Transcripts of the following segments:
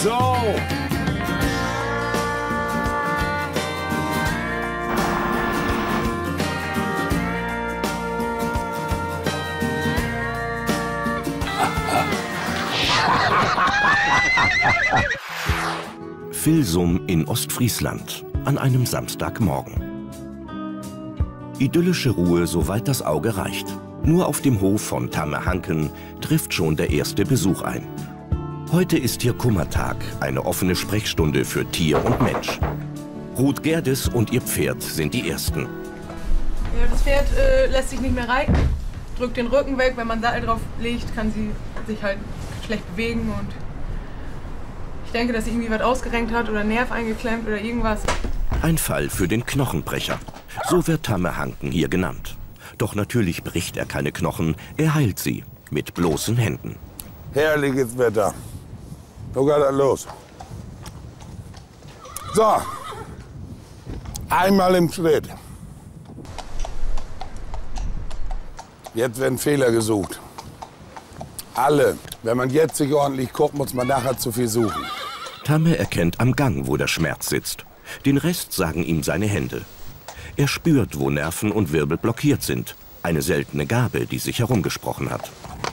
So. Filsum in Ostfriesland an einem Samstagmorgen. Idyllische Ruhe, soweit das Auge reicht. Nur auf dem Hof von Tamme Hanken trifft schon der erste Besuch ein. Heute ist hier Kummertag, eine offene Sprechstunde für Tier und Mensch. Ruth Gerdes und ihr Pferd sind die Ersten. Ja, das Pferd lässt sich nicht mehr reiten, drückt den Rücken weg. Wenn man Sattel drauf legt, kann sie sich halt schlecht bewegen. Und ich denke, dass sie irgendwie was ausgerenkt hat oder Nerv eingeklemmt oder irgendwas. Ein Fall für den Knochenbrecher. So wird Tamme Hanken hier genannt. Doch natürlich bricht er keine Knochen, er heilt sie mit bloßen Händen. Herrliches Wetter. So geht das los. So. Einmal im Schritt. Jetzt werden Fehler gesucht. Alle. Wenn man jetzt sich ordentlich guckt, muss man nachher zu viel suchen. Tamme erkennt am Gang, wo der Schmerz sitzt. Den Rest sagen ihm seine Hände. Er spürt, wo Nerven und Wirbel blockiert sind. Eine seltene Gabe, die sich herumgesprochen hat.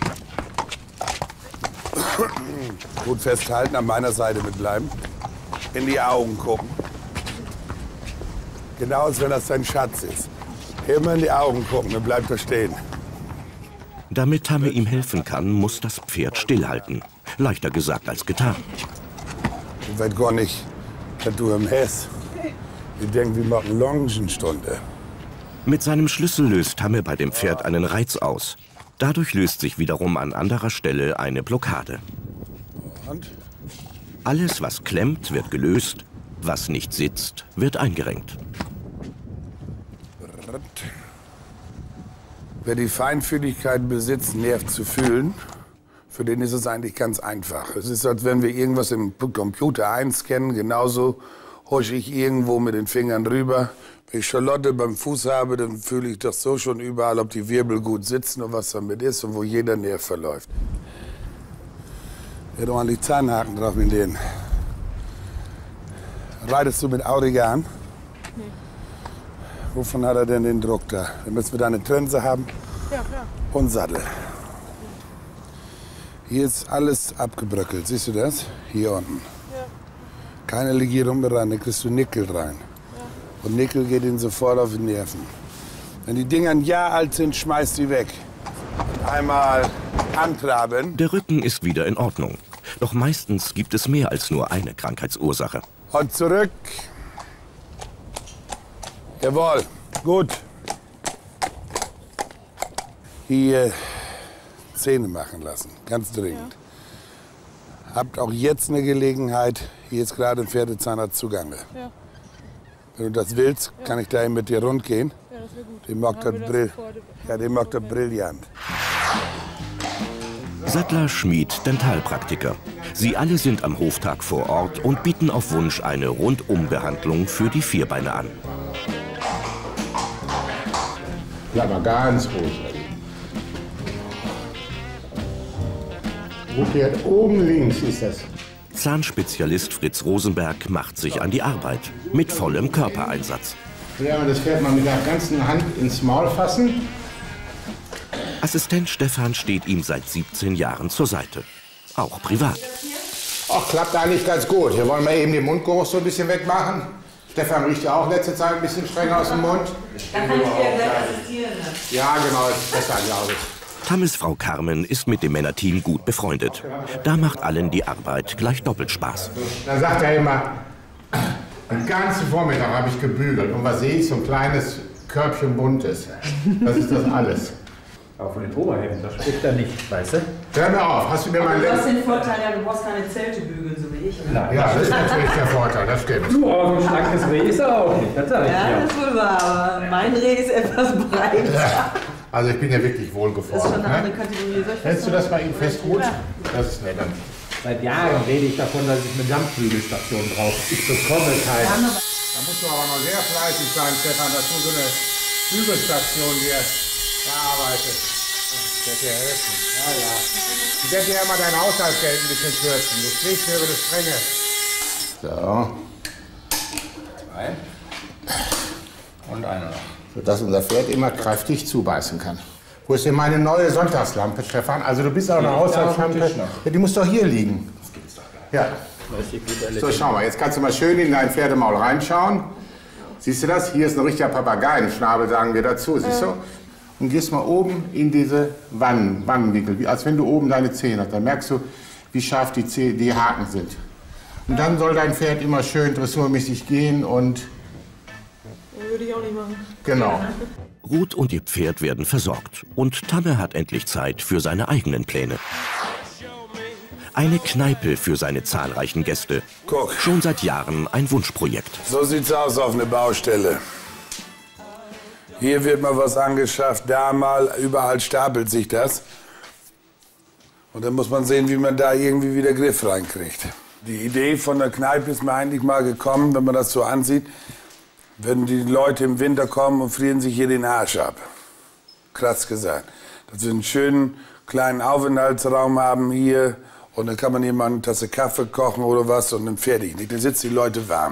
Gut festhalten, an meiner Seite mitbleiben. In die Augen gucken. Genau, als wenn das dein Schatz ist. Immer in die Augen gucken, dann bleibt er stehen. Damit Tamme ihm helfen kann, muss das Pferd stillhalten. Leichter gesagt als getan. Ich weiß gar nicht, dass du im Hess. Ich denke, wir machen Longenstunde. Mit seinem Schlüssel löst Tamme bei dem Pferd einen Reiz aus. Dadurch löst sich wiederum an anderer Stelle eine Blockade. Und? Alles, was klemmt, wird gelöst. Was nicht sitzt, wird eingerenkt. Wer die Feinfühligkeit besitzt, Nerv zu fühlen, für den ist es eigentlich ganz einfach. Es ist, als wenn wir irgendwas im Computer einscannen. Genauso husche ich irgendwo mit den Fingern rüber. Wenn ich Charlotte beim Fuß habe, dann fühle ich doch so schon überall, ob die Wirbel gut sitzen und was damit ist und wo jeder Nerv verläuft. Ja, doch mal die Zahnhaken drauf mit denen. Reitest du mit Aurigan? Nee. Wovon hat er denn den Druck da? Dann müssen wir da eine Trense haben. Ja, klar. Und Sattel. Hier ist alles abgebröckelt. Siehst du das? Hier unten. Ja. Keine Legierung mehr rein, dann kriegst du Nickel rein. Ja. Und Nickel geht ihnen sofort auf die Nerven. Wenn die Dinger ein Jahr alt sind, schmeißt sie weg. Und einmal antraben. Der Rücken ist wieder in Ordnung. Doch meistens gibt es mehr als nur eine Krankheitsursache. Und zurück. Jawohl, gut. Hier Zähne machen lassen, ganz dringend. Ja. Habt auch jetzt eine Gelegenheit, hier ist gerade ein Pferdezahnarzt zugange. Ja. Wenn du das willst, ja, kann ich dahin mit dir rund gehen. Ja, das wäre gut. Den mag das brillant. Sattler, Schmied, Dentalpraktiker. Sie alle sind am Hoftag vor Ort und bieten auf Wunsch eine Rundumbehandlung für die Vierbeine an. Bleib mal ganz ruhig. Rückwärts oben links ist das. Zahnspezialist Fritz Rosenberg macht sich an die Arbeit. Mit vollem Körpereinsatz. Ja, das Pferd mal mit der ganzen Hand ins Maul fassen. Assistent Stefan steht ihm seit 17 Jahren zur Seite. Auch privat. Ach, klappt eigentlich ganz gut. Hier wollen wir eben den Mundgeruch so ein bisschen wegmachen. Stefan riecht ja auch letzte Zeit ein bisschen streng aus dem Mund. Da kann ich dir gleich assistieren. Ja, genau, das ist besser, glaube ich. Tammes Frau Carmen ist mit dem Männerteam gut befreundet. Da macht allen die Arbeit gleich doppelt Spaß. Dann sagt er immer, den ganzen Vormittag habe ich gebügelt. Und was sehe ich? So ein kleines Körbchen Buntes. Das ist das alles. Aber von den Oberhemden, das spricht er nicht, weißt du? Hör mir auf, hast du mir mal... Du hast den Vorteil, ja, du brauchst keine Zelte bügeln, so wie ich. Ne? Ja, das ist natürlich der Vorteil, das stimmt. Du, aber ein schlankes Reh ist er auch nicht, das sag ich ja, dir. das ist wohl wahr, aber mein Reh ist etwas breiter. Ja. Also ich bin ja wirklich Das wohlgefordert. ist schon eine andere Kategorie. Hältst du das bei ihm fest gut? Ja. Das ist nett. Seit Jahren rede ich davon, dass ich eine Dampfbügelstation brauche. Ich bekomme keine. Da musst du aber noch sehr fleißig sein, Stefan, dass du so eine Bügelstation hier erarbeitet. Ich werde dir helfen. Ja, ja. Ich werde dir ja mal dein Haushaltsgeld ein bisschen kürzen. Du schlägst mir über die Stränge. So. 2. Und eine noch. Sodass unser Pferd immer kräftig zubeißen kann. Wo ist denn meine neue Sonntagslampe, Stefan? Also du bist auch eine Haushaltslampe. Ja, die muss doch hier liegen. Das gibt's doch gar nicht. Ja. So, schau mal, jetzt kannst du mal schön in dein Pferdemaul reinschauen. Siehst du das? Hier ist ein richtiger Papageienschnabel, sagen wir dazu, siehst du? Und gehst mal oben in diese Wangenwinkel, wie als wenn du oben deine Zähne hast. Dann merkst du, wie scharf die Haken sind. Und dann soll dein Pferd immer schön dressurmäßig gehen und... Würde ich auch nicht machen. Genau. Ruth und ihr Pferd werden versorgt und Tamme hat endlich Zeit für seine eigenen Pläne. Eine Kneipe für seine zahlreichen Gäste. Guck. Schon seit Jahren ein Wunschprojekt. So sieht's aus auf einer Baustelle. Hier wird mal was angeschafft, da mal, überall stapelt sich das. Und dann muss man sehen, wie man da irgendwie wieder Griff reinkriegt. Die Idee von der Kneipe ist mir eigentlich mal gekommen, wenn man das so ansieht, wenn die Leute im Winter kommen und frieren sich hier den Arsch ab. Krass gesagt. Dass wir einen schönen kleinen Aufenthaltsraum haben hier und dann kann man hier mal eine Tasse Kaffee kochen oder was und dann fertig. Nicht? Dann sitzen die Leute warm.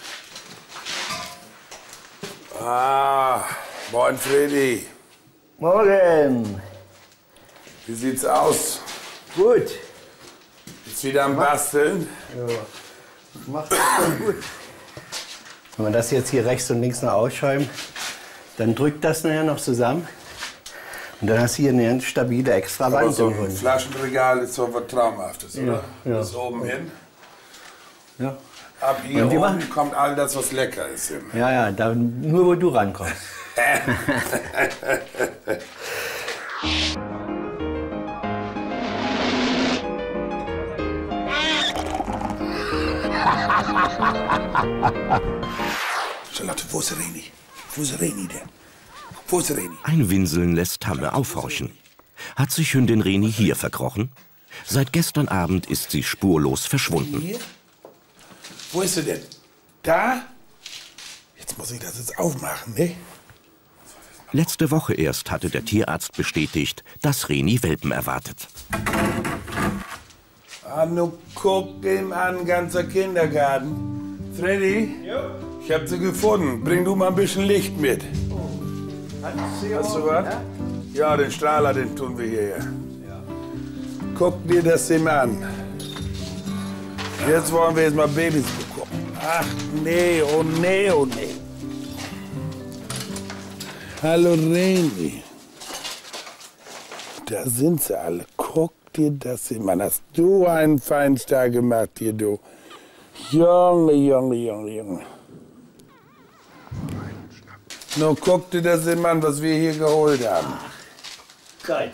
Ah, moin Freddy. Morgen. Wie sieht's aus? Gut. Ist wieder am Basteln? Ja. Macht das schon gut. Wenn wir das jetzt hier rechts und links noch ausschäumen, dann drückt das nachher noch zusammen. Und dann hast du hier eine ganz stabile extra Aber Wand. so ein Flaschenregal ist so was Traumhaftes, oder? Ja. Bis oben hin. Ja. Ab hier Und die oben machen- kommt all das, was lecker ist. Hin. Ja, ja, da, nur wo du rankommst. Charlotte, wo ist Reni? Wo ist Reni denn? Wo ist Reni? Ein Winseln lässt Tamme aufhorchen. Hat sich Hündin Reni hier verkrochen? Seit gestern Abend ist sie spurlos verschwunden. Hier? Wo ist sie denn? Da? Jetzt muss ich das jetzt aufmachen, ne? Letzte Woche erst hatte der Tierarzt bestätigt, dass Reni Welpen erwartet. Ah, nu guck den an, ganzer Kindergarten. Freddy? Ja? Ich hab sie gefunden. Bring du mal ein bisschen Licht mit. Hast du was? Ja, den Strahler, den tun wir hierher. Ja. Guck dir das mal an. Jetzt wollen wir jetzt mal Babys bekommen. Ach, nee, oh nee, oh nee. Hallo, Reni. Da sind sie alle. Guck dir das mal an. Hast du einen Feinstag gemacht hier, du? Junge, Junge, Junge, Junge. Nun guck dir das mal an, was wir hier geholt haben. Geil.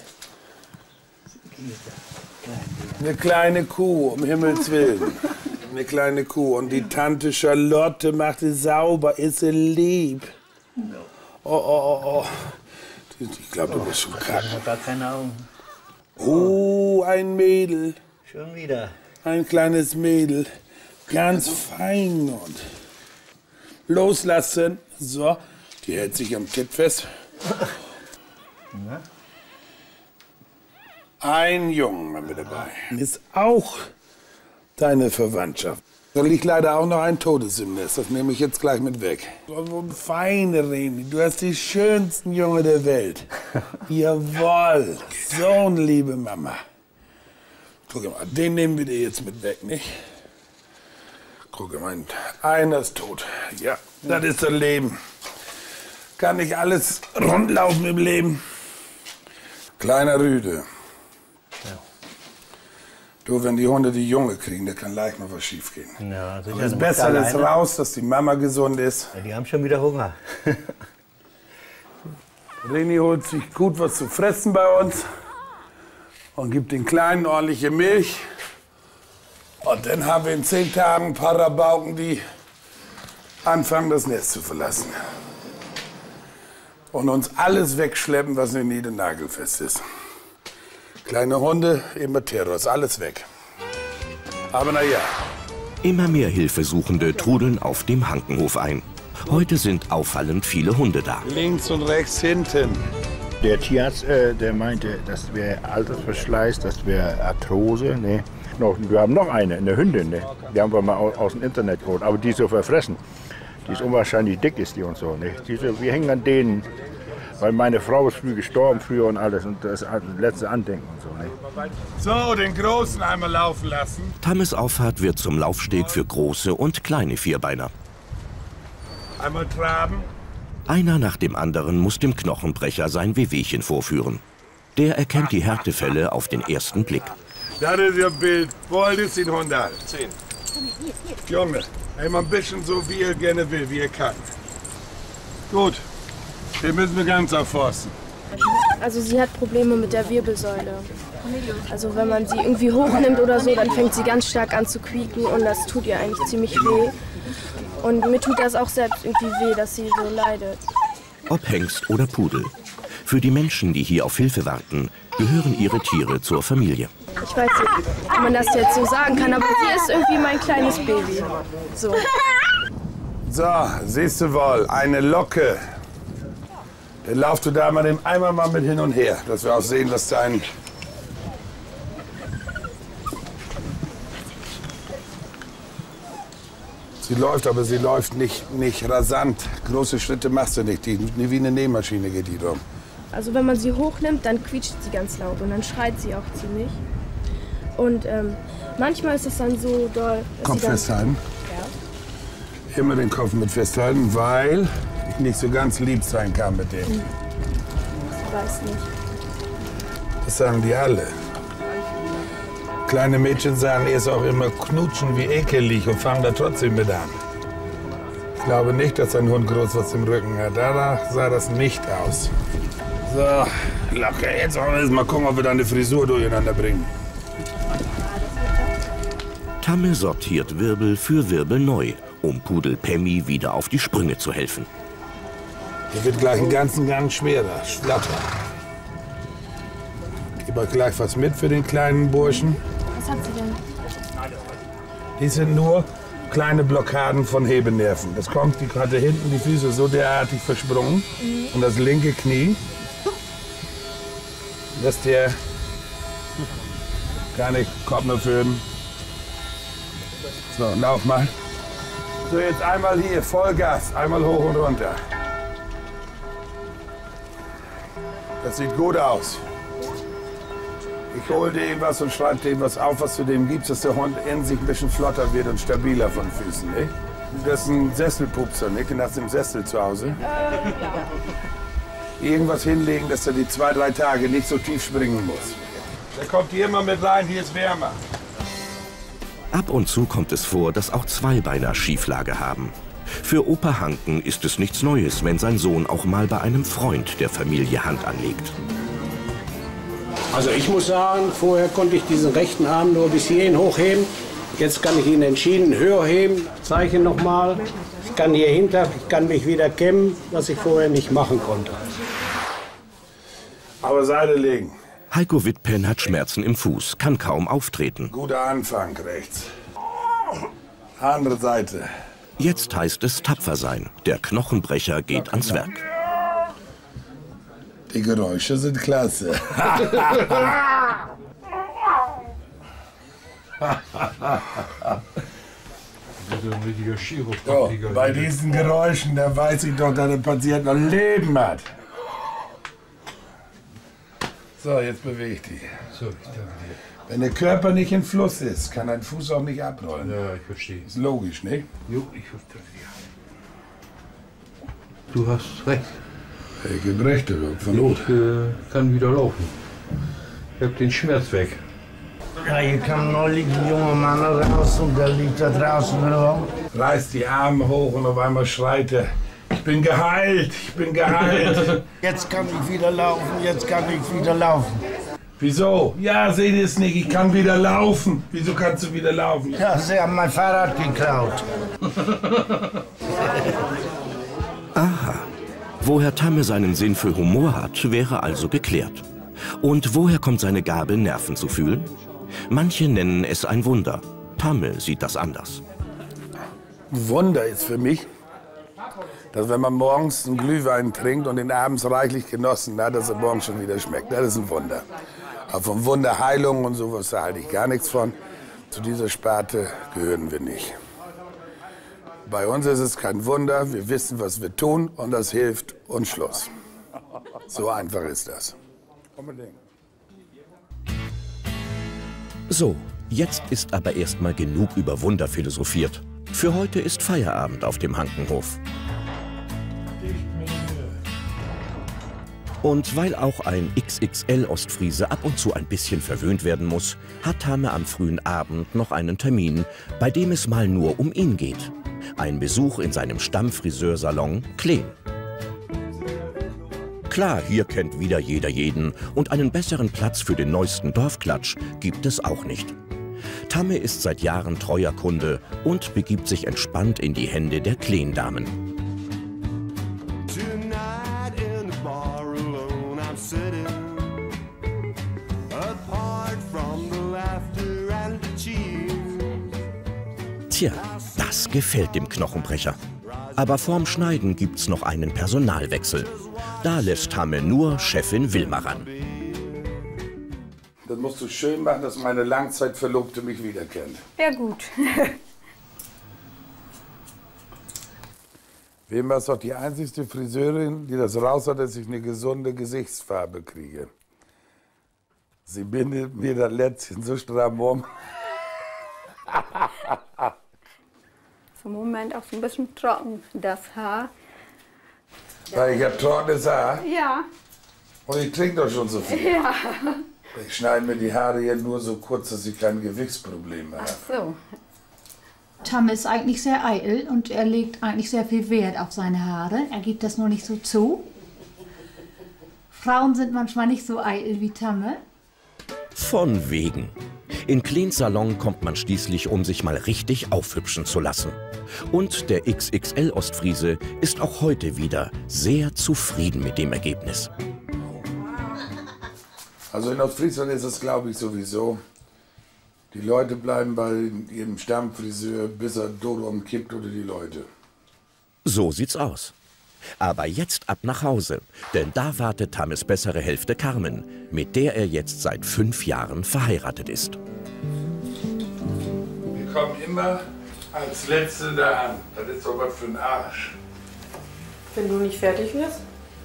Eine kleine Kuh, um Himmels Willen. Eine kleine Kuh. Und die Tante Charlotte macht sie sauber, ist sie lieb. Oh, oh, oh, oh. Ich glaube, du bist schon krank. Ich hab gar keine Augen. Oh, ein Mädel. Schon wieder. Ein kleines Mädel. Ganz fein und loslassen. So, die hält sich am Tipp fest. Ein Jungen haben wir dabei. Ist auch deine Verwandtschaft. Da liegt leider auch noch ein Todes im Nest. Das nehme ich jetzt gleich mit weg. So ein feine Reni. Du hast die schönsten Junge der Welt. Jawohl. So eine liebe Mama. Guck mal, den nehmen wir dir jetzt mit weg, nicht? Guck mal, einer ist tot. Ja, das ist das Leben. Kann nicht alles rundlaufen im Leben. Kleiner Rüde. Du, wenn die Hunde die Junge kriegen, da kann leicht mal was schief gehen. Ja, Aber es ist besser, dass raus, dass die Mama gesund ist. Ja, die haben schon wieder Hunger. Reni holt sich gut was zu fressen bei uns und gibt den Kleinen ordentliche Milch. Und dann haben wir in 10 Tagen ein paar Rabauken, die anfangen, das Nest zu verlassen. Und uns alles wegschleppen, was nicht nagelfest ist. Kleine Hunde, immer Terror, ist alles weg. Aber na ja. Immer mehr Hilfesuchende trudeln auf dem Hankenhof ein. Heute sind auffallend viele Hunde da. Links und rechts hinten. Der Tierarzt, der meinte, das wäre Altersverschleiß, das wäre Arthrose. Ne? Wir haben noch eine Hündin, ne? Die haben wir mal aus dem Internet geholt, aber die ist so verfressen. Die ist unwahrscheinlich dick, ist die und so. Ne? Wir hängen an denen, weil meine Frau ist früh gestorben früher und alles und das letzte Andenken und so. Ne? So, den Großen einmal laufen lassen. Tammes Auffahrt wird zum Laufsteg für große und kleine Vierbeiner. Einmal traben. Einer nach dem anderen muss dem Knochenbrecher sein Wehwehchen vorführen. Der erkennt die Härtefälle auf den ersten Blick. Das ist Ihr Bild. Wollt ist den 100? 10. Junge, einmal ein bisschen so, wie ihr gerne will, wie ihr kann. Gut, den müssen wir ganz erforsten. Also sie hat Probleme mit der Wirbelsäule. Also wenn man sie irgendwie hochnimmt oder so, dann fängt sie ganz stark an zu quieken und das tut ihr eigentlich ziemlich weh. Und mir tut das auch selbst irgendwie weh, dass sie so leidet. Ob Hengst oder Pudel. Für die Menschen, die hier auf Hilfe warten, gehören ihre Tiere zur Familie. Ich weiß nicht, ob man das jetzt so sagen kann, aber sie ist irgendwie mein kleines Baby. So. So, siehst du wohl, eine Locke. Dann laufst du da mal einmal mal mit hin und her, dass wir auch sehen, was dein... Sie läuft, aber sie läuft nicht rasant. Große Schritte machst du nicht. Wie eine Nähmaschine geht die rum. Also wenn man sie hochnimmt, dann quietscht sie ganz laut und dann schreit sie auch ziemlich. Und manchmal ist es dann so doll... Kopf festhalten. Ja. Immer den Kopf mit festhalten, weil ich nicht so ganz lieb sein kann mit dem. Ich weiß nicht. Das sagen die alle. Kleine Mädchen sagen erst auch immer knutschen wie ekelig und fangen da trotzdem mit an. Ich glaube nicht, dass ein Hund groß was im Rücken hat. Danach sah das nicht aus. So, locker. Jetzt wollen wir mal gucken, ob wir deine Frisur durcheinander bringen. Tamme sortiert Wirbel für Wirbel neu, um Pudel Pemmi wieder auf die Sprünge zu helfen. Der wird gleich einen ganzen Gang schwerer, schlatter. Gib euch gleich was mit für den kleinen Burschen. Was hat sie denn? Die sind nur kleine Blockaden von Hebenerven. Das kommt, die hatte hinten die Füße so derartig versprungen und das linke Knie, dass der gar nicht Kopf mehr führen. So, lauf mal. So, jetzt einmal hier, Vollgas, einmal hoch und runter. Das sieht gut aus. Ich hole dem was und schreibe dem was auf, was du dem gibst, dass der Hund in sich ein bisschen flotter wird und stabiler von Füßen, nicht? Das ist ein Sesselpupser, nicht? Nach dem Sessel zu Hause. Irgendwas hinlegen, dass er die 2-3 Tage nicht so tief springen muss. Der kommt hier immer mit rein, hier ist wärmer. Ab und zu kommt es vor, dass auch Zweibeiner Schieflage haben. Für Opa Hanken ist es nichts Neues, wenn sein Sohn auch mal bei einem Freund der Familie Hand anlegt. Also ich muss sagen, vorher konnte ich diesen rechten Arm nur bis hierhin hochheben. Jetzt kann ich ihn entschieden höher heben. Zeichen nochmal. Ich kann hier hinter, ich kann mich wieder kämmen, was ich vorher nicht machen konnte. Aber Seite legen. Heiko Wittpen hat Schmerzen im Fuß, kann kaum auftreten. Guter Anfang rechts. Andere Seite. Jetzt heißt es tapfer sein. Der Knochenbrecher geht ans Werk. Die Geräusche sind klasse. So, bei diesen Geräuschen, da weiß ich doch, dass der Patient noch Leben hat. So, jetzt bewege ich dich. So, ich danke dir. Wenn der Körper nicht im Fluss ist, kann dein Fuß auch nicht abrollen. Ja, ich verstehe. Ist logisch, nicht? Jo, ich verstehe. Du hast recht. Ich gebe recht, von Not. Ich kann wieder laufen. Ich hab den Schmerz weg. Ja, hier kam neulich ein junger Mann raus und der liegt da draußen rum. Reißt die Arme hoch und auf einmal schreit er: Ich bin geheilt, ich bin geheilt. Jetzt kann ich wieder laufen, jetzt kann ich wieder laufen. Wieso? Ja, seht ihr es nicht, ich kann wieder laufen. Wieso kannst du wieder laufen? Ja, sie haben mein Fahrrad geklaut. Aha. Woher Tamme seinen Sinn für Humor hat, wäre also geklärt. Und woher kommt seine Gabe, Nerven zu fühlen? Manche nennen es ein Wunder. Tamme sieht das anders. Wunder ist für mich, dass wenn man morgens einen Glühwein trinkt und den abends reichlich genossen hat, dass er morgens schon wieder schmeckt. Das ist ein Wunder. Aber von Wunderheilung und sowas, da halte ich gar nichts von. Zu dieser Sparte gehören wir nicht. Bei uns ist es kein Wunder, wir wissen, was wir tun und das hilft und Schluss. So einfach ist das. So, jetzt ist aber erstmal genug über Wunder philosophiert. Für heute ist Feierabend auf dem Hankenhof. Und weil auch ein XXL-Ostfriese ab und zu ein bisschen verwöhnt werden muss, hat Tame am frühen Abend noch einen Termin, bei dem es mal nur um ihn geht. Ein Besuch in seinem Stammfriseursalon Kleen. Klar, hier kennt wieder jeder jeden und einen besseren Platz für den neuesten Dorfklatsch gibt es auch nicht. Tame ist seit Jahren treuer Kunde und begibt sich entspannt in die Hände der Kleen-Damen. Tja, das gefällt dem Knochenbrecher. Aber vorm Schneiden gibt's noch einen Personalwechsel. Da lässt Tame nur Chefin Wilma ran. Das musst du schön machen, dass meine Langzeitverlobte mich wiederkennt. Ja, gut. Wilma ist doch die einzigste Friseurin, die das raus hat, dass ich eine gesunde Gesichtsfarbe kriege. Sie bindet mir das Lätzchen so stramm um. Im Moment auch so ein bisschen trocken, das Haar. Weil ich habe trockenes Haar. Ja. Und ich trinke doch schon so viel. Ja. Ich schneide mir die Haare ja nur so kurz, dass ich keine Gewichtsprobleme habe. Ach so. Tame ist eigentlich sehr eitel und er legt eigentlich sehr viel Wert auf seine Haare. Er gibt das nur nicht so zu. Frauen sind manchmal nicht so eitel wie Tame. Von wegen. In Kleens Salon kommt man schließlich, um sich mal richtig aufhübschen zu lassen. Und der XXL-Ostfriese ist auch heute wieder sehr zufrieden mit dem Ergebnis. Also in Ostfriesland ist es, glaube ich, sowieso. Die Leute bleiben bei ihrem Stammfriseur, bis er tot umkippt oder die Leute. So sieht's aus. Aber jetzt ab nach Hause, denn da wartet Tames bessere Hälfte Carmen, mit der er jetzt seit 5 Jahren verheiratet ist. Wir kommen immer als Letzte da an. Das ist doch was für ein Arsch. Wenn du nicht fertig wirst?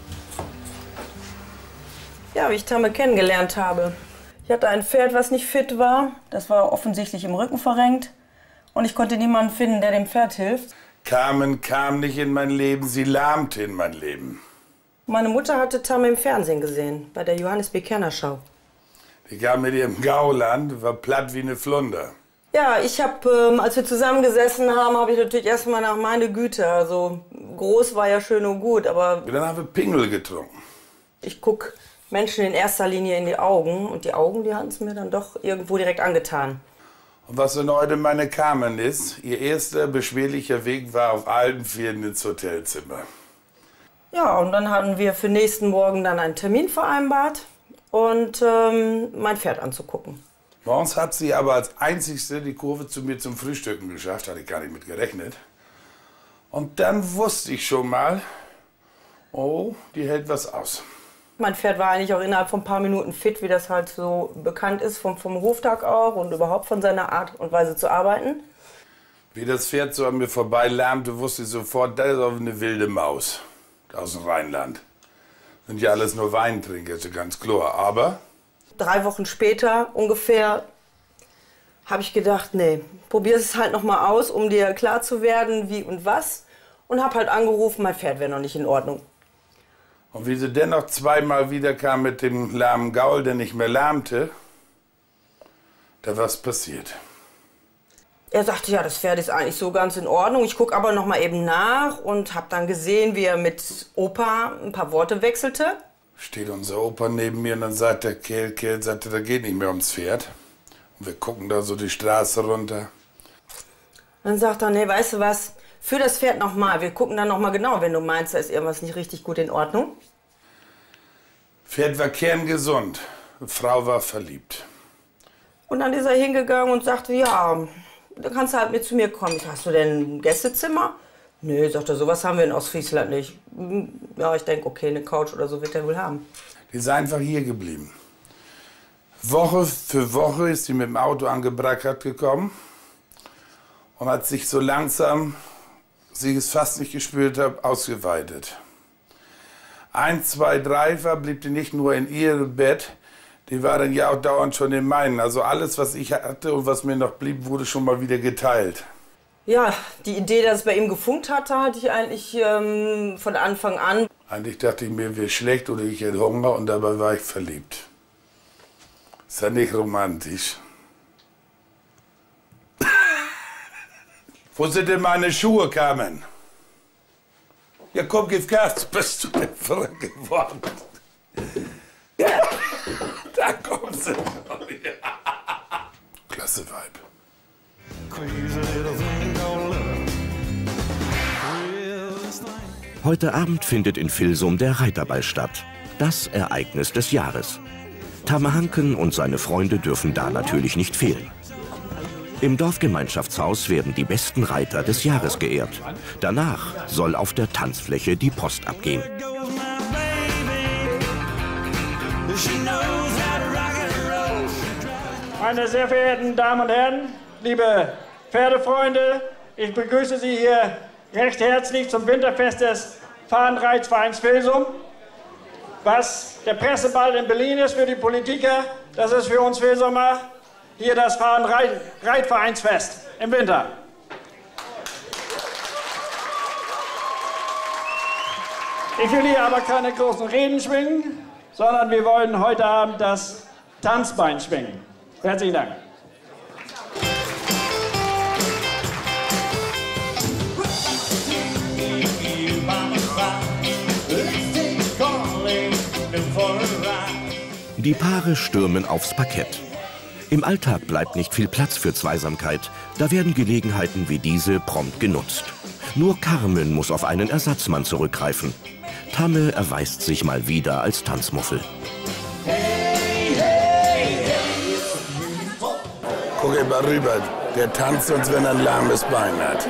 Ja, wie ich Tame kennengelernt habe. Ich hatte ein Pferd, was nicht fit war. Das war offensichtlich im Rücken verrenkt. Und ich konnte niemanden finden, der dem Pferd hilft. Carmen kam nicht in mein Leben, sie lahmte in mein Leben. Meine Mutter hatte Tame im Fernsehen gesehen, bei der Johannes B. Kerner Show. Die kam mit ihrem Gauland, war platt wie eine Flunder. Ja, ich habe, als wir zusammengesessen haben, habe ich natürlich erstmal nach meine Güte. Also groß war ja schön und gut, aber... Dann haben wir Pingel getrunken. Ich guck Menschen in erster Linie in die Augen und die Augen, die hatten es mir dann doch irgendwo direkt angetan. Und was denn heute meine Carmen ist, ihr erster beschwerlicher Weg war auf allen Vieren ins Hotelzimmer. Ja, und dann hatten wir für nächsten Morgen dann einen Termin vereinbart und mein Pferd anzugucken. Morgens hat sie aber als Einzigste die Kurve zu mir zum Frühstücken geschafft, hatte ich gar nicht mit gerechnet. Und dann wusste ich schon mal, oh, die hält was aus. Mein Pferd war eigentlich auch innerhalb von ein paar Minuten fit, wie das halt so bekannt ist, vom Hoftag auch und überhaupt von seiner Art und Weise zu arbeiten. Wie das Pferd so an mir vorbeilärmte, wusste ich sofort, das ist auch eine wilde Maus aus dem Rheinland. Sind ja alles nur Weintrinker, ist ja ganz klar. Aber 3 Wochen später ungefähr habe ich gedacht, nee, probier es halt noch mal aus, um dir klar zu werden, wie und was. Und habe halt angerufen, mein Pferd wäre noch nicht in Ordnung. Und wie sie dennoch zweimal wiederkam mit dem lahmen Gaul, der nicht mehr lahmte, da war's passiert. Er sagte, ja, das Pferd ist eigentlich so ganz in Ordnung. Ich gucke aber noch mal eben nach und habe dann gesehen, wie er mit Opa ein paar Worte wechselte. Steht unser Opa neben mir und dann sagt der Kerl sagte, da geht nicht mehr ums Pferd. Und wir gucken da so die Straße runter. Dann sagt er, nee, weißt du was, für das Pferd noch mal. Wir gucken dann noch mal genau, wenn du meinst, da ist irgendwas nicht richtig gut in Ordnung. Pferd war kerngesund, Frau war verliebt. Und dann ist er hingegangen und sagte, ja, da kannst du halt mit zu mir kommen. Hast du denn ein Gästezimmer? Nee, sagt er, sowas haben wir in Ostfriesland nicht. Ja, ich denke, okay, eine Couch oder so wird er wohl haben. Die ist einfach hier geblieben. Woche für Woche ist sie mit dem Auto angebrackert gekommen und hat sich so langsam, sie es fast nicht gespürt hat, ausgeweitet. 1, 2, 3 blieb die nicht nur in ihrem Bett, die war dann ja auch dauernd schon in meinen. Also alles, was ich hatte und was mir noch blieb, wurde schon mal wieder geteilt. Ja, die Idee, dass es bei ihm gefunkt hatte, hatte ich eigentlich von Anfang an. Eigentlich dachte ich mir, wäre schlecht oder ich hätte Hunger und dabei war ich verliebt. Ist ja nicht romantisch. Wo sind denn meine Schuhe, Carmen? Ja, komm, gib Gas, bist du denn verrückt geworden? Ja, da kommt sie. Klasse Vibe. Heute Abend findet in Filsum der Reiterball statt. Das Ereignis des Jahres. Tamme Hanken und seine Freunde dürfen da natürlich nicht fehlen. Im Dorfgemeinschaftshaus werden die besten Reiter des Jahres geehrt. Danach soll auf der Tanzfläche die Post abgehen. Meine sehr verehrten Damen und Herren, liebe Pferdefreunde, ich begrüße Sie hier recht herzlich zum Winterfest des Fahnenreitvereins Filsum. Was der Presseball in Berlin ist für die Politiker, das ist für uns Filsumer hier das Fahnenreitvereinsfest im Winter. Ich will hier aber keine großen Reden schwingen, sondern wir wollen heute Abend das Tanzbein schwingen. Herzlichen Dank. Die Paare stürmen aufs Parkett. Im Alltag bleibt nicht viel Platz für Zweisamkeit. Da werden Gelegenheiten wie diese prompt genutzt. Nur Carmen muss auf einen Ersatzmann zurückgreifen. Tamme erweist sich mal wieder als Tanzmuffel. Guck immer rüber, der tanzt, als wenn er ein lahmes Bein hat.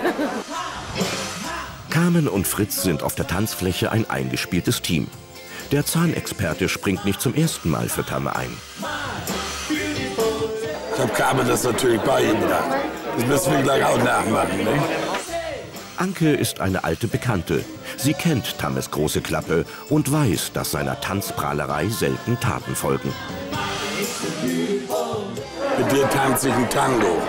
Carmen und Fritz sind auf der Tanzfläche ein eingespieltes Team. Der Zahnexperte springt nicht zum ersten Mal für Tamme ein. Ich habe Carmen das natürlich beigebracht. Das müssen wir gleich auch nachmachen, ne? Anke ist eine alte Bekannte. Sie kennt Tammes große Klappe und weiß, dass seiner Tanzprahlerei selten Taten folgen. Mit dir tanze ich ein Tango.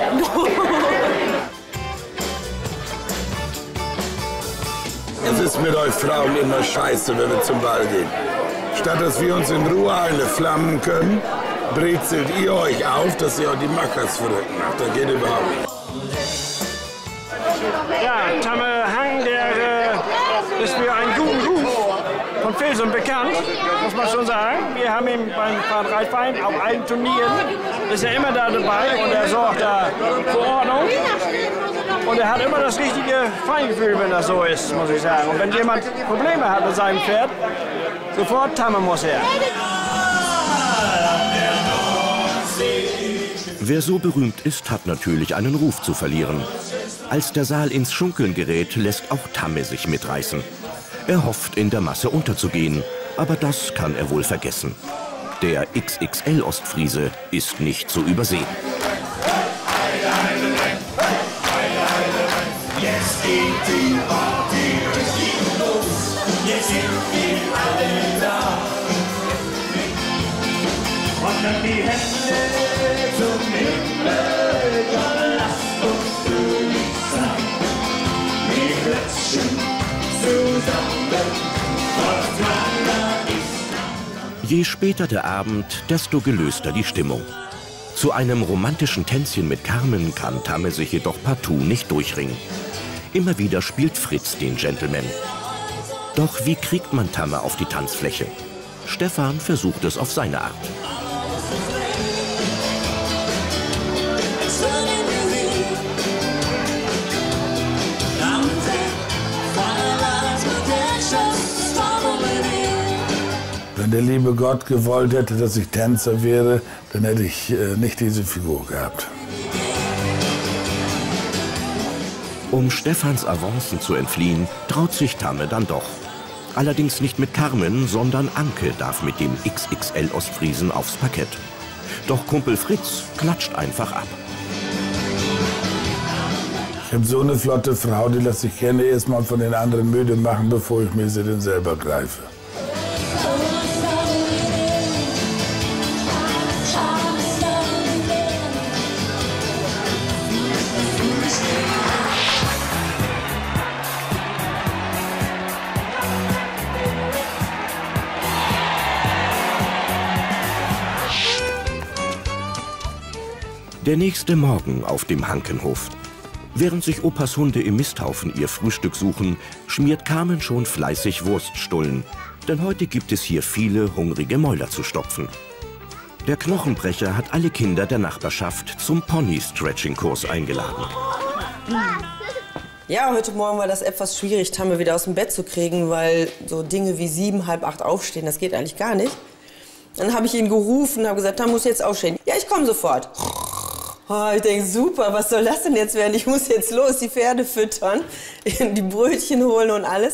Es ist mit euch Frauen immer scheiße, wenn wir zum Ball gehen. Statt dass wir uns in Ruhe eine flammen können, brezelt ihr euch auf, dass ihr euch die Mackers verrückt macht. Das geht überhaupt nicht. Ja, Tamme Hanken, der ist für einen guten Ruf von Filsum bekannt, muss man schon sagen. Wir haben ihn beim Fahnenreitverein auf allen Turnieren, ist er immer da dabei und er sorgt da für Ordnung. Und er hat immer das richtige Feingefühl, wenn das so ist, muss ich sagen. Und wenn jemand Probleme hat mit seinem Pferd, sofort Tamme muss her. Wer so berühmt ist, hat natürlich einen Ruf zu verlieren. Als der Saal ins Schunkeln gerät, lässt auch Tamme sich mitreißen. Er hofft, in der Masse unterzugehen, aber das kann er wohl vergessen. Der XXL-Ostfriese ist nicht zu übersehen. Jetzt geht die Party richtig los, jetzt sind wir alle da. Und dann die Hände zum Himmel, dann lasst uns fröhlich sein. Wir klatschen zusammen, was Mana ist. Je später der Abend, desto gelöster die Stimmung. Zu einem romantischen Tänzchen mit Carmen kann Tamme sich jedoch partout nicht durchringen. Immer wieder spielt Fritz den Gentleman. Doch wie kriegt man Tamme auf die Tanzfläche? Stefan versucht es auf seine Art. Wenn der liebe Gott gewollt hätte, dass ich Tänzer wäre, dann hätte ich nicht diese Figur gehabt. Um Stefans Avancen zu entfliehen, traut sich Tamme dann doch. Allerdings nicht mit Carmen, sondern Anke darf mit dem XXL-Ostfriesen aufs Parkett. Doch Kumpel Fritz klatscht einfach ab. Ich habe so eine flotte Frau, die lässt sich gerne erstmal von den anderen müde machen, bevor ich mir sie denn selber greife. Der nächste Morgen auf dem Hankenhof. Während sich Opas Hunde im Misthaufen ihr Frühstück suchen, schmiert Carmen schon fleißig Wurststullen. Denn heute gibt es hier viele hungrige Mäuler zu stopfen. Der Knochenbrecher hat alle Kinder der Nachbarschaft zum Pony-Stretching-Kurs eingeladen. Ja, heute Morgen war das etwas schwierig, Tamme wieder aus dem Bett zu kriegen, weil so Dinge wie 7, halb 8 aufstehen, das geht eigentlich gar nicht. Dann habe ich ihn gerufen und habe gesagt, Tamme muss jetzt aufstehen. Ja, ich komme sofort. Oh, ich denke, super, was soll das denn jetzt werden? Ich muss jetzt los, die Pferde füttern, die Brötchen holen und alles.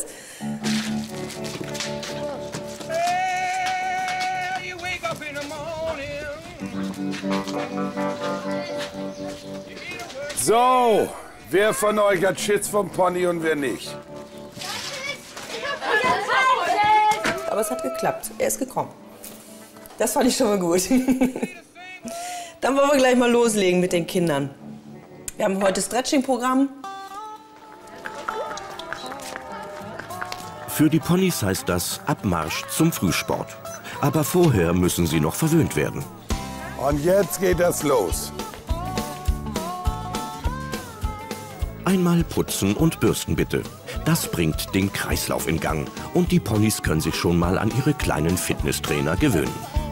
So, wer von euch hat Schiss vom Pony und wer nicht? Aber es hat geklappt, er ist gekommen. Das fand ich schon mal gut. Dann wollen wir gleich mal loslegen mit den Kindern. Wir haben heute Stretching-Programm. Für die Ponys heißt das Abmarsch zum Frühsport. Aber vorher müssen sie noch verwöhnt werden. Und jetzt geht das los. Einmal putzen und bürsten bitte. Das bringt den Kreislauf in Gang. Und die Ponys können sich schon mal an ihre kleinen Fitnesstrainer gewöhnen.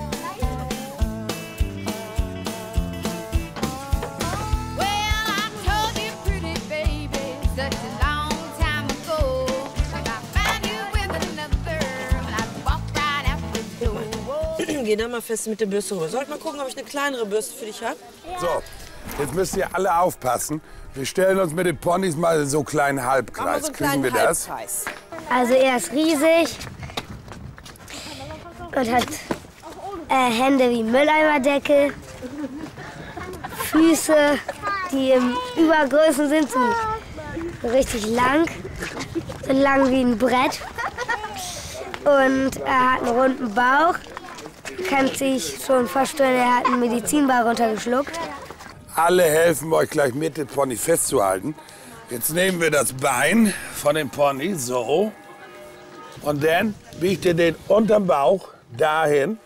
Geh da mal fest mit der Bürste rüber. Soll ich mal gucken, ob ich eine kleinere Bürste für dich habe? So, jetzt müsst ihr alle aufpassen. Wir stellen uns mit den Ponys mal in so einen kleinen Halbkreis. Kriegen wir das? Also er ist riesig und hat Hände wie Mülleimerdeckel, Füße, die im Übergrößen sind, so richtig lang, so lang wie ein Brett. Und er hat einen runden Bauch. Kann sich schon vorstellen, er hat einen Medizinball runtergeschluckt. Alle helfen euch gleich mit, den Pony festzuhalten. Jetzt nehmen wir das Bein von dem Pony, so. Und dann biegt ihr den unterm Bauch dahin.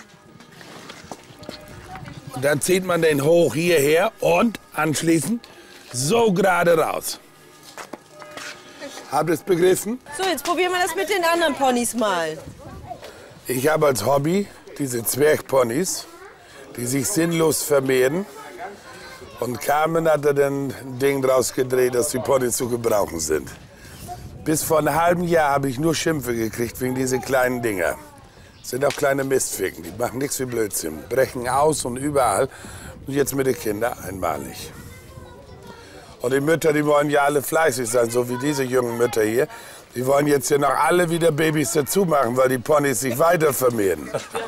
Und dann zieht man den hoch hierher und anschließend so gerade raus. Habt ihr es begriffen? So, jetzt probieren wir das mit den anderen Ponys mal. Ich habe als Hobby diese Zwergponys, die sich sinnlos vermehren. Und Carmen hat da dann ein Ding draus gedreht, dass die Ponys zu gebrauchen sind. Bis vor einem halben Jahr habe ich nur Schimpfe gekriegt wegen diese kleinen Dinger. Das sind auch kleine Mistficken, die machen nichts wie Blödsinn, brechen aus und überall. Und jetzt mit den Kindern einmalig. Und die Mütter, die wollen ja alle fleißig sein, so wie diese jungen Mütter hier. Die wollen jetzt hier noch alle wieder Babys dazu machen, weil die Ponys sich weiter vermehren.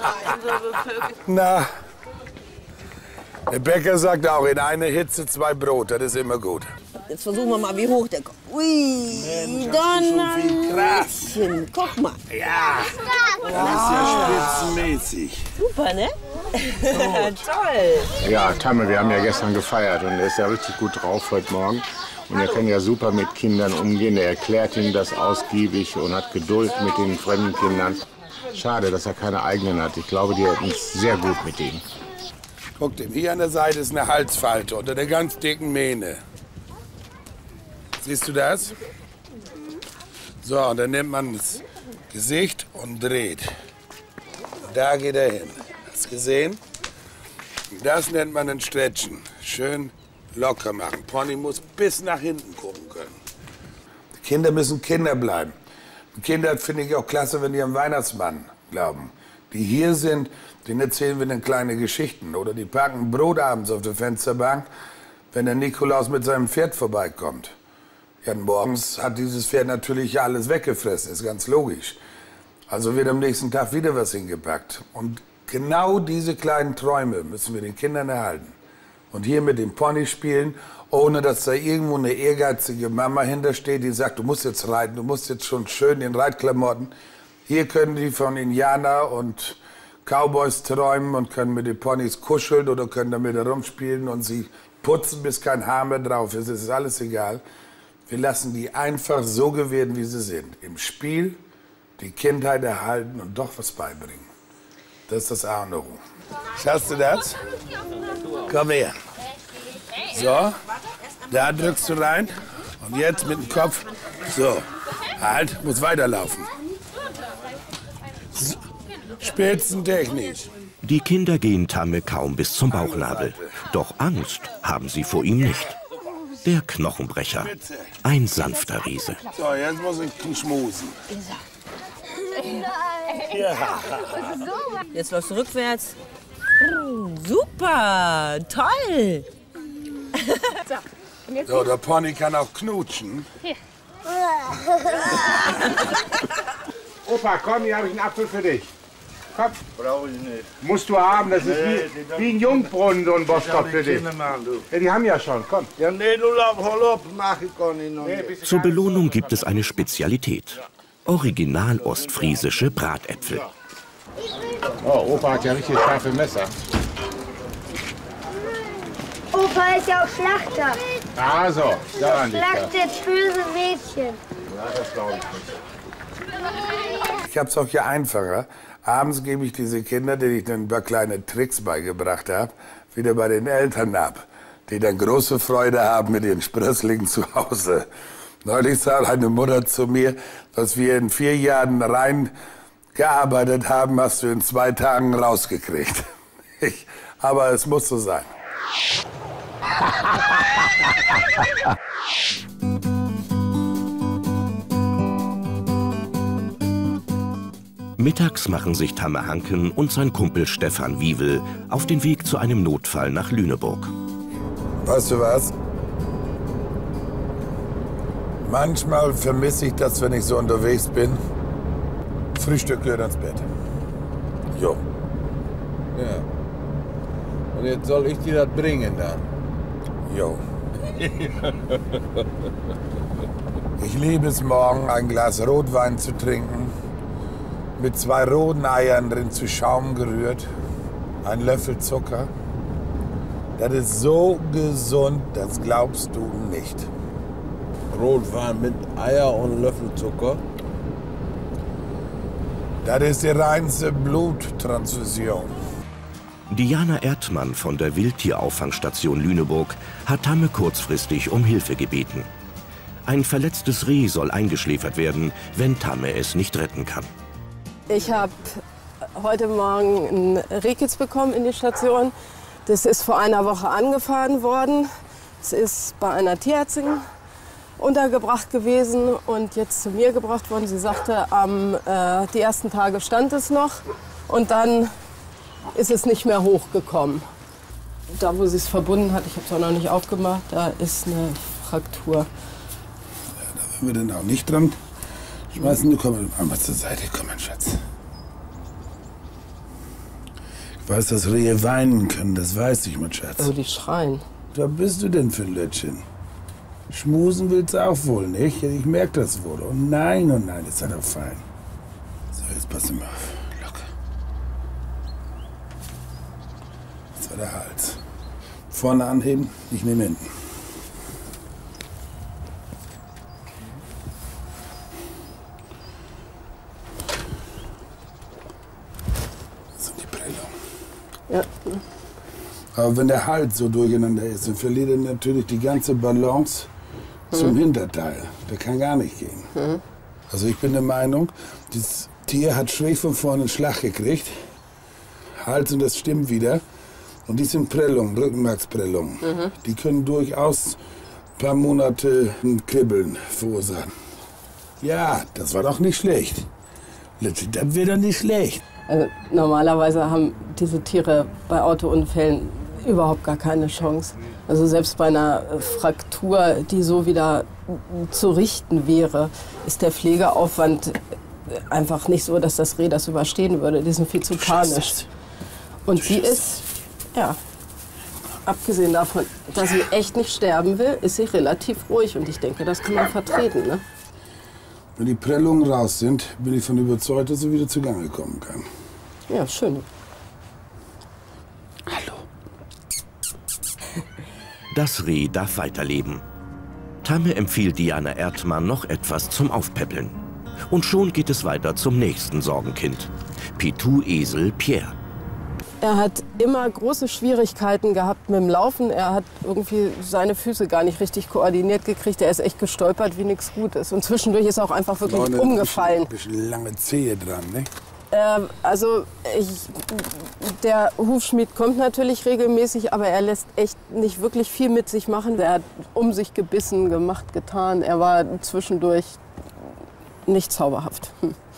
Na, der Bäcker sagt auch, in einer Hitze 2 Brot, das ist immer gut. Jetzt versuchen wir mal, wie hoch der kommt. Ui, Donnermädchen, guck mal. Ja, das ist ja spitzenmäßig. Super, ne? Toll. Ja, Tamme, wir haben ja gestern gefeiert und er ist ja richtig gut drauf heute Morgen. Und er kann ja super mit Kindern umgehen. Er erklärt ihnen das ausgiebig und hat Geduld mit den fremden Kindern. Schade, dass er keine eigenen hat. Ich glaube, die hätten es sehr gut mit ihm. Guck dir, hier an der Seite ist eine Halsfalte unter der ganz dicken Mähne. Siehst du das? So, und dann nimmt man das Gesicht und dreht. Da geht er hin. Hast du gesehen? Das nennt man ein Stretchen. Schön locker machen. Pony muss bis nach hinten gucken können. Die Kinder müssen Kinder bleiben. Die Kinder finde ich auch klasse, wenn die am Weihnachtsmann glauben. Die hier sind, denen erzählen wir dann kleine Geschichten. Oder die packen Brot abends auf der Fensterbank, wenn der Nikolaus mit seinem Pferd vorbeikommt. Ja, morgens hat dieses Pferd natürlich alles weggefressen, ist ganz logisch. Also wird am nächsten Tag wieder was hingepackt. Und genau diese kleinen Träume müssen wir den Kindern erhalten. Und hier mit dem Pony spielen, ohne dass da irgendwo eine ehrgeizige Mama hintersteht, die sagt, du musst jetzt reiten, du musst jetzt schon schön in Reitklamotten. Hier können die von Indianer und Cowboys träumen und können mit den Ponys kuscheln oder können damit herumspielen und sie putzen, bis kein Haar mehr drauf ist. Es ist alles egal. Wir lassen die einfach so gewähren, wie sie sind. Im Spiel die Kindheit erhalten und doch was beibringen. Das ist das A und O. Schaust du das? Komm her. So, da drückst du rein und jetzt mit dem Kopf. So, halt, muss weiterlaufen. So, spitzentechnisch. Die Kinder gehen Tamme kaum bis zum Bauchnabel. Doch Angst haben sie vor ihm nicht. Der Knochenbrecher. Ein sanfter Riese. So, jetzt muss ich schmusen. Ja. Jetzt läufst du rückwärts. Super, toll. So, der Pony kann auch knutschen. Opa, komm, hier habe ich einen Apfel für dich. Komm. Brauche ich nicht. Musst du haben, das ist wie ein Jungbrunnen, so ein Bostock für dich. Ja, die haben ja schon, komm. Ja, nee, du hol ab, mach ich gar nicht noch. Zur Belohnung gibt es eine Spezialität. Original ostfriesische Bratäpfel. Oh, Opa hat ja richtig scharfe Messer. Opa ist ja auch Schlachter. Also, daran liegt das. Schlachtet böse Mädchen. Ja, das glaube ich nicht. Ich habe es auch hier einfacher. Abends gebe ich diese Kinder, denen ich dann ein paar kleine Tricks beigebracht habe, wieder bei den Eltern ab, die dann große Freude haben mit ihren Sprösslingen zu Hause. Neulich sagte eine Mutter zu mir, was wir in 4 Jahren rein gearbeitet haben, hast du in 2 Tagen rausgekriegt. Aber es muss so sein. Mittags machen sich Tamme Hanken und sein Kumpel Stefan Wiewel auf den Weg zu einem Notfall nach Lüneburg. Weißt du was? Manchmal vermisse ich das, wenn ich so unterwegs bin. Frühstück gehört ans Bett. Jo. Ja. Und jetzt soll ich dir das bringen dann? Jo. Ich liebe es morgen, ein Glas Rotwein zu trinken, mit 2 roten Eiern drin zu Schaum gerührt, ein Löffel Zucker. Das ist so gesund, das glaubst du nicht. Rotwein mit Eier und Löffel Zucker? Das ist die reinste Bluttransfusion. Diana Erdmann von der Wildtierauffangstation Lüneburg hat Tamme kurzfristig um Hilfe gebeten. Ein verletztes Reh soll eingeschläfert werden, wenn Tamme es nicht retten kann. Ich habe heute Morgen ein Rehkitz bekommen in die Station. Das ist vor einer Woche angefahren worden. Es ist bei einer Tierärztin untergebracht gewesen und jetzt zu mir gebracht worden. Sie sagte, die ersten Tage stand es noch und dann ist es nicht mehr hochgekommen. Da, wo sie es verbunden hat, ich habe es auch noch nicht aufgemacht, da ist eine Fraktur. Ja, da werden wir denn auch nicht dran schmeißen. Du komm mal zur Seite, komm mein Schatz. Ich weiß, dass Rehe weinen können, das weiß ich, mein Schatz. Oh, die schreien. Was bist du denn für ein Lötchen? Schmusen willst du auch wohl nicht? Ich merke das wohl. Oh nein, ist das auch fein. So, jetzt pass mal auf. Locker. Das war der Hals. Vorne anheben, ich nehme hinten. Das sind die Prellungen. Ja. Aber wenn der Hals so durcheinander ist, dann verliert er natürlich die ganze Balance zum Hinterteil. Der kann gar nicht gehen. Also ich bin der Meinung, das Tier hat schräg von vorne einen Schlag gekriegt. Hals, und das stimmt wieder. Und die sind Prellungen, Rückenmarksprellungen. Die können durchaus ein paar Monate ein Kribbeln verursachen. Ja, das war doch nicht schlecht. Das wäre doch nicht schlecht. Also, normalerweise haben diese Tiere bei Autounfällen überhaupt gar keine Chance. Also selbst bei einer Fraktur, die so wieder zu richten wäre, ist der Pflegeaufwand einfach nicht so, dass das Reh das überstehen würde. Die sind viel zu panisch. Und sie ist, ja, abgesehen davon, dass sie echt nicht sterben will, ist sie relativ ruhig. Und ich denke, das kann man vertreten. Ne? Wenn die Prellungen raus sind, bin ich von überzeugt, dass sie wieder zugange kommen kann. Ja, schön. Das Reh darf weiterleben. Tamme empfiehlt Diana Erdmann noch etwas zum Aufpäppeln. Und schon geht es weiter zum nächsten Sorgenkind. Pitou-Esel Pierre. Er hat immer große Schwierigkeiten gehabt mit dem Laufen. Er hat irgendwie seine Füße gar nicht richtig koordiniert gekriegt. Er ist echt gestolpert, wie nichts Gutes. Und zwischendurch ist er auch einfach wirklich umgefallen. Ein bisschen lange Zehe dran, ne? Der Hufschmied kommt natürlich regelmäßig, aber er lässt echt nicht wirklich viel mit sich machen. Er hat um sich gebissen, gemacht, getan. Er war zwischendurch nicht zauberhaft.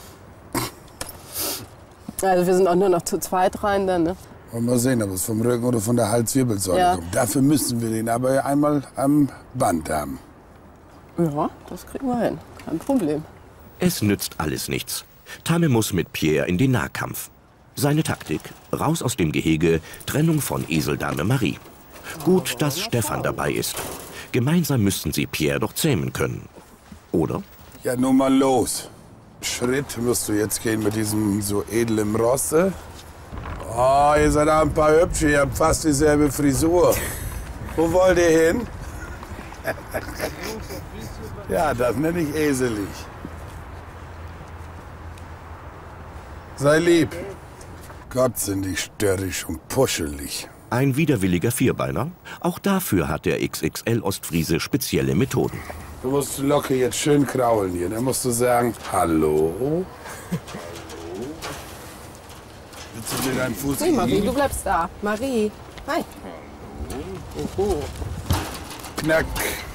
Also wir sind auch nur noch zu zweit rein dann, ne? Wollen wir sehen, ob es vom Rücken oder von der Halswirbelsäule kommt. Dafür müssen wir den aber einmal am Band haben. Ja, das kriegen wir hin. Kein Problem. Es nützt alles nichts. Tamme muss mit Pierre in den Nahkampf. Seine Taktik: raus aus dem Gehege, Trennung von Eseldame Marie. Gut, dass Stefan dabei ist. Gemeinsam müssten sie Pierre doch zähmen können. Oder? Ja, nun mal los. Schritt musst du jetzt gehen mit diesem so edlen Rosse. Oh, ihr seid auch ein paar Hübsche, ihr habt fast dieselbe Frisur. Wo wollt ihr hin? Ja, das nenne ich eselig. Sei lieb. Gott, sind die störrisch und puschelig. Ein widerwilliger Vierbeiner? Auch dafür hat der XXL-Ostfriese spezielle Methoden. Du musst locker jetzt schön kraulen hier. Dann musst du sagen, hallo. Willst du mir deinen Fuß Hey Marie, du bleibst da. Marie, hi. Oh. Knack.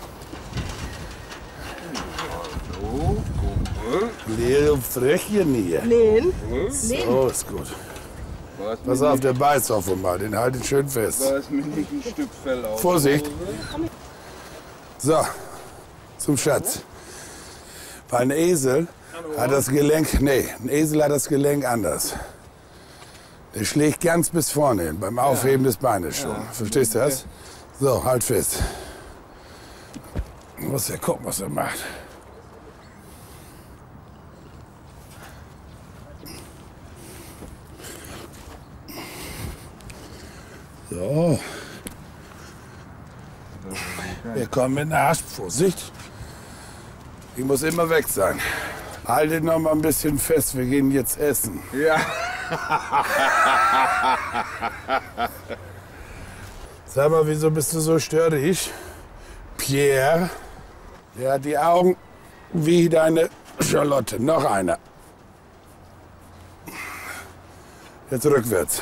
Leere Fröchchen hier. Lehn. So, ist gut. Pass auf, der beißt auf mal. Den haltet schön fest. Da ist mir nicht ein Stück Fell auf. Vorsicht. So, zum Schatz. Weil ein Esel hat das Gelenk, ein Esel hat das Gelenk anders. Der schlägt ganz bis vorne hin, beim Aufheben des Beines schon. Verstehst du das? So, halt fest. Du musst ja gucken, was er macht. So. Wir kommen mit einer Hasp. Vorsicht. Die muss immer weg sein. Haltet noch mal ein bisschen fest, wir gehen jetzt essen. Ja. Sag mal, wieso bist du so störrisch? Pierre, der hat die Augen wie deine Charlotte. Noch einer. Jetzt rückwärts.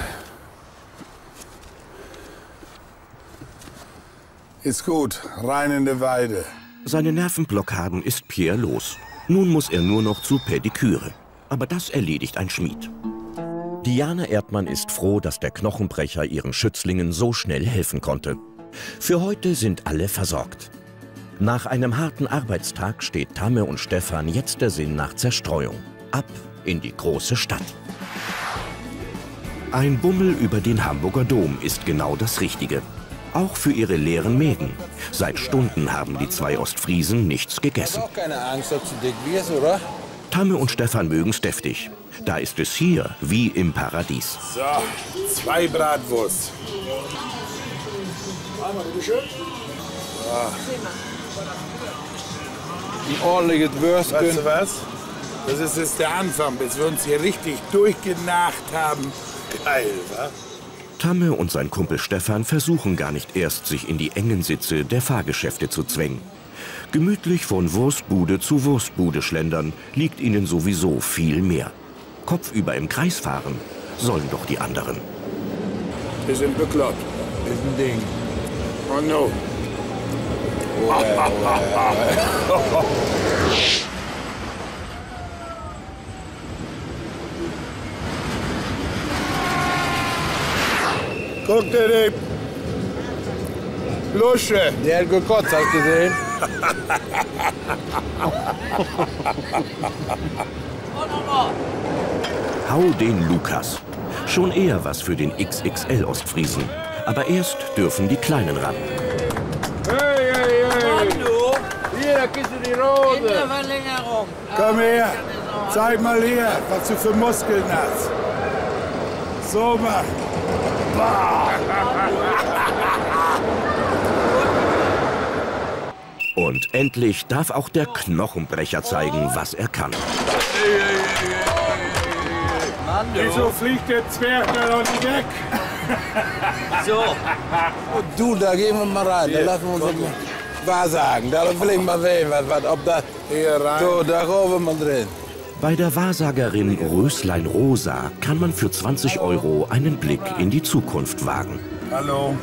Ist gut, rein in die Weide. Seine Nervenblockaden ist Pierre los. Nun muss er nur noch zu Pediküre. Aber das erledigt ein Schmied. Diana Erdmann ist froh, dass der Knochenbrecher ihren Schützlingen so schnell helfen konnte. Für heute sind alle versorgt. Nach einem harten Arbeitstag steht Tamme und Stefan jetzt der Sinn nach Zerstreuung. Ab in die große Stadt. Ein Bummel über den Hamburger Dom ist genau das Richtige. Auch für ihre leeren Mägen. Seit Stunden haben die zwei Ostfriesen nichts gegessen. Auch keine Angst, dass du dick wirst, oder? Tamme und Stefan mögen's deftig. Da ist es hier wie im Paradies. So, 2 Bratwurst. Ein ordentliches Würstchen. Weißt du was? Das ist jetzt der Anfang, bis wir uns hier richtig durchgenacht haben. Geil, wa? Tamme und sein Kumpel Stefan versuchen gar nicht erst, sich in die engen Sitze der Fahrgeschäfte zu zwängen. Gemütlich von Wurstbude zu Wurstbude schlendern liegt ihnen sowieso viel mehr. Kopfüber im Kreis fahren sollen doch die anderen. Wir sind bekloppt. Ist ein Ding. Oh no. Guck dir den Lusche. Der hat gekotzt, hast du gesehen? Hau den Lukas. Schon eher was für den XXL Ostfriesen. Aber erst dürfen die Kleinen ran. Hey, hey, hey. Hier, da kriegst du die Rose. Komm her, zeig mal her, was du für Muskeln hast. So mach. Und endlich darf auch der Knochenbrecher zeigen, was er kann. Wieso fliegt der Zwerg da noch nicht weg? So. Du, da gehen wir mal rein. Da lassen wir uns wahrsagen. Da will ich mal sehen, ob das hier rein. So, da kommen wir mal drin. Bei der Wahrsagerin Röslein Rosa kann man für 20 € einen Blick in die Zukunft wagen. Hallo.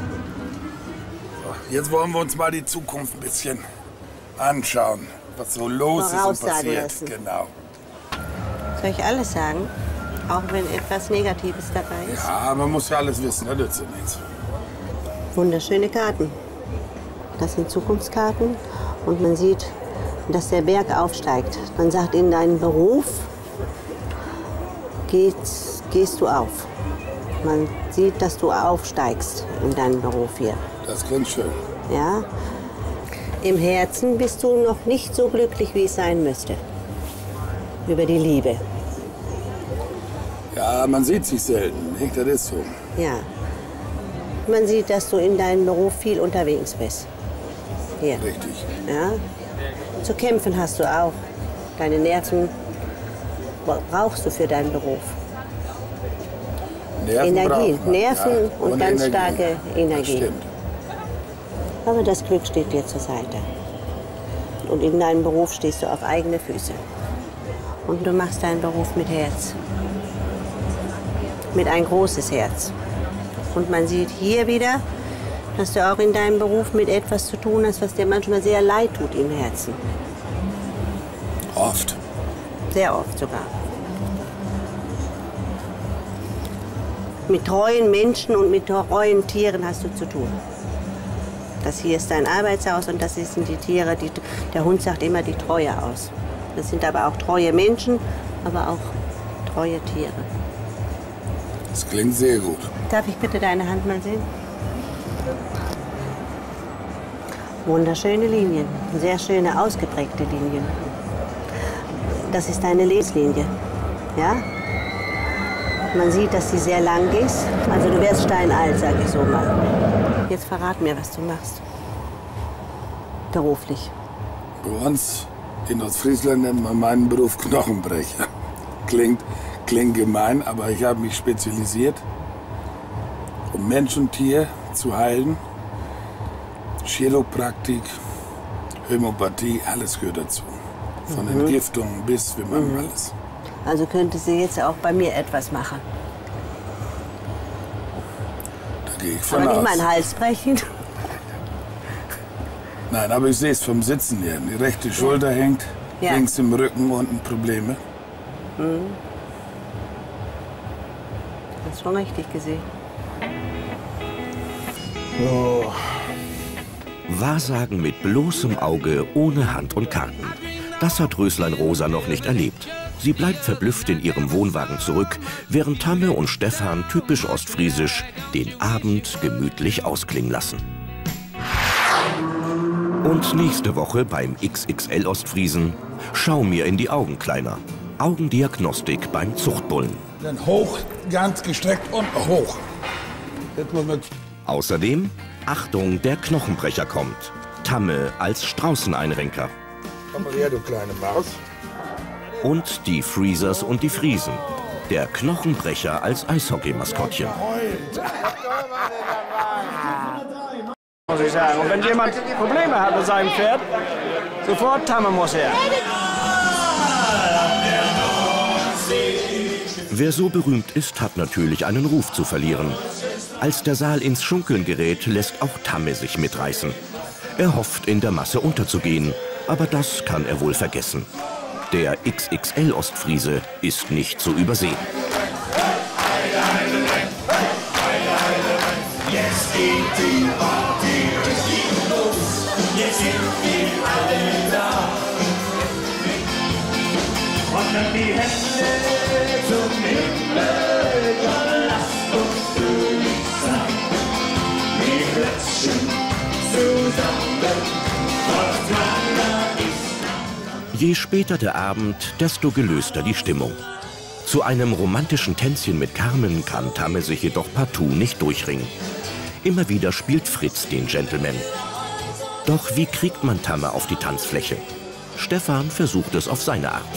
So, jetzt wollen wir uns mal die Zukunft ein bisschen anschauen, was so los ist und passiert. Lassen. Genau. Soll ich alles sagen? Auch wenn etwas Negatives dabei ist? Ja, man muss ja alles wissen, da nützt ja nichts. Wunderschöne Karten. Das sind Zukunftskarten und man sieht, dass der Berg aufsteigt. Man sagt, in deinen Beruf gehst du auf. Man sieht, dass du aufsteigst in deinem Beruf hier. Das klingt schön. Ja. Im Herzen bist du noch nicht so glücklich, wie es sein müsste. Über die Liebe. Ja, man sieht sich selten, nicht? Das ist so. Ja. Man sieht, dass du in deinem Beruf viel unterwegs bist. Hier. Richtig. Ja. Zu kämpfen hast du auch. Deine Nerven brauchst du für deinen Beruf. Energie, Nerven ja. und ganz Energie. starke Energie. Das stimmt. Aber das Glück steht dir zur Seite. Und in deinem Beruf stehst du auf eigene Füße. Und du machst deinen Beruf mit Herz. Mit ein großes Herz. Und man sieht hier wieder, dass du auch in deinem Beruf mit etwas zu tun hast, was dir manchmal sehr leid tut im Herzen. Oft. Sehr oft sogar. Mit treuen Menschen und mit treuen Tieren hast du zu tun. Das hier ist dein Arbeitshaus und das sind die Tiere, der Hund sagt immer die Treue aus. Das sind aber auch treue Menschen, aber auch treue Tiere. Das klingt sehr gut. Darf ich bitte deine Hand mal sehen? Wunderschöne Linien, sehr schöne, ausgeprägte Linien. Das ist deine Lebenslinie, ja? Man sieht, dass sie sehr lang ist. Also du wärst steinalt, sag ich so mal. Jetzt verrat mir, was du machst. Beruflich. Bei uns in Ostfriesland nennt man meinen Beruf Knochenbrecher. Klingt gemein, aber ich habe mich spezialisiert, um Mensch und Tier zu heilen. Chiropraktik, Homöopathie, alles gehört dazu. Von Entgiftungen bis, wir machen alles. Also könnte sie jetzt auch bei mir etwas machen. Da gehe ich von Aber aus. nicht meinen Hals brechen. Nein, aber ich sehe es vom Sitzen her. Die rechte Schulter hängt, Ja. links im Rücken unten Probleme. Hast schon richtig gesehen. Oh. Wahrsagen mit bloßem Auge, ohne Hand und Karten. Das hat Röslein Rosa noch nicht erlebt. Sie bleibt verblüfft in ihrem Wohnwagen zurück, während Tamme und Stefan typisch ostfriesisch den Abend gemütlich ausklingen lassen. Und nächste Woche beim XXL Ostfriesen: Schau mir in die Augen, Kleiner. Augendiagnostik beim Zuchtbullen. Dann hoch, ganz gestreckt und hoch. Jetzt muss man Außerdem: Achtung, der Knochenbrecher kommt. Tamme als Straußeneinrenker. Komm mal her, du kleine Maus. Und die Freezers und die Friesen. Der Knochenbrecher als Eishockey-Maskottchen. Muss ich sagen. Und wenn jemand Probleme hat mit seinem Pferd, sofort Tamme muss her. Wer so berühmt ist, hat natürlich einen Ruf zu verlieren. Als der Saal ins Schunkeln gerät, lässt auch Tamme sich mitreißen. Er hofft, in der Masse unterzugehen, aber das kann er wohl vergessen. Der XXL-Ostfriese ist nicht zu übersehen. Jetzt geht die Party jetzt sind wir alle da. Und dann die Hände zum Himmel, dann lasst uns fröhlich sein. Wir klatschen zusammen, was keiner ist. Je später der Abend, desto gelöster die Stimmung. Zu einem romantischen Tänzchen mit Carmen kann Tamme sich jedoch partout nicht durchringen. Immer wieder spielt Fritz den Gentleman. Doch wie kriegt man Tamme auf die Tanzfläche? Stefan versucht es auf seine Art.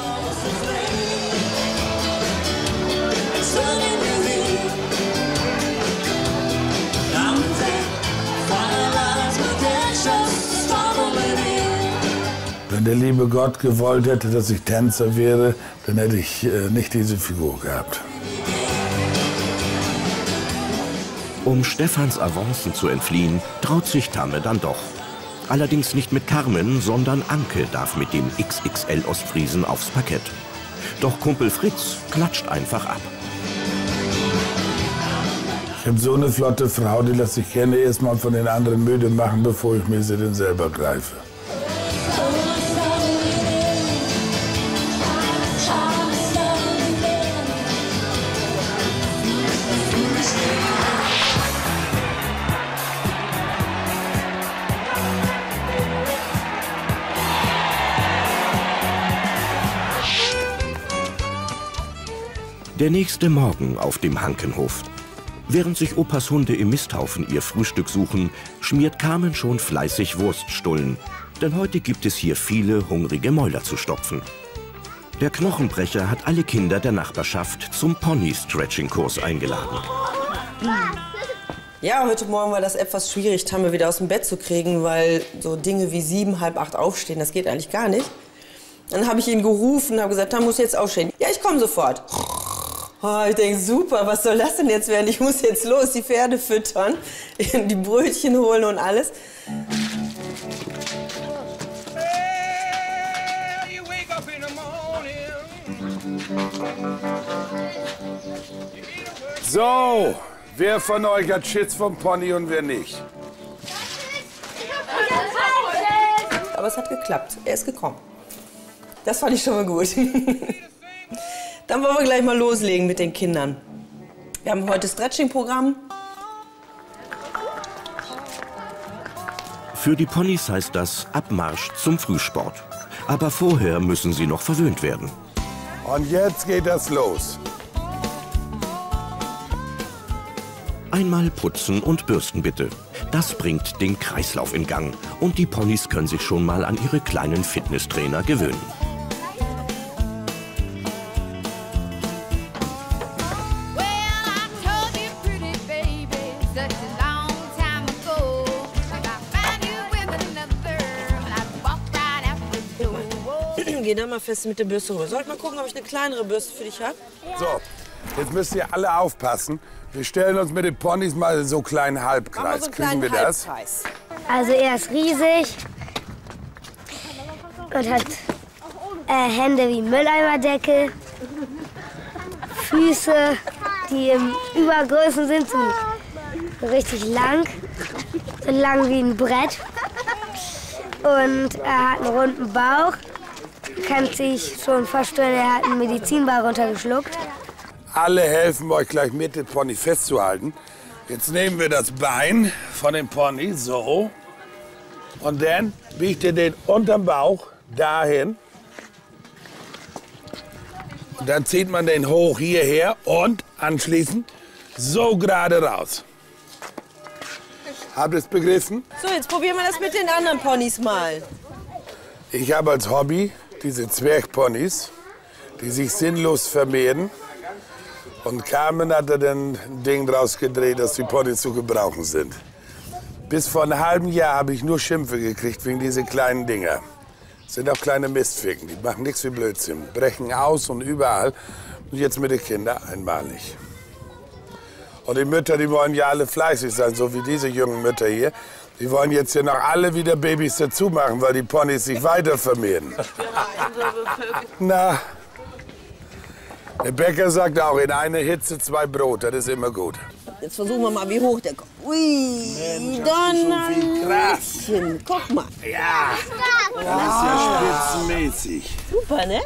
Wenn der liebe Gott gewollt hätte, dass ich Tänzer wäre, dann hätte ich nicht diese Figur gehabt. Um Stefans Avancen zu entfliehen, traut sich Tamme dann doch. Allerdings nicht mit Carmen, sondern Anke darf mit dem XXL-Ostfriesen aufs Parkett. Doch Kumpel Fritz klatscht einfach ab. Ich habe so eine flotte Frau, die lässt sich gerne erst mal von den anderen müde machen, bevor ich mir sie denn selber greife. Der nächste Morgen auf dem Hankenhof. Während sich Opas Hunde im Misthaufen ihr Frühstück suchen, schmiert Carmen schon fleißig Wurststullen. Denn heute gibt es hier viele hungrige Mäuler zu stopfen. Der Knochenbrecher hat alle Kinder der Nachbarschaft zum Pony-Stretching-Kurs eingeladen. Ja, heute Morgen war das etwas schwierig, Tamme wieder aus dem Bett zu kriegen, weil so Dinge wie 7, halb 8 aufstehen, das geht eigentlich gar nicht. Dann habe ich ihn gerufen und habe gesagt, Tamme muss jetzt aufstehen. Ja, ich komme sofort. Oh, ich denke, super, was soll das denn jetzt werden? Ich muss jetzt los, die Pferde füttern, die Brötchen holen und alles. So, wer von euch hat Schiss vom Pony und wer nicht? Aber es hat geklappt, er ist gekommen. Das fand ich schon mal gut. Dann wollen wir gleich mal loslegen mit den Kindern. Wir haben heute Stretching-Programm. Für die Ponys heißt das Abmarsch zum Frühsport. Aber vorher müssen sie noch verwöhnt werden. Und jetzt geht das los. Einmal putzen und bürsten bitte. Das bringt den Kreislauf in Gang. Und die Ponys können sich schon mal an ihre kleinen Fitnesstrainer gewöhnen. Geh da mal fest mit der Bürste rüber. Soll ich mal gucken, ob ich eine kleinere Bürste für dich habe? So, jetzt müsst ihr alle aufpassen. Wir stellen uns mit den Ponys mal so einen kleinen Halbkreis. Kriegen wir das? Also er ist riesig und hat Hände wie Mülleimerdeckel, Füße, die im Übergrößen sind, so richtig lang, so lang wie ein Brett. Und er hat einen runden Bauch. Kann sich schon vorstellen, er hat einen Medizinball runtergeschluckt. Alle helfen euch gleich mit, den Pony festzuhalten. Jetzt nehmen wir das Bein von dem Pony, so. Und dann biegt ihr den unterm Bauch dahin. Und dann zieht man den hoch hierher und anschließend so gerade raus. Habt ihr es begriffen? So, jetzt probieren wir das mit den anderen Ponys mal. Ich habe als Hobby diese Zwergponys, die sich sinnlos vermehren. Und Carmen hat da dann ein Ding draus gedreht, dass die Ponys zu gebrauchen sind. Bis vor einem halben Jahr habe ich nur Schimpfe gekriegt wegen diese kleinen Dinger. Das sind auch kleine Mistficken, die machen nichts wie Blödsinn, brechen aus und überall. Und jetzt mit den Kindern einmalig. Und die Mütter, die wollen ja alle fleißig sein, so wie diese jungen Mütter hier. Die wollen jetzt hier noch alle wieder Babys dazu machen, weil die Ponys sich weiter vermehren. Na, Der Bäcker sagt auch, in einer Hitze 2 Brot, das ist immer gut. Jetzt versuchen wir mal, wie hoch der kommt. Ui, Donnerchen. Guck mal. Ja, das ist ja spitzenmäßig. Super, ne?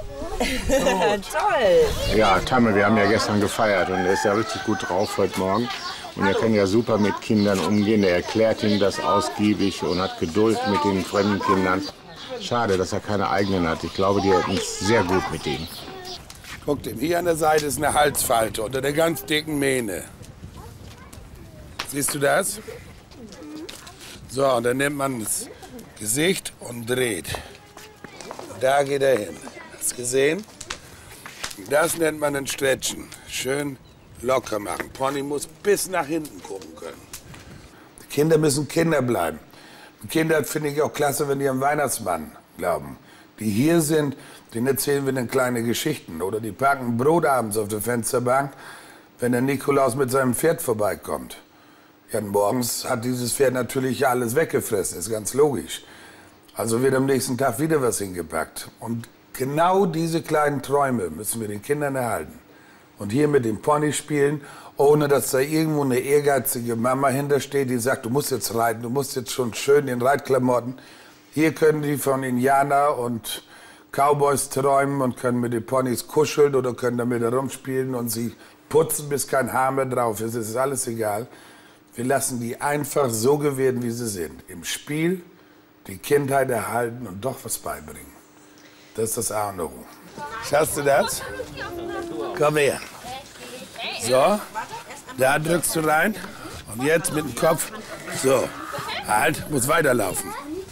Toll. Ja, Tamme, wir haben ja gestern gefeiert und er ist ja richtig gut drauf heute Morgen. Und er kann ja super mit Kindern umgehen. Er erklärt ihnen das ausgiebig und hat Geduld mit den fremden Kindern. Schade, dass er keine eigenen hat. Ich glaube, die hätten es sehr gut mit ihm. Guckt ihm, hier an der Seite ist eine Halsfalte unter der ganz dicken Mähne. Siehst du das? So, und dann nimmt man das Gesicht und dreht. Da geht er hin. Hast du gesehen? Das nennt man ein Stretchen. Schön locker machen. Pony muss bis nach hinten gucken können. Die Kinder müssen Kinder bleiben. Die Kinder finde ich auch klasse, wenn die am Weihnachtsmann glauben. Die hier sind, denen erzählen wir dann kleine Geschichten. Oder die packen Brot abends auf der Fensterbank, wenn der Nikolaus mit seinem Pferd vorbeikommt. Ja, morgens hat dieses Pferd natürlich alles weggefressen, ist ganz logisch. Also wird am nächsten Tag wieder was hingepackt. Und genau diese kleinen Träume müssen wir den Kindern erhalten. Und hier mit dem Pony spielen, ohne dass da irgendwo eine ehrgeizige Mama hintersteht, die sagt, du musst jetzt reiten, du musst jetzt schon schön in Reitklamotten. Hier können die von Indianer und Cowboys träumen und können mit den Ponys kuscheln oder können damit herumspielen und sie putzen, bis kein Haar mehr drauf ist. Es ist alles egal. Wir lassen die einfach so werden, wie sie sind. Im Spiel die Kindheit erhalten und doch was beibringen. Das ist das A und O. Schaust du das? Komm her. So, da drückst du rein. Und jetzt mit dem Kopf. So, halt, muss weiterlaufen.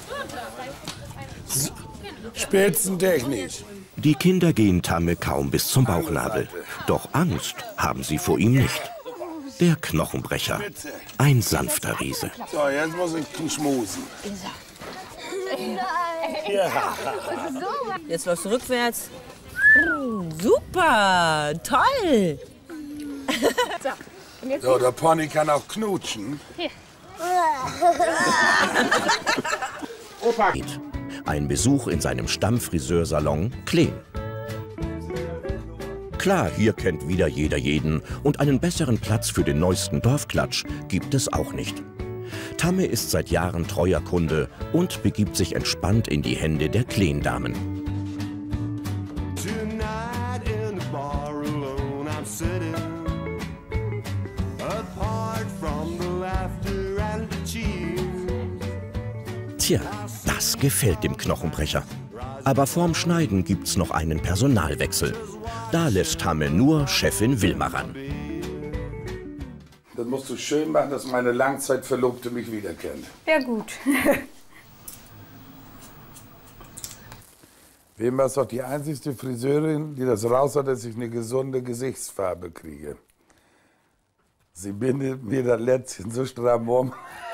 So, spitzentechnisch. Die Kinder gehen Tamme kaum bis zum Bauchnabel. Doch Angst haben sie vor ihm nicht. Der Knochenbrecher. Ein sanfter Riese. So, jetzt muss ich schmusen. Ja. Jetzt läufst du rückwärts. Super, toll. So, der Pony kann auch knutschen. Ein Besuch in seinem Stammfriseursalon Kleen. Klar, hier kennt wieder jeder jeden und einen besseren Platz für den neuesten Dorfklatsch gibt es auch nicht. Tamme ist seit Jahren treuer Kunde und begibt sich entspannt in die Hände der Kleen-Damen. Tja, das gefällt dem Knochenbrecher. Aber vorm Schneiden gibt's noch einen Personalwechsel. Da lässt Tamme nur Chefin Wilma ran. Das musst du schön machen, dass meine Langzeitverlobte mich wiederkennt. Ja, gut. Wilma ist doch die einzige Friseurin, die das raus hat, dass ich eine gesunde Gesichtsfarbe kriege. Sie bindet mir das Lätzchen so stramm um.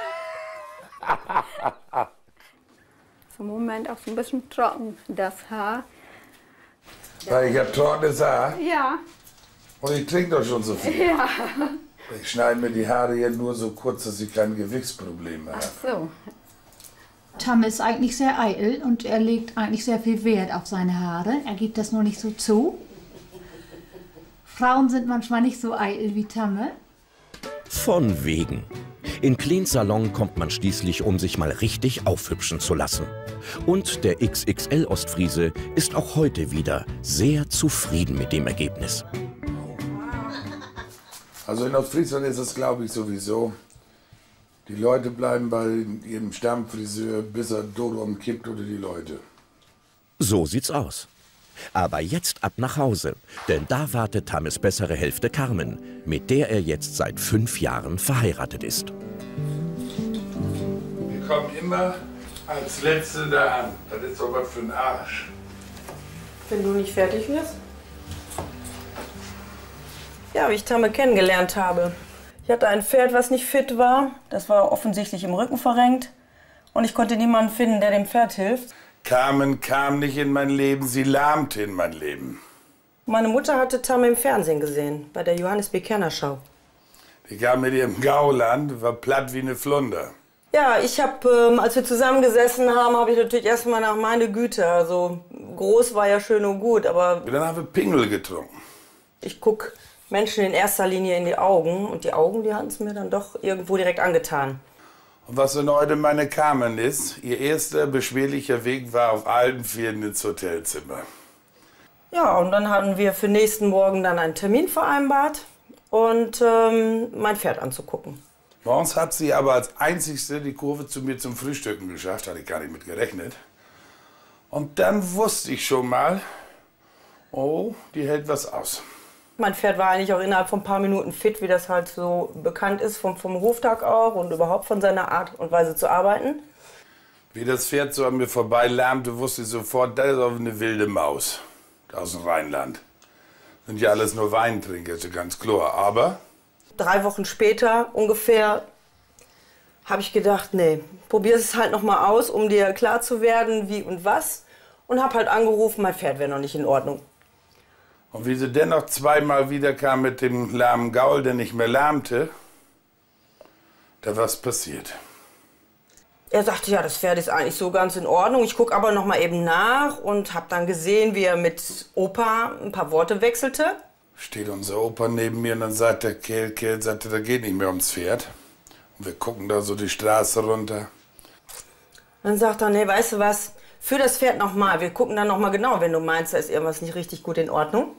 Im Moment auch so ein bisschen trocken, das Haar. Weil ich habe trockenes Haar. Ja. Und ich trinke doch schon so viel. Ja. Ich schneide mir die Haare hier nur so kurz, dass ich keine Gewichtsprobleme habe. Ach so. Tamme ist eigentlich sehr eitel und er legt eigentlich sehr viel Wert auf seine Haare. Er gibt das nur nicht so zu. Frauen sind manchmal nicht so eitel wie Tamme. Von wegen. In Kleens Salon kommt man schließlich, um sich mal richtig aufhübschen zu lassen. Und der XXL-Ostfriese ist auch heute wieder sehr zufrieden mit dem Ergebnis. Also in Ostfriesland ist es, glaube ich, sowieso. Die Leute bleiben bei ihrem Stammfriseur, bis er tot umkippt oder die Leute. So sieht's aus. Aber jetzt ab nach Hause, denn da wartet Tammes bessere Hälfte Carmen, mit der er jetzt seit 5 Jahren verheiratet ist. Wir kommen immer als Letzte da an. Das ist doch was für ein Arsch. Wenn du nicht fertig wirst? Ja, wie ich Tamme kennengelernt habe. Ich hatte ein Pferd, was nicht fit war. Das war offensichtlich im Rücken verrenkt. Und ich konnte niemanden finden, der dem Pferd hilft. Carmen kam nicht in mein Leben, sie lahmte in mein Leben. Meine Mutter hatte Tamme im Fernsehen gesehen, bei der Johannes B. Kerner Show. Die kam mit ihrem Gauland, war platt wie eine Flunder. Ja, ich habe, als wir zusammengesessen haben, habe ich natürlich erstmal nach meine Güte. Also groß war ja schön und gut, aber... Dann haben wir Pingel getrunken. Ich gucke Menschen in erster Linie in die Augen und die Augen, die hatten es mir dann doch irgendwo direkt angetan. Und was denn heute meine Carmen ist, ihr erster beschwerlicher Weg war auf allen Vieren ins Hotelzimmer. Ja, und dann hatten wir für nächsten Morgen dann einen Termin vereinbart und mein Pferd anzugucken. Morgens hat sie aber als Einzigste die Kurve zu mir zum Frühstücken geschafft, hatte ich gar nicht mit gerechnet. Und dann wusste ich schon mal, oh, die hält was aus. Mein Pferd war eigentlich auch innerhalb von ein paar Minuten fit, wie das halt so bekannt ist, vom Hoftag auch und überhaupt von seiner Art und Weise zu arbeiten. Wie das Pferd so an mir vorbeilärmte, wusste ich sofort, das ist auch eine wilde Maus aus dem Rheinland. Sind ja alles nur Weintrinker, ist ja ganz klar. Aber 3 Wochen später ungefähr habe ich gedacht, nee, probier es halt noch mal aus, um dir klar zu werden, wie und was. Und habe halt angerufen, mein Pferd wäre noch nicht in Ordnung. Und wie sie dennoch zweimal wieder kam mit dem lahmen Gaul, der nicht mehr lahmte, da war's passiert. Er sagte, ja, das Pferd ist eigentlich so ganz in Ordnung. Ich gucke aber noch mal eben nach und habe dann gesehen, wie er mit Opa ein paar Worte wechselte. Steht unser Opa neben mir und dann sagt der Kerl sagte, da geht nicht mehr ums Pferd. Und wir gucken da so die Straße runter. Dann sagt er, nee, weißt du was, für das Pferd noch mal. Wir gucken dann noch mal genau, wenn du meinst, da ist irgendwas nicht richtig gut in Ordnung.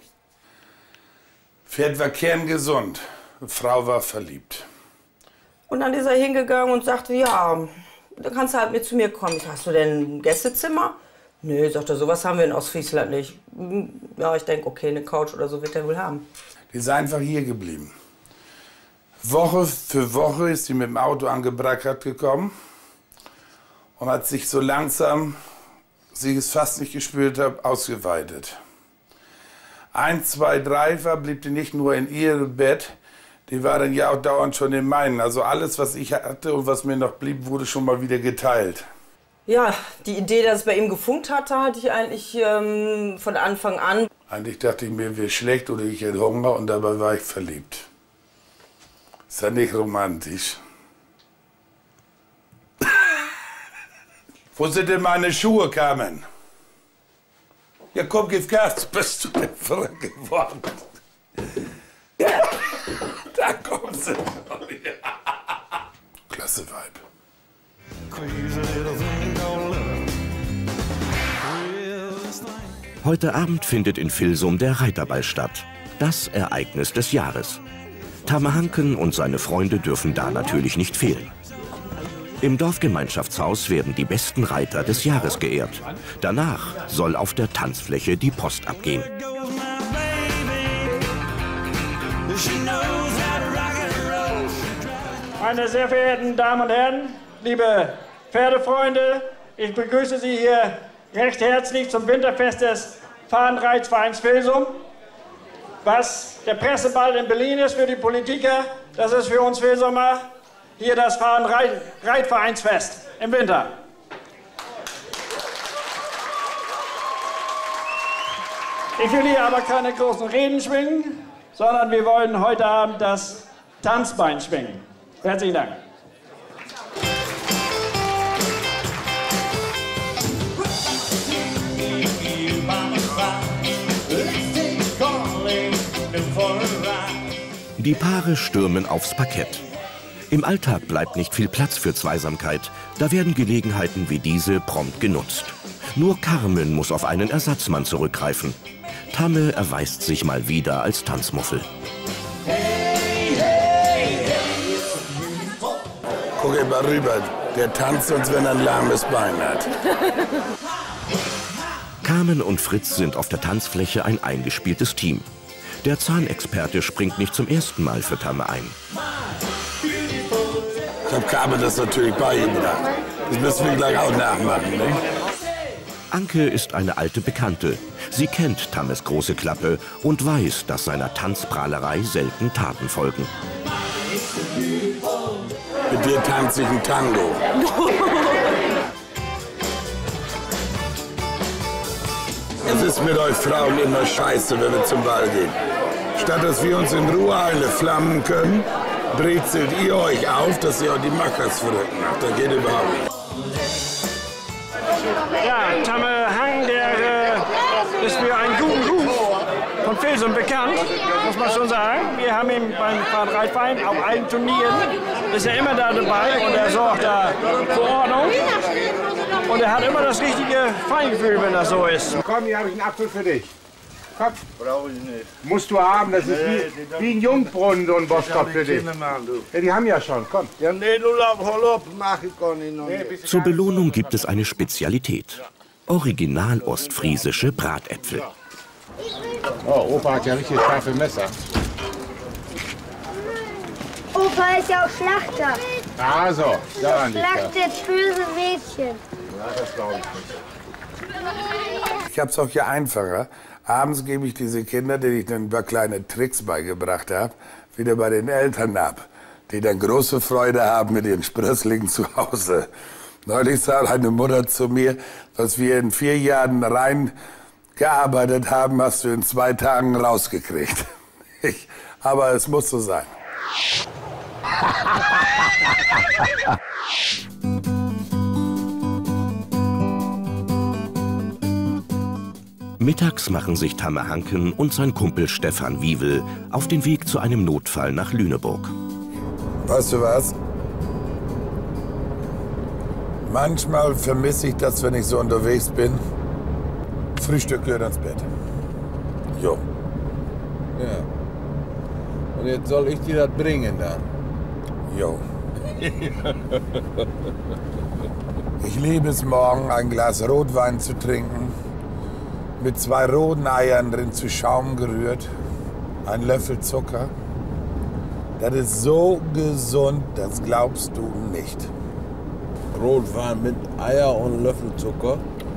Pferd war kerngesund, Frau war verliebt. Und dann ist er hingegangen und sagte, ja, dann kannst du halt mit zu mir kommen. Hast du denn ein Gästezimmer? Nee, sagt er, sowas haben wir in Ostfriesland nicht. Ja, ich denke, okay, eine Couch oder so wird er wohl haben. Die ist einfach hier geblieben. Woche für Woche ist sie mit dem Auto angebrackert gekommen und hat sich so langsam, sie es fast nicht gespürt hat, ausgeweitet. 1, 2, 3 blieb die nicht nur in ihrem Bett, die war dann ja auch dauernd schon in meinen. Also alles, was ich hatte und was mir noch blieb, wurde schon mal wieder geteilt. Ja, die Idee, dass es bei ihm gefunkt hatte, hatte ich eigentlich von Anfang an. Eigentlich dachte ich mir, wäre schlecht oder ich hätte Hunger und dabei war ich verliebt. Ist ja nicht romantisch. Wo sind denn meine Schuhe, Carmen? Ja, komm, gib Gas, bist du denn verrückt geworden? Ja, da kommt sie. Klasse Vibe. Heute Abend findet in Vilsum der Reiterball statt. Das Ereignis des Jahres. Tame Hanken und seine Freunde dürfen da natürlich nicht fehlen. Im Dorfgemeinschaftshaus werden die besten Reiter des Jahres geehrt. Danach soll auf der Tanzfläche die Post abgehen. Meine sehr verehrten Damen und Herren, liebe Pferdefreunde, ich begrüße Sie hier recht herzlich zum Winterfest des Fahnenreitvereins Vilsum. Was der Presseball in Berlin ist für die Politiker, das ist für uns Vilsumer hier das Fahnenreitvereinsfest im Winter. Ich will hier aber keine großen Reden schwingen, sondern wir wollen heute Abend das Tanzbein schwingen. Herzlichen Dank. Die Paare stürmen aufs Parkett. Im Alltag bleibt nicht viel Platz für Zweisamkeit. Da werden Gelegenheiten wie diese prompt genutzt. Nur Carmen muss auf einen Ersatzmann zurückgreifen. Tame erweist sich mal wieder als Tanzmuffel. Guck immer rüber, der tanzt, als wenn er ein lahmes Bein hat. Carmen und Fritz sind auf der Tanzfläche ein eingespieltes Team. Der Zahnexperte springt nicht zum ersten Mal für Tame ein. Ich habe Carmen das natürlich beigebracht. Das müssen wir gleich auch nachmachen, ne? Anke ist eine alte Bekannte. Sie kennt Tames große Klappe und weiß, dass seiner Tanzprahlerei selten Taten folgen. Mit dir tanze ich ein Tango. Es ist mit euch Frauen immer scheiße, wenn wir zum Ball gehen. Statt dass wir uns in Ruhe eine flammen können, brezelt ihr euch auf, dass ihr auch die Mackers verrückt macht. Das geht überhaupt nicht. Ja, Tame Hanken, der ist für einen guten Ruf von Vilsum Filsen bekannt, muss man schon sagen. Wir haben ihn beim Fahrradreitverein auf allen Turnieren, ist er immer da dabei und er sorgt da für Ordnung. Und er hat immer das richtige Feingefühl, wenn das so ist. Komm, hier habe ich einen Apfel für dich. Komm. Brauche ich nicht. Musst du haben, das ist wie ein Jungbrunnen, so ein Boskop für dich. Ja, die haben ja schon, komm. Ja, nee, du hol ab, mach ich gar nicht noch. Zur Belohnung gibt es eine Spezialität. Original ostfriesische Bratäpfel. Oh, Opa hat ja richtig scharfe Messer. Opa ist ja auch Schlachter. Also, daran liegt das. Schlachtet böse Mädchen. Ja, das glaube ich nicht. Ich habe es auch hier einfacher. Abends gebe ich diese Kinder, denen ich dann ein paar kleine Tricks beigebracht habe, wieder bei den Eltern ab, die dann große Freude haben mit ihren Sprösslingen zu Hause. Neulich sagte eine Mutter zu mir, was wir in 4 Jahren rein gearbeitet haben, hast du in 2 Tagen rausgekriegt. Aber es muss so sein. Mittags machen sich Tamme Hanken und sein Kumpel Stefan Wiewel auf den Weg zu einem Notfall nach Lüneburg. Weißt du was? Manchmal vermisse ich das, wenn ich so unterwegs bin. Frühstück gehört ans Bett. Jo. Ja. Und jetzt soll ich dir das bringen dann? Jo. Ich liebe es morgen, ein Glas Rotwein zu trinken, mit 2 roten Eiern drin zu Schaum gerührt, ein Löffel Zucker. Das ist so gesund, das glaubst du nicht. Rotwein mit Eier und Löffel Zucker?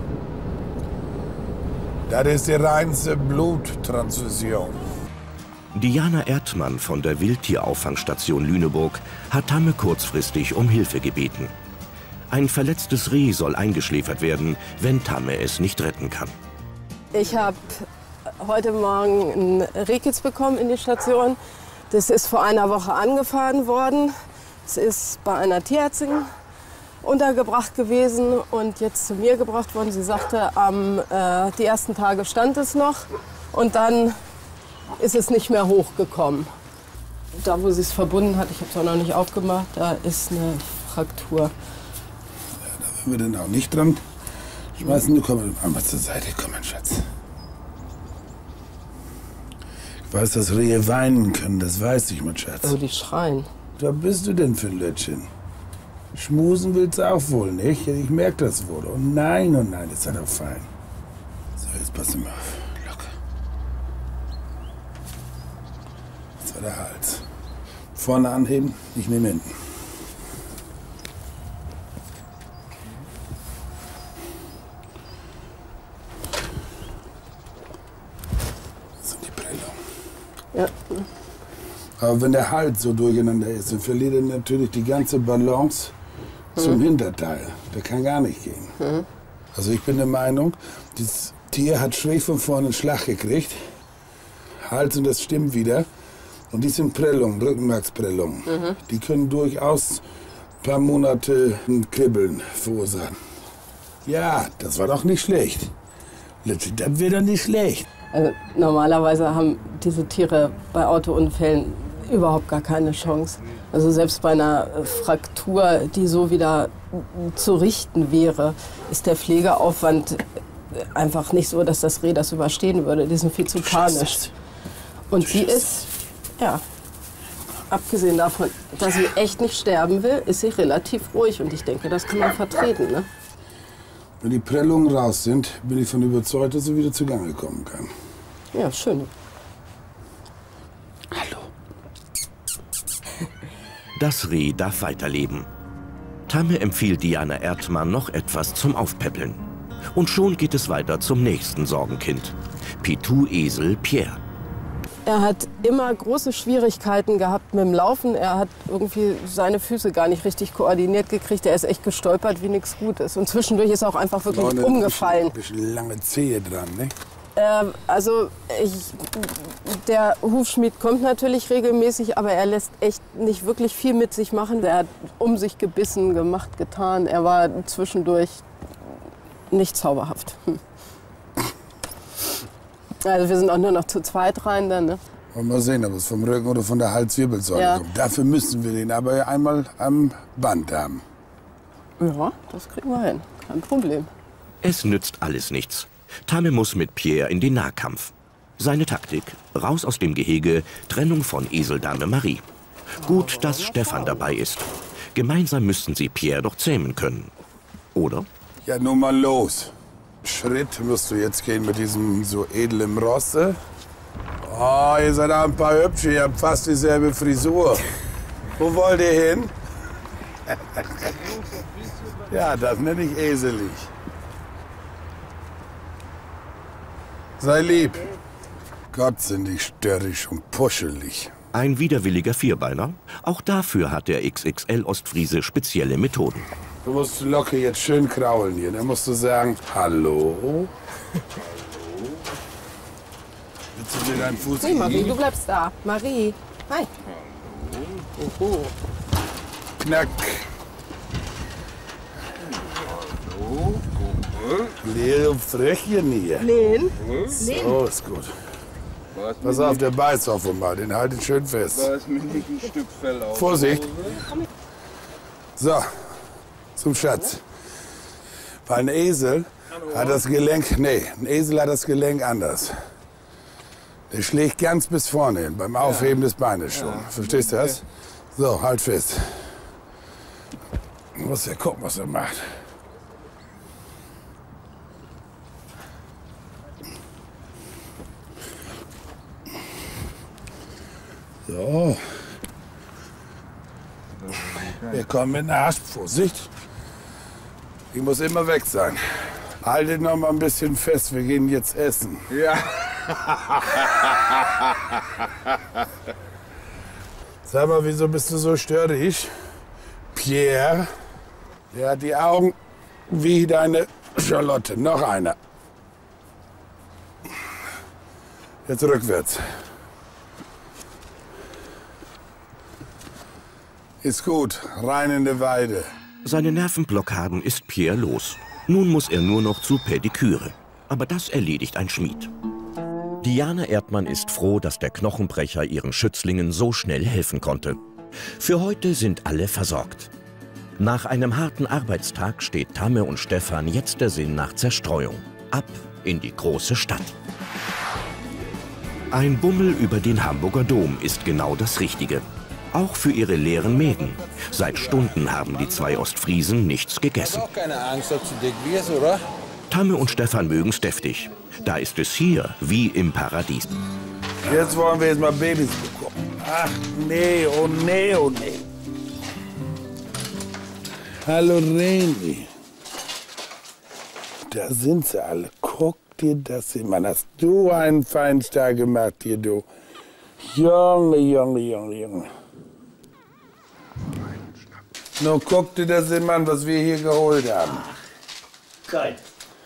Das ist die reinste Bluttransfusion. Diana Erdmann von der Wildtierauffangstation Lüneburg hat Tamme kurzfristig um Hilfe gebeten. Ein verletztes Reh soll eingeschläfert werden, wenn Tamme es nicht retten kann. Ich habe heute Morgen einen Rehkitz bekommen in die Station. Das ist vor einer Woche angefahren worden. Es ist bei einer Tierärztin untergebracht gewesen und jetzt zu mir gebracht worden. Sie sagte, die ersten Tage stand es noch und dann ist es nicht mehr hochgekommen. Da, wo sie es verbunden hat, ich habe es auch noch nicht aufgemacht, da ist eine Fraktur. Ja, da werden wir denn auch nicht dran schmeißen. Du komm mal zur Seite, komm mein Schatz. Ich weiß, dass Rehe weinen können, das weiß ich, mein Schatz. Oh, die schreien. Was bist du denn für ein Lötchen? Schmusen willst du auch wohl nicht? Ich merke das wohl. Oh nein, ist das auch fein. So, jetzt pass mal auf. Locker. Das war der Hals. Vorne anheben, ich nehme hinten. Das sind die Prellungen. Ja. Aber wenn der Hals so durcheinander ist, dann verliert er natürlich die ganze Balance zum Hinterteil. Der kann gar nicht gehen. Also ich bin der Meinung, das Tier hat schräg von vorne einen Schlag gekriegt. Hals und das stimmt wieder. Und die sind Prellungen, Rückenmarksprellungen. Die können durchaus ein paar Monate ein Kribbeln verursachen. Ja, das war doch nicht schlecht. Das wäre doch nicht schlecht. Also normalerweise haben diese Tiere bei Autounfällen überhaupt gar keine Chance. Also selbst bei einer Fraktur, die so wieder zu richten wäre, ist der Pflegeaufwand einfach nicht so, dass das Reh das überstehen würde. Die sind viel zu panisch. Und sie ist, ja, abgesehen davon, dass sie echt nicht sterben will, ist sie relativ ruhig. Und ich denke, das kann man vertreten. Ne? Wenn die Prellungen raus sind, bin ich von überzeugt, dass sie wieder zugange kommen kann. Ja, schön. Hallo. Das Reh darf weiterleben. Tamme empfiehlt Diana Erdmann noch etwas zum Aufpäppeln. Und schon geht es weiter zum nächsten Sorgenkind. Pitou-Esel Pierre. Er hat immer große Schwierigkeiten gehabt mit dem Laufen. Er hat irgendwie seine Füße gar nicht richtig koordiniert gekriegt. Er ist echt gestolpert, wie nichts Gutes. Und zwischendurch ist er auch einfach wirklich umgefallen. Ein bisschen lange Zehe dran, ne? Also der Hufschmied kommt natürlich regelmäßig, aber er lässt echt nicht wirklich viel mit sich machen. Er hat um sich gebissen, gemacht, getan. Er war zwischendurch nicht zauberhaft. Also wir sind auch nur noch zu zweit rein dann, ne? Wollen wir sehen, ob es vom Rücken oder von der Halswirbelsäule Ja. kommt. Dafür müssen wir den aber einmal am Band haben. Ja, das kriegen wir hin. Kein Problem. Es nützt alles nichts. Tamme muss mit Pierre in den Nahkampf. Seine Taktik: raus aus dem Gehege, Trennung von Eseldame Marie. Gut, dass Stefan dabei ist. Gemeinsam müssten sie Pierre doch zähmen können. Oder? Ja, nun mal los. Schritt musst du jetzt gehen mit diesem so edlen Rosse. Oh, ihr seid auch ein paar Hübsche, ihr habt fast dieselbe Frisur. Wo wollt ihr hin? Ja, das nenne ich eselig. Sei lieb. Gott, sind die störrisch und puschelig. Ein widerwilliger Vierbeiner? Auch dafür hat der XXL-Ostfriese spezielle Methoden. Du musst Locke jetzt schön kraulen hier. Dann musst du sagen, hallo. Willst du dir deinen Fuß Nee, Marie, geben? du bleibst da. Marie, hi. Knack. Leere Fröchchen hier. Lehn. So, ist gut. Pass auf, der beißt auf mal. Den haltet schön fest. Da ist mir nicht ein Stück Fell auf. Vorsicht. So, zum Schatz. Weil ein Esel hat das Gelenk, nee, ein Esel hat das Gelenk anders. Der schlägt ganz bis vorne hin, beim Aufheben des Beines schon. Verstehst du das? So, halt fest. Du musst ja gucken, was er macht. So. Wir kommen mit einer Hasp. Vorsicht. Die muss immer weg sein. Haltet noch mal ein bisschen fest, wir gehen jetzt essen. Ja. Sag mal, wieso bist du so störrisch? Pierre, der hat die Augen wie deine Charlotte. Noch einer. Jetzt rückwärts. Ist gut, rein in die Weide. Seine Nervenblockaden ist Pierre los. Nun muss er nur noch zu Pediküre. Aber das erledigt ein Schmied. Diana Erdmann ist froh, dass der Knochenbrecher ihren Schützlingen so schnell helfen konnte. Für heute sind alle versorgt. Nach einem harten Arbeitstag steht Tamme und Stefan jetzt der Sinn nach Zerstreuung. Ab in die große Stadt. Ein Bummel über den Hamburger Dom ist genau das Richtige. Auch für ihre leeren Mägen. Seit Stunden haben die zwei Ostfriesen nichts gegessen. Auch keine Angst, dass du dick wirst, oder? Tamme und Stefan mögen's deftig. Da ist es hier wie im Paradies. Jetzt wollen wir jetzt mal Babys bekommen. Ach nee, oh nee, oh nee. Hallo Reni. Da sind sie alle. Guck dir das hin. Mann, hast du einen Feinstag gemacht hier, du. Junge, Junge, Junge, Junge. Nun guck dir das hin, Mann, was wir hier geholt haben. Geil.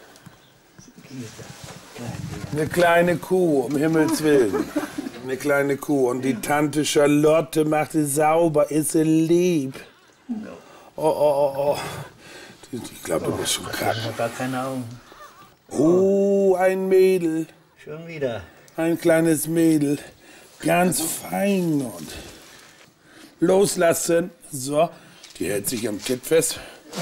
Eine kleine Kuh, um Himmels Willen. Eine kleine Kuh. Und die Tante Charlotte macht sie sauber. Ist sie lieb. Oh, oh, oh, oh. Ich glaube, du bist schon krank. Ich habe gar keine Augen. Oh, ein Mädel. Schon wieder. Ein kleines Mädel. Ganz fein und loslassen. So, die hält sich am Tipp fest.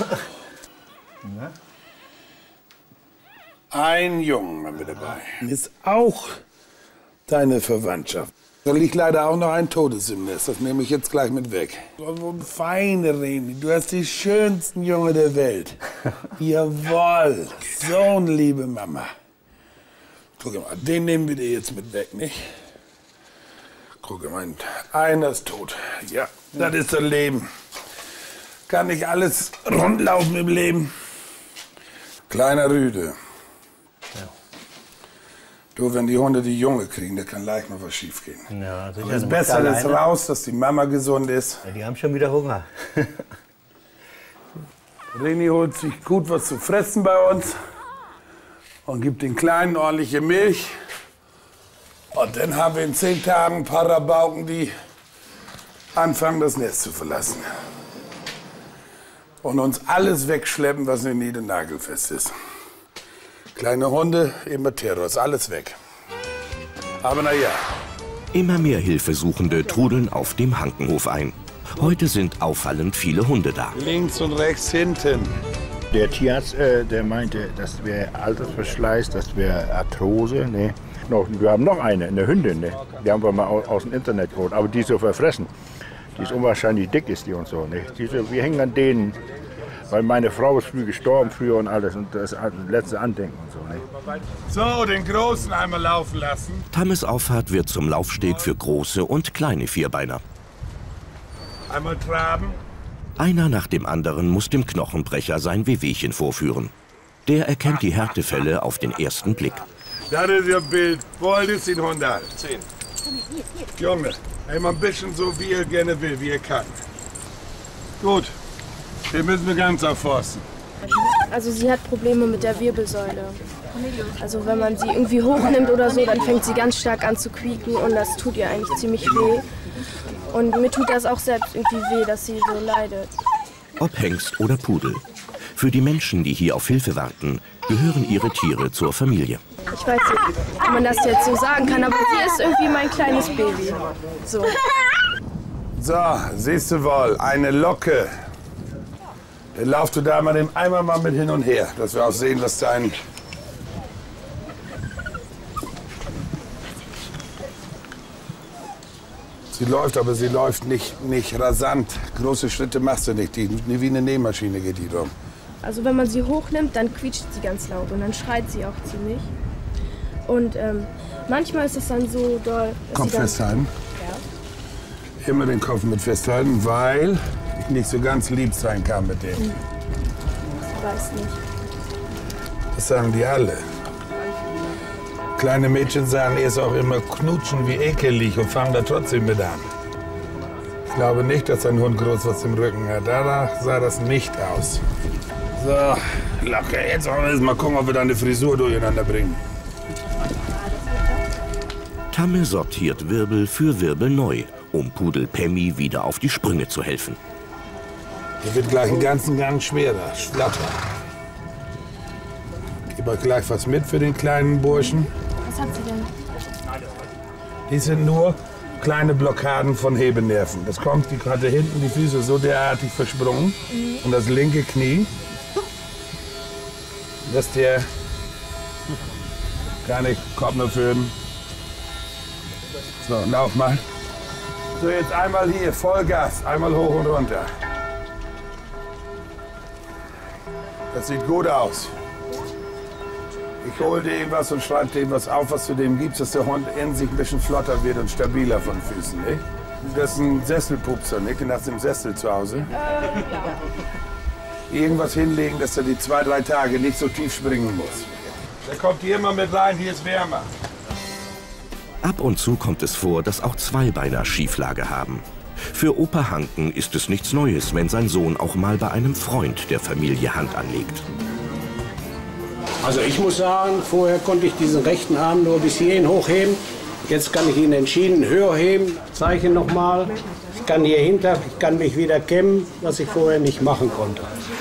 Ein Jungen haben wir dabei. Ist auch deine Verwandtschaft. Da liegt leider auch noch ein Todes im Nest. Das nehme ich jetzt gleich mit weg. So feine Reni, du hast die schönsten Junge der Welt. Jawohl, so eine liebe Mama. Guck mal, den nehmen wir dir jetzt mit weg, nicht? Guck mal, einer ist tot. Ja, das ist das Leben. Kann nicht alles rundlaufen im Leben. Kleiner Rüde. Du, wenn die Hunde die Junge kriegen, da kann leicht mal was schief gehen. Ja, Aber es ist besser als raus, dass die Mama gesund ist. Ja, die haben schon wieder Hunger. Reni holt sich gut was zu fressen bei uns und gibt den Kleinen ordentliche Milch. Und dann haben wir in 10 Tagen ein paar Rabauken, die anfangen, das Nest zu verlassen. Und uns alles wegschleppen, was nicht nied- und nagelfest ist. Kleine Hunde, immer Terror, ist alles weg. Aber naja. Immer mehr Hilfesuchende trudeln auf dem Hankenhof ein. Heute sind auffallend viele Hunde da. Links und rechts hinten. Der Tierarzt, der meinte, das wäre Altersverschleiß, das wäre Arthrose. Ne? Wir haben noch eine Hündin. Ne? Die haben wir mal aus dem Internet geholt, aber die ist so verfressen. Die ist unwahrscheinlich dick, ist die und so. Ne? Wir hängen an denen, weil meine Frau ist früh gestorben früher und alles. Und das letzte Andenken und so. Ne? So, den Großen einmal laufen lassen. Tammes Auffahrt wird zum Laufsteg für große und kleine Vierbeiner. Einmal traben. Einer nach dem anderen muss dem Knochenbrecher sein Wehwehchen vorführen. Der erkennt die Härtefälle auf den ersten Blick. Das ist Ihr Bild. Wollt ist den 100? 10. Junge, immer ein bisschen so, wie ihr gerne will, wie ihr kann. Gut, den müssen wir ganz aufforsten. Also sie hat Probleme mit der Wirbelsäule. Also wenn man sie irgendwie hochnimmt oder so, dann fängt sie ganz stark an zu quieken und das tut ihr eigentlich ziemlich weh. Und mir tut das auch selbst irgendwie weh, dass sie so leidet. Ob Hengst oder Pudel. Für die Menschen, die hier auf Hilfe warten, gehören ihre Tiere zur Familie. Ich weiß nicht, ob man das jetzt so sagen kann, aber sie ist irgendwie mein kleines Baby. So. So, siehst du wohl, eine Locke. Dann lauf du da mal einmal mal mit hin und her, dass wir auch sehen, was dein... Sie läuft, aber sie läuft nicht rasant. Große Schritte machst du nicht. Wie eine Nähmaschine geht die rum. Also wenn man sie hochnimmt, dann quietscht sie ganz laut und dann schreit sie auch ziemlich. Und manchmal ist es dann so doll... Kopf festhalten. Ja. Immer den Kopf mit festhalten, weil ich nicht so ganz lieb sein kann mit dem. Ich weiß nicht. Das sagen die alle. Kleine Mädchen sagen erst auch immer knutschen wie ekelig und fangen da trotzdem mit an. Ich glaube nicht, dass ein Hund groß was im Rücken hat. Danach sah das nicht aus. So, locker. Jetzt mal gucken, ob wir deine Frisur durcheinander bringen. Tamme sortiert Wirbel für Wirbel neu, um Pudel Pemmi wieder auf die Sprünge zu helfen. Der wird gleich einen ganzen Gang schwerer, flatter. Gib euch gleich was mit für den kleinen Burschen. Was hat sie denn? Die sind nur kleine Blockaden von Hebenerven. Das kommt, die hatte hinten die Füße so derartig versprungen und das linke Knie, dass der gar nicht kommt mehr filmen. So, lauf mal. So, jetzt einmal hier, Vollgas, einmal hoch und runter. Das sieht gut aus. Ich hole dem was und schreibe dem was auf, was du dem gibst, dass der Hund in sich ein bisschen flotter wird und stabiler von Füßen, nicht? Das ist ein Sesselpupser, nicht? Den hast du im Sessel zu Hause. Irgendwas hinlegen, dass er die 2-3 Tage nicht so tief springen muss. Der kommt hier immer mit rein, hier ist wärmer. Ab und zu kommt es vor, dass auch Zweibeiner Schieflage haben. Für Opa Hanken ist es nichts Neues, wenn sein Sohn auch mal bei einem Freund der Familie Hand anlegt. Also ich muss sagen, vorher konnte ich diesen rechten Arm nur bis hierhin hochheben. Jetzt kann ich ihn entschieden höher heben. Zeichen nochmal. Ich kann hier hinter, ich kann mich wieder kämmen, was ich vorher nicht machen konnte.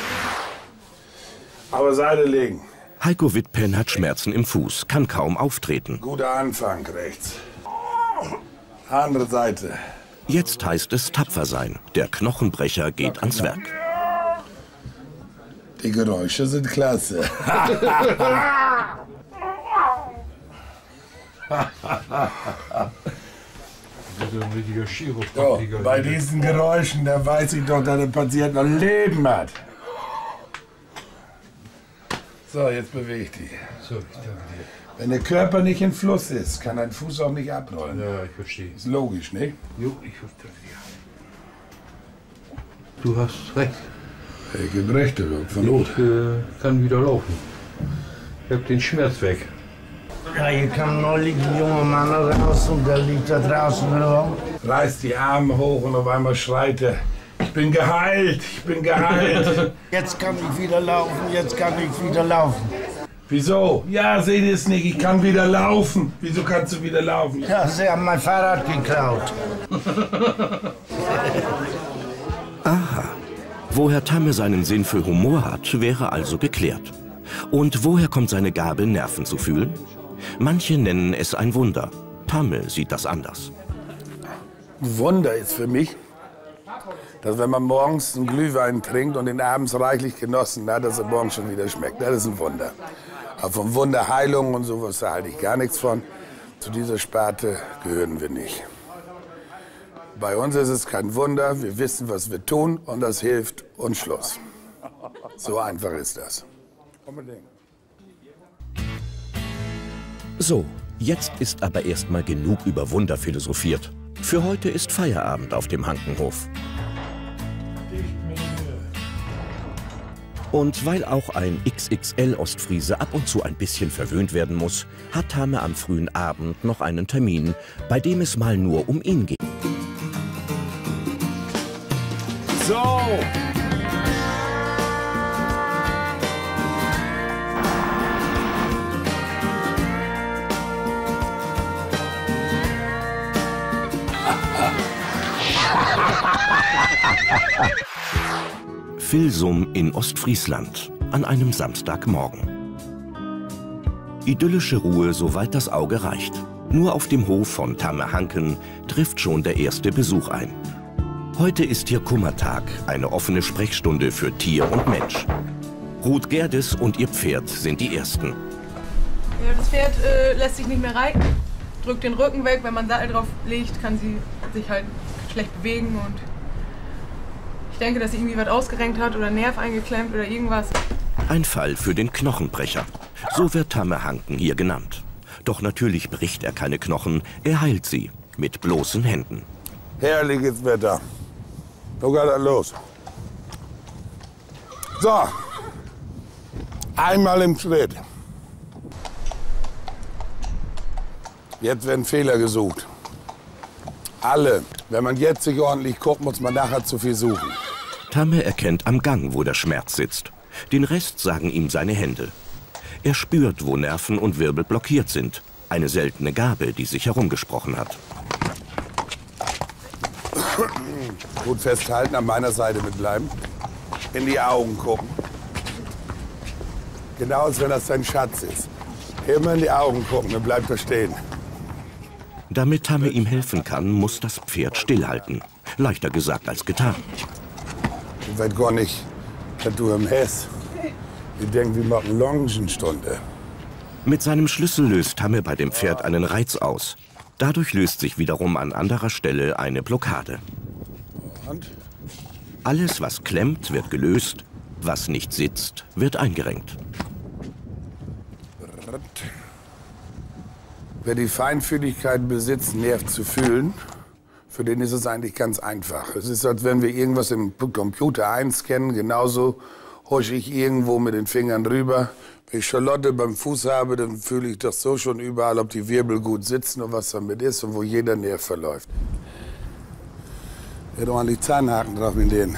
Aber Seite legen. Heiko Wittpen hat Schmerzen im Fuß, kann kaum auftreten. Guter Anfang rechts. Andere Seite. Jetzt heißt es tapfer sein. Der Knochenbrecher geht ans Werk. Die Geräusche sind klasse. So, bei diesen Geräuschen, da weiß ich doch, dass der Patient noch Leben hat. So, jetzt beweg dich. So, ich danke dir. Wenn der Körper nicht im Fluss ist, kann dein Fuß auch nicht abrollen. Ja, ich verstehe. Ist logisch, nicht? Jo, ich verstehe. Du hast recht. Ich gebe recht, von Not. Ich kann wieder laufen. Ich hab den Schmerz weg. Ja, hier kam neulich ein junger Mann raus und der liegt da draußen rum. Reißt die Arme hoch und auf einmal schreit er: Ich bin geheilt, ich bin geheilt. Jetzt kann ich wieder laufen, jetzt kann ich wieder laufen. Wieso? Ja, seht ihr es nicht, ich kann wieder laufen. Wieso kannst du wieder laufen? Ja, sie haben mein Fahrrad geklaut. Aha. Woher Tamme seinen Sinn für Humor hat, wäre also geklärt. Und woher kommt seine Gabe, Nerven zu fühlen? Manche nennen es ein Wunder. Tamme sieht das anders. Ein Wunder ist für mich, dass wenn man morgens einen Glühwein trinkt und den abends reichlich genossen hat, dass er morgens schon wieder schmeckt. Das ist ein Wunder. Aber von Wunderheilung und sowas, da halte ich gar nichts von. Zu dieser Sparte gehören wir nicht. Bei uns ist es kein Wunder, wir wissen, was wir tun und das hilft und Schluss. So einfach ist das. So, jetzt ist aber erstmal genug über Wunder philosophiert. Für heute ist Feierabend auf dem Hankenhof. Und weil auch ein XXL-Ostfriese ab und zu ein bisschen verwöhnt werden muss, hat Tame am frühen Abend noch einen Termin, bei dem es mal nur um ihn geht. So! Filsum in Ostfriesland an einem Samstagmorgen. Idyllische Ruhe, soweit das Auge reicht. Nur auf dem Hof von Tame Hanken trifft schon der erste Besuch ein. Heute ist hier Kummertag, eine offene Sprechstunde für Tier und Mensch. Ruth Gerdes und ihr Pferd sind die Ersten. Ja, das Pferd lässt sich nicht mehr reiten, drückt den Rücken weg. Wenn man Sattel drauf legt, kann sie sich halt schlecht bewegen. Und ich denke, dass sie irgendwie was ausgerenkt hat oder Nerv eingeklemmt oder irgendwas. Ein Fall für den Knochenbrecher. So wird Tame Hanken hier genannt. Doch natürlich bricht er keine Knochen, er heilt sie mit bloßen Händen. Herrliches Wetter. So geht das los. So. Einmal im Schritt. Jetzt werden Fehler gesucht. Alle. Wenn man jetzt sich ordentlich guckt, muss man nachher zu viel suchen. Tame erkennt am Gang, wo der Schmerz sitzt. Den Rest sagen ihm seine Hände. Er spürt, wo Nerven und Wirbel blockiert sind. Eine seltene Gabe, die sich herumgesprochen hat. Gut festhalten, an meiner Seite mitbleiben. In die Augen gucken. Genau, als wenn das dein Schatz ist. Immer in die Augen gucken, dann bleibt er stehen. Damit Tame ihm helfen kann, muss das Pferd stillhalten. Leichter gesagt als getan. Ich weiß gar nicht, dass du im Hess. Ich denke, wir machen Longenstunde. Mit seinem Schlüssel löst Tame bei dem Pferd einen Reiz aus. Dadurch löst sich wiederum an anderer Stelle eine Blockade. Und? Alles, was klemmt, wird gelöst. Was nicht sitzt, wird eingerenkt. Wer die Feinfühligkeit besitzt, Nerv zu fühlen, für den ist es eigentlich ganz einfach. Es ist, als wenn wir irgendwas im Computer einscannen. Genauso husche ich irgendwo mit den Fingern rüber. Wenn ich Charlotte beim Fuß habe, dann fühle ich doch so schon überall, ob die Wirbel gut sitzen und was damit ist und wo jeder Nerv verläuft. Er hat ordentlich Zahnhaken drauf mit denen.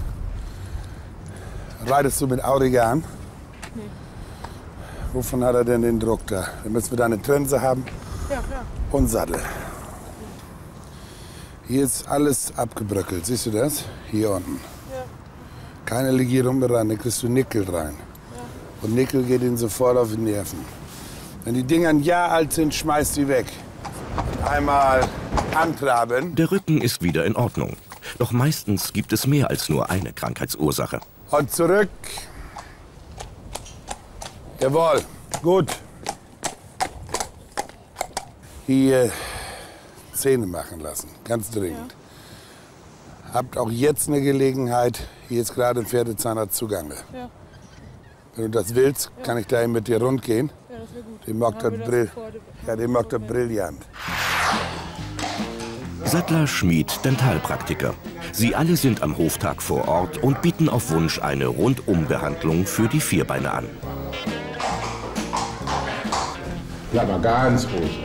Reitest du mit Aurigan? Nee. Wovon hat er denn den Druck da? Dann müssen wir da eine Trense haben. Ja, klar. Und Sattel. Hier ist alles abgebröckelt. Siehst du das? Hier unten. Ja. Keine Legierung mehr rein, da kriegst du Nickel rein. Ja. Und Nickel geht ihnen sofort auf die Nerven. Wenn die Dinger ein Jahr alt sind, schmeißt die weg. Einmal antraben. Der Rücken ist wieder in Ordnung. Doch meistens gibt es mehr als nur eine Krankheitsursache. Und zurück. Jawohl, gut. Hier Zähne machen lassen, ganz dringend. Ja. Habt auch jetzt eine Gelegenheit, hier ist gerade ein Pferdezahnarzt zugange. Ja. Wenn du das willst, ja, kann ich dahin mit dir rund gehen. Ja, das wäre gut. Den mag das brillant. Sattler, Schmied, Dentalpraktiker. Sie alle sind am Hoftag vor Ort und bieten auf Wunsch eine Rundumbehandlung für die Vierbeine an. Ja, aber ganz ruhig.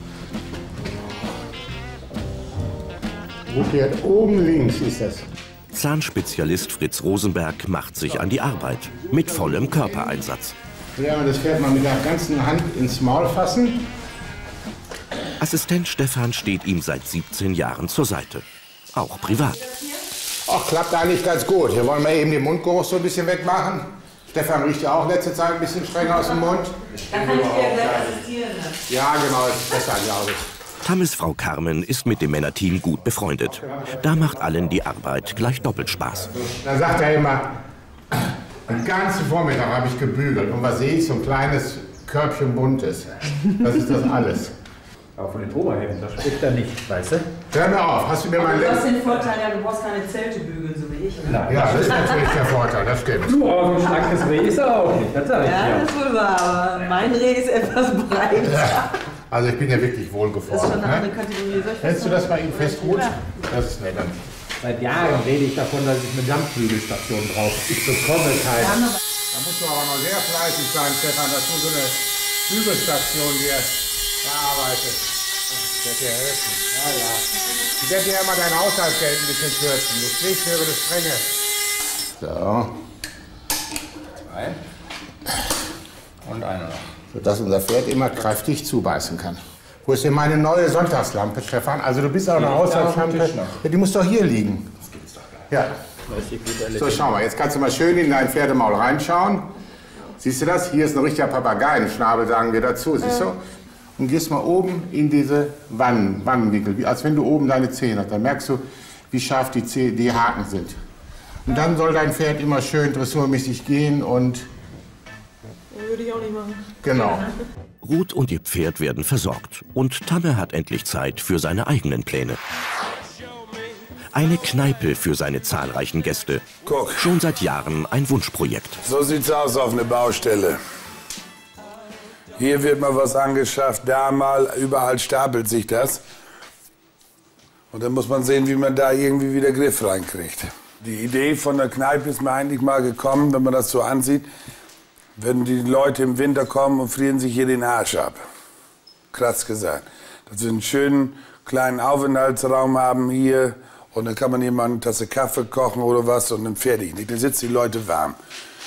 Rotiert oben links ist das. Zahnspezialist Fritz Rosenberg macht sich an die Arbeit. Mit vollem Körpereinsatz. Ja, das Pferd mal mit der ganzen Hand ins Maul fassen. Assistent Stefan steht ihm seit 17 Jahren zur Seite. Auch privat. Ach, klappt eigentlich ganz gut. Hier wollen wir eben den Mundgeruch so ein bisschen wegmachen. Stefan riecht ja auch letzte Zeit ein bisschen strenger aus dem Mund. Da kann ich dir gleich assistieren. Ja, genau, das ist besser, glaube ich. Tammes Frau Carmen ist mit dem Männerteam gut befreundet. Da macht allen die Arbeit gleich doppelt Spaß. Dann sagt er immer, den ganzen Vormittag habe ich gebügelt. Und was sehe ich? So ein kleines Körbchen Buntes. Das ist das alles. Aber von den Oberhemden, das spricht er nicht, weißt du? Hör mir auf, hast du mir mal... Du hast den Vorteil, ja, du brauchst keine Zelte bügeln, so wie ich. Ne? Ja, das ist natürlich der Vorteil, das stimmt. Du, aber so ein schlankes Reh ist er auch nicht, das sag ich ja, dir. das ist wohl wahr, aber mein Reh ist etwas breiter. Ja. Also ich bin ja wirklich wohlgeformt. Das ist schon eine andere Ne? Kategorie. Hältst du das bei ihm fest gut? Ja. Das ist nett. Seit Jahren rede ich davon, dass ich eine Dampfbügelstation brauche. Ich bekomme keine. Da musst du aber noch sehr fleißig sein, Stefan, dass du so eine Bügelstation dir erarbeitet. Ich werde dir helfen. Ja, ja. Ich werde dir ja mal dein Haushaltsgeld ein bisschen kürzen. Du schlägst mir über das Strenge. So. 2. Und eine noch. Sodass unser Pferd immer kräftig zubeißen kann. Wo ist denn meine neue Sonntagslampe, Stefan? Also du bist auch eine Haushaltslampe. Ja, die muss doch hier liegen. Das gibt's doch gar nicht. Ja. So, schau mal, jetzt kannst du mal schön in dein Pferdemaul reinschauen. Siehst du das? Hier ist ein richtiger Papageienschnabel, sagen wir dazu. Siehst du? Und gehst mal oben in diese Wannenwinkel, als wenn du oben deine Zähne hast. Dann merkst du, wie scharf die Haken sind. Und dann soll dein Pferd immer schön dressurmäßig gehen und... Würde ich auch nicht machen. Genau. Ruth und ihr Pferd werden versorgt. Und Tamme hat endlich Zeit für seine eigenen Pläne. Eine Kneipe für seine zahlreichen Gäste. Guck. Schon seit Jahren ein Wunschprojekt. So sieht's aus auf einer Baustelle. Hier wird mal was angeschafft, da mal, überall stapelt sich das. Und dann muss man sehen, wie man da irgendwie wieder Griff reinkriegt. Die Idee von der Kneipe ist mir eigentlich mal gekommen, wenn man das so ansieht, wenn die Leute im Winter kommen und frieren sich hier den Arsch ab. Krass gesagt. Dass wir einen schönen kleinen Aufenthaltsraum haben hier und dann kann man hier mal eine Tasse Kaffee kochen oder was und dann fertig. Dann sitzen die Leute warm.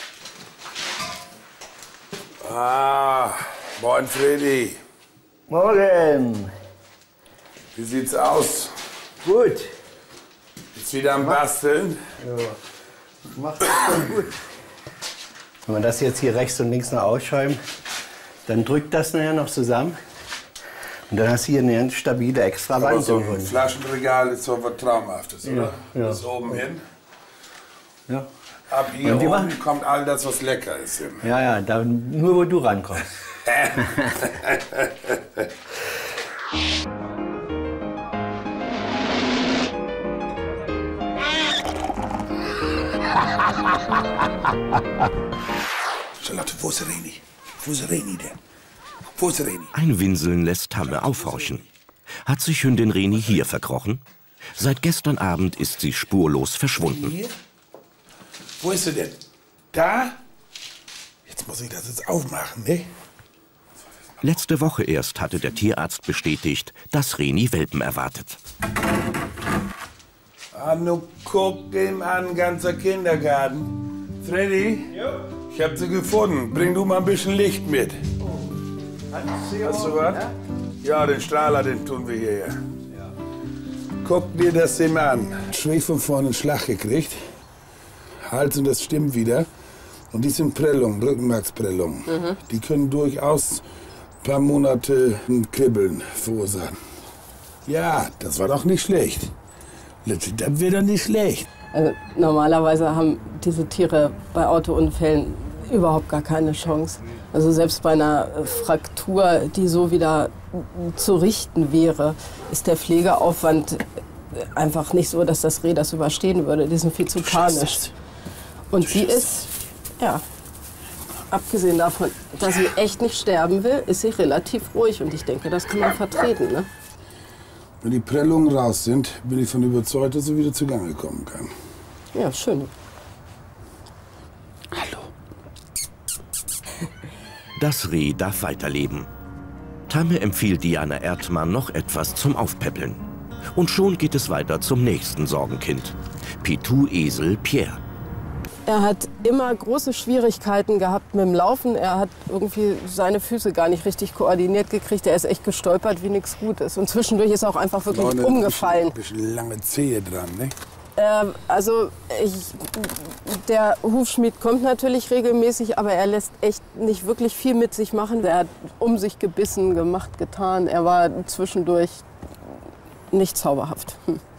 Ah, moin Freddy. Morgen. Wie sieht's aus? Gut. Ist wieder am Basteln? Ja. Macht das doch gut. Wenn wir das jetzt hier rechts und links noch ausschäumen, dann drückt das nachher noch zusammen. Und dann hast du hier eine stabile extra Wand. Aber so ein Flaschenregal ist so was Traumhaftes, oder? Ja. Bis oben hin. Ja. Ab hier Und die oben kommt all das, was lecker ist. Hin. Ja, ja, da, nur wo du rankommst. Charlotte, wo ist Reni? Wo ist Reni denn? Wo ist Reni? Ein Winseln lässt Tamme aufhorchen. Hat sich Hündin Reni hier verkrochen? Seit gestern Abend ist sie spurlos verschwunden. Hier? Wo ist sie denn? Da? Jetzt muss ich das jetzt aufmachen, ne? Letzte Woche erst hatte der Tierarzt bestätigt, dass Reni Welpen erwartet. Ah, nun guck dem an, ganzer Kindergarten. Freddy, ich hab sie gefunden. Bring du mal ein bisschen Licht mit. Hast du was? Ja, den Strahler, den tun wir hierher. Guck dir das dem an. Schräg von vorne einen Schlag gekriegt. Hals und das stimmt wieder. Und die sind Prellungen, Rückenmarksprellungen. Die können durchaus ein paar Monate ein Kribbeln verursachen. Ja, das war doch nicht schlecht. Das wäre doch nicht schlecht. Also, normalerweise haben diese Tiere bei Autounfällen überhaupt gar keine Chance. Also selbst bei einer Fraktur, die so wieder zu richten wäre, ist der Pflegeaufwand einfach nicht so, dass das Reh das überstehen würde. Die sind viel zu panisch. Und sie ist, ja, abgesehen davon, dass sie echt nicht sterben will, ist sie relativ ruhig. Und ich denke, das kann man vertreten, ne? Wenn die Prellungen raus sind, bin ich von überzeugt, dass sie wieder zugange kommen kann. Ja, schön. Hallo. Das Reh darf weiterleben. Tamme empfiehlt Diana Erdmann noch etwas zum Aufpäppeln. Und schon geht es weiter zum nächsten Sorgenkind. Pitou-Esel Pierre. Er hat immer große Schwierigkeiten gehabt mit dem Laufen. Er hat irgendwie seine Füße gar nicht richtig koordiniert gekriegt. Er ist echt gestolpert wie nichts Gutes. Und zwischendurch ist er auch einfach wirklich umgefallen. Ein bisschen lange Zehe dran, ne? Der Hufschmied kommt natürlich regelmäßig, aber er lässt echt nicht wirklich viel mit sich machen. Er hat um sich gebissen, gemacht, getan. Er war zwischendurch nicht zauberhaft.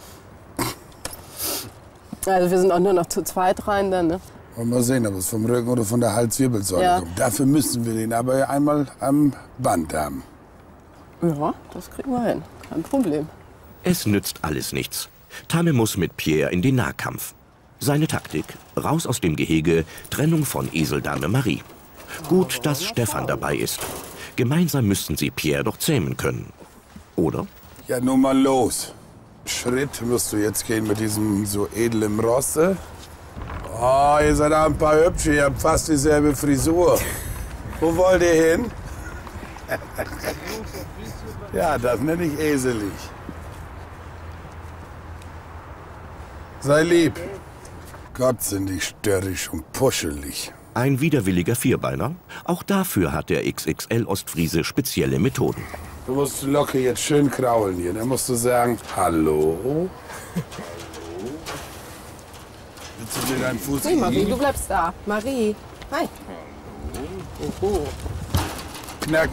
Also wir sind auch nur noch zu zweit rein dann, ne? Wollen wir sehen, ob es vom Rücken oder von der Halswirbelsäule kommt. Dafür müssen wir den aber einmal am Band haben. Ja, das kriegen wir hin. Kein Problem. Es nützt alles nichts. Tamme muss mit Pierre in den Nahkampf. Seine Taktik: raus aus dem Gehege, Trennung von Eseldame Marie. Gut, dass Stefan dabei ist. Gemeinsam müssten sie Pierre doch zähmen können. Oder? Ja, nun mal los. Schritt musst du jetzt gehen mit diesem so edlen Rosse. Oh, ihr seid auch ein paar Hübsche, ihr habt fast dieselbe Frisur. Wo wollt ihr hin? Ja, das nenne ich eselig. Sei lieb. Gott, sind die störrisch und puschelig. Ein widerwilliger Vierbeiner? Auch dafür hat der XXL Ostfriese spezielle Methoden. Du musst locker jetzt schön kraulen hier. Dann musst du sagen, hallo. Willst du dir deinen Fuß Hey Marie, du bleibst da. Marie, hi. Oh. Knack.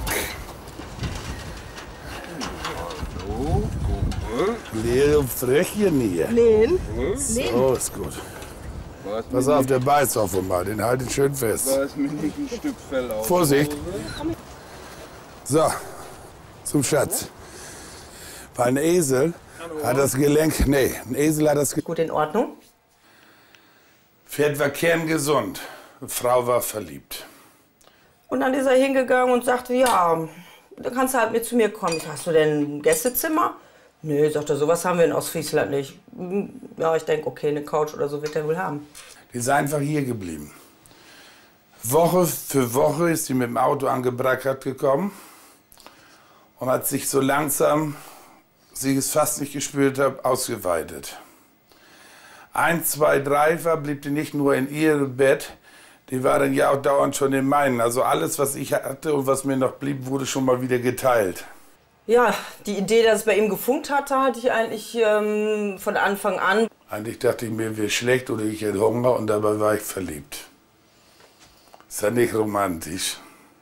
Leere Fröchchen hier. Lehn. So, ist gut. Pass auf, der beißt auf einmal. Den haltet schön fest. Da ist mir nicht ein Stück Fell auf. Vorsicht. So, zum Schatz. Weil ein Esel hat das Gelenk... Nee, ein Esel hat das Gelenk... Gut in Ordnung. Pferd war kerngesund. Frau war verliebt. Und dann ist er hingegangen und sagte, ja, dann kannst du halt mit zu mir kommen. Hast du denn ein Gästezimmer? Nee, sagt er, sowas haben wir in Ostfriesland nicht. Ja, ich denke, okay, eine Couch oder so wird er wohl haben. Die ist einfach hier geblieben. Woche für Woche ist sie mit dem Auto angebrackert gekommen und hat sich so langsam, sie es fast nicht gespürt hat, ausgeweitet. 1, 2, 3 war, blieb die nicht nur in ihrem Bett, die war dann ja auch dauernd schon in meinen. Also alles, was ich hatte und was mir noch blieb, wurde schon mal wieder geteilt. Ja, die Idee, dass es bei ihm gefunkt hatte, hatte ich eigentlich von Anfang an. Eigentlich dachte ich mir, mir schlecht oder ich hätte Hunger und dabei war ich verliebt. Ist ja nicht romantisch.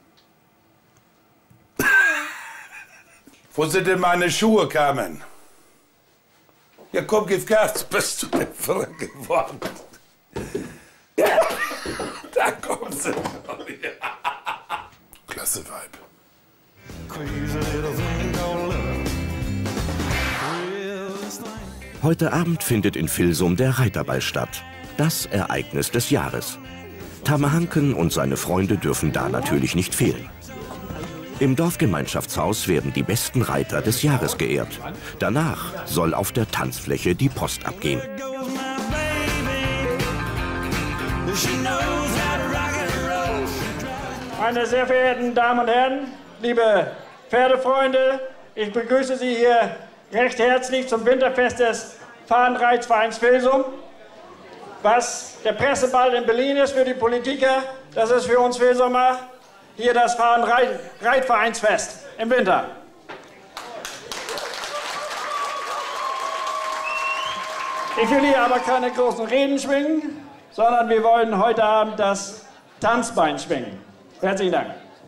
Wo sind denn meine Schuhe, Carmen? Ja, komm, gib Gas, bist du denn verrückt geworden? Ja, da kommen sie. Klasse Vibe. Heute Abend findet in Filsum der Reiterball statt. Das Ereignis des Jahres. Tamme Hanken und seine Freunde dürfen da natürlich nicht fehlen. Im Dorfgemeinschaftshaus werden die besten Reiter des Jahres geehrt. Danach soll auf der Tanzfläche die Post abgehen. Meine sehr verehrten Damen und Herren, liebe Pferdefreunde, ich begrüße Sie hier recht herzlich zum Winterfest des Fahnenreitvereins Filsum. Was der Presseball in Berlin ist für die Politiker, das ist für uns Filsumer hier das Fahnenreitvereinsfest im Winter. Ich will hier aber keine großen Reden schwingen, sondern wir wollen heute Abend das Tanzbein schwingen. Herzlichen Dank.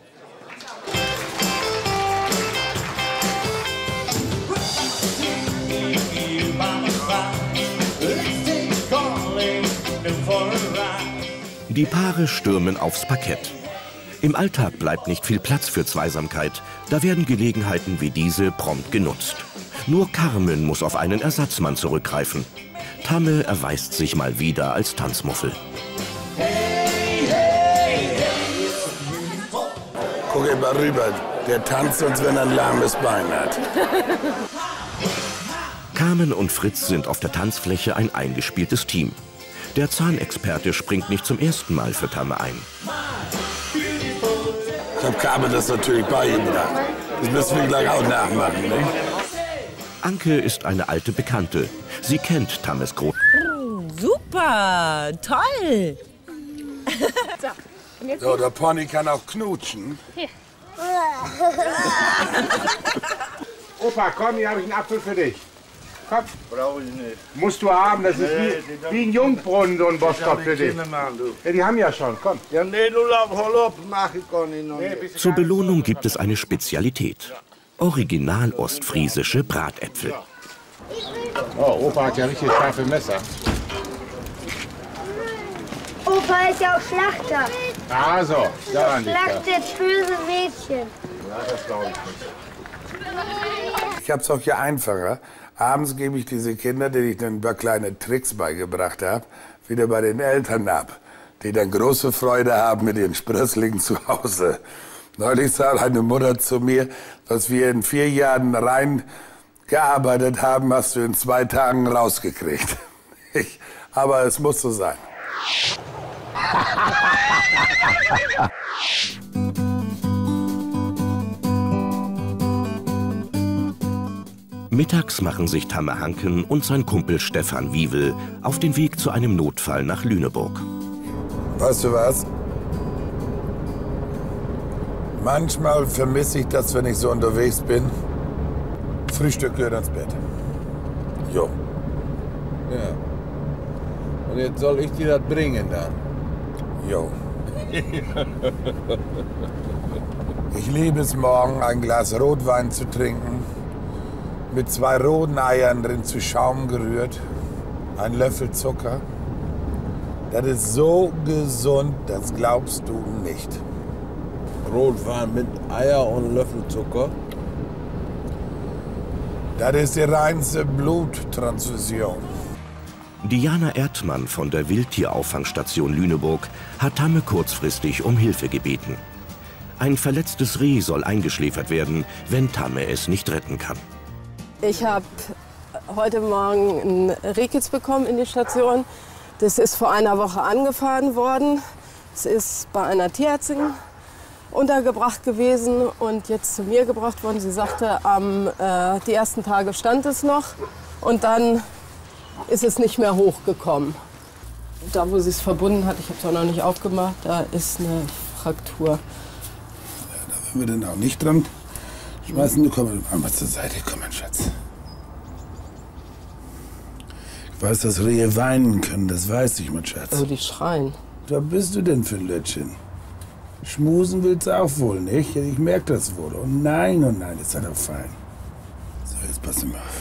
Die Paare stürmen aufs Parkett. Im Alltag bleibt nicht viel Platz für Zweisamkeit. Da werden Gelegenheiten wie diese prompt genutzt. Nur Carmen muss auf einen Ersatzmann zurückgreifen. Tamme erweist sich mal wieder als Tanzmuffel. Guck mal rüber, der tanzt, als wenn er ein lahmes Bein hat. Carmen und Fritz sind auf der Tanzfläche ein eingespieltes Team. Der Zahnexperte springt nicht zum ersten Mal für Tamme ein. Ich hab Carmen das natürlich bei ihm gedacht. Das müssen wir gleich auch nachmachen, ne? Anke ist eine alte Bekannte. Sie kennt Tammes Groß. Super, toll. So, der Pony kann auch knutschen. Hier. Opa, komm, hier habe ich einen Apfel für dich. Komm. Brauche ich nicht. Musst du haben, das ist wie ein Jungbrunnen, so ein Boskop für dich. Ja, die haben ja schon, komm. Ja, nee, du hol ab, mach ich gar nicht noch. Zur Belohnung gibt es eine Spezialität. Original ostfriesische Bratäpfel. Oh, Opa hat ja richtig scharfe Messer. Opa ist ja auch Schlachter. Also, daran liegt das. Schlachtet böse Mädchen. Ja, das glaube ich nicht. Ich habe es auch hier einfacher. Abends gebe ich diese Kinder, denen ich ein paar kleine Tricks beigebracht habe, wieder bei den Eltern ab, die dann große Freude haben mit ihren Sprösslingen zu Hause. Neulich sagte eine Mutter zu mir, was wir in 4 Jahren rein gearbeitet haben, hast du in 2 Tagen rausgekriegt. Aber es muss so sein. Mittags machen sich Tamme Hanken und sein Kumpel Stefan Wiewel auf den Weg zu einem Notfall nach Lüneburg. Weißt du was? Manchmal vermisse ich das, wenn ich so unterwegs bin. Frühstück gehört ins Bett. Jo. Ja. Und jetzt soll ich dir das bringen dann? Jo. Ich liebe es morgen, ein Glas Rotwein zu trinken, mit 2 roten Eiern drin zu Schaum gerührt, ein Löffel Zucker. Das ist so gesund, das glaubst du nicht. Rotwein mit Eier und Löffel Zucker? Das ist die reinste Bluttransfusion. Diana Erdmann von der Wildtierauffangstation Lüneburg hat Tamme kurzfristig um Hilfe gebeten. Ein verletztes Reh soll eingeschläfert werden, wenn Tamme es nicht retten kann. Ich habe heute Morgen einen Rehkitz bekommen in die Station. Das ist vor einer Woche angefahren worden. Es ist bei einer Tierärztin untergebracht gewesen und jetzt zu mir gebracht worden. Sie sagte, die ersten Tage stand es noch und dann ist es nicht mehr hochgekommen. Da, wo sie es verbunden hat, ich habe es auch noch nicht aufgemacht, da ist eine Fraktur. Ja, da werden wir dann auch nicht dran schmeißen. Du komm einmal zur Seite, komm mein Schatz. Ich weiß, dass Rehe weinen können, das weiß ich, mein Schatz. Also die schreien. Was bist du denn für ein Lötchen? Schmusen willst du auch wohl nicht? Ich merke das wohl. Oh nein, ist ja doch fein. So, jetzt pass mal auf.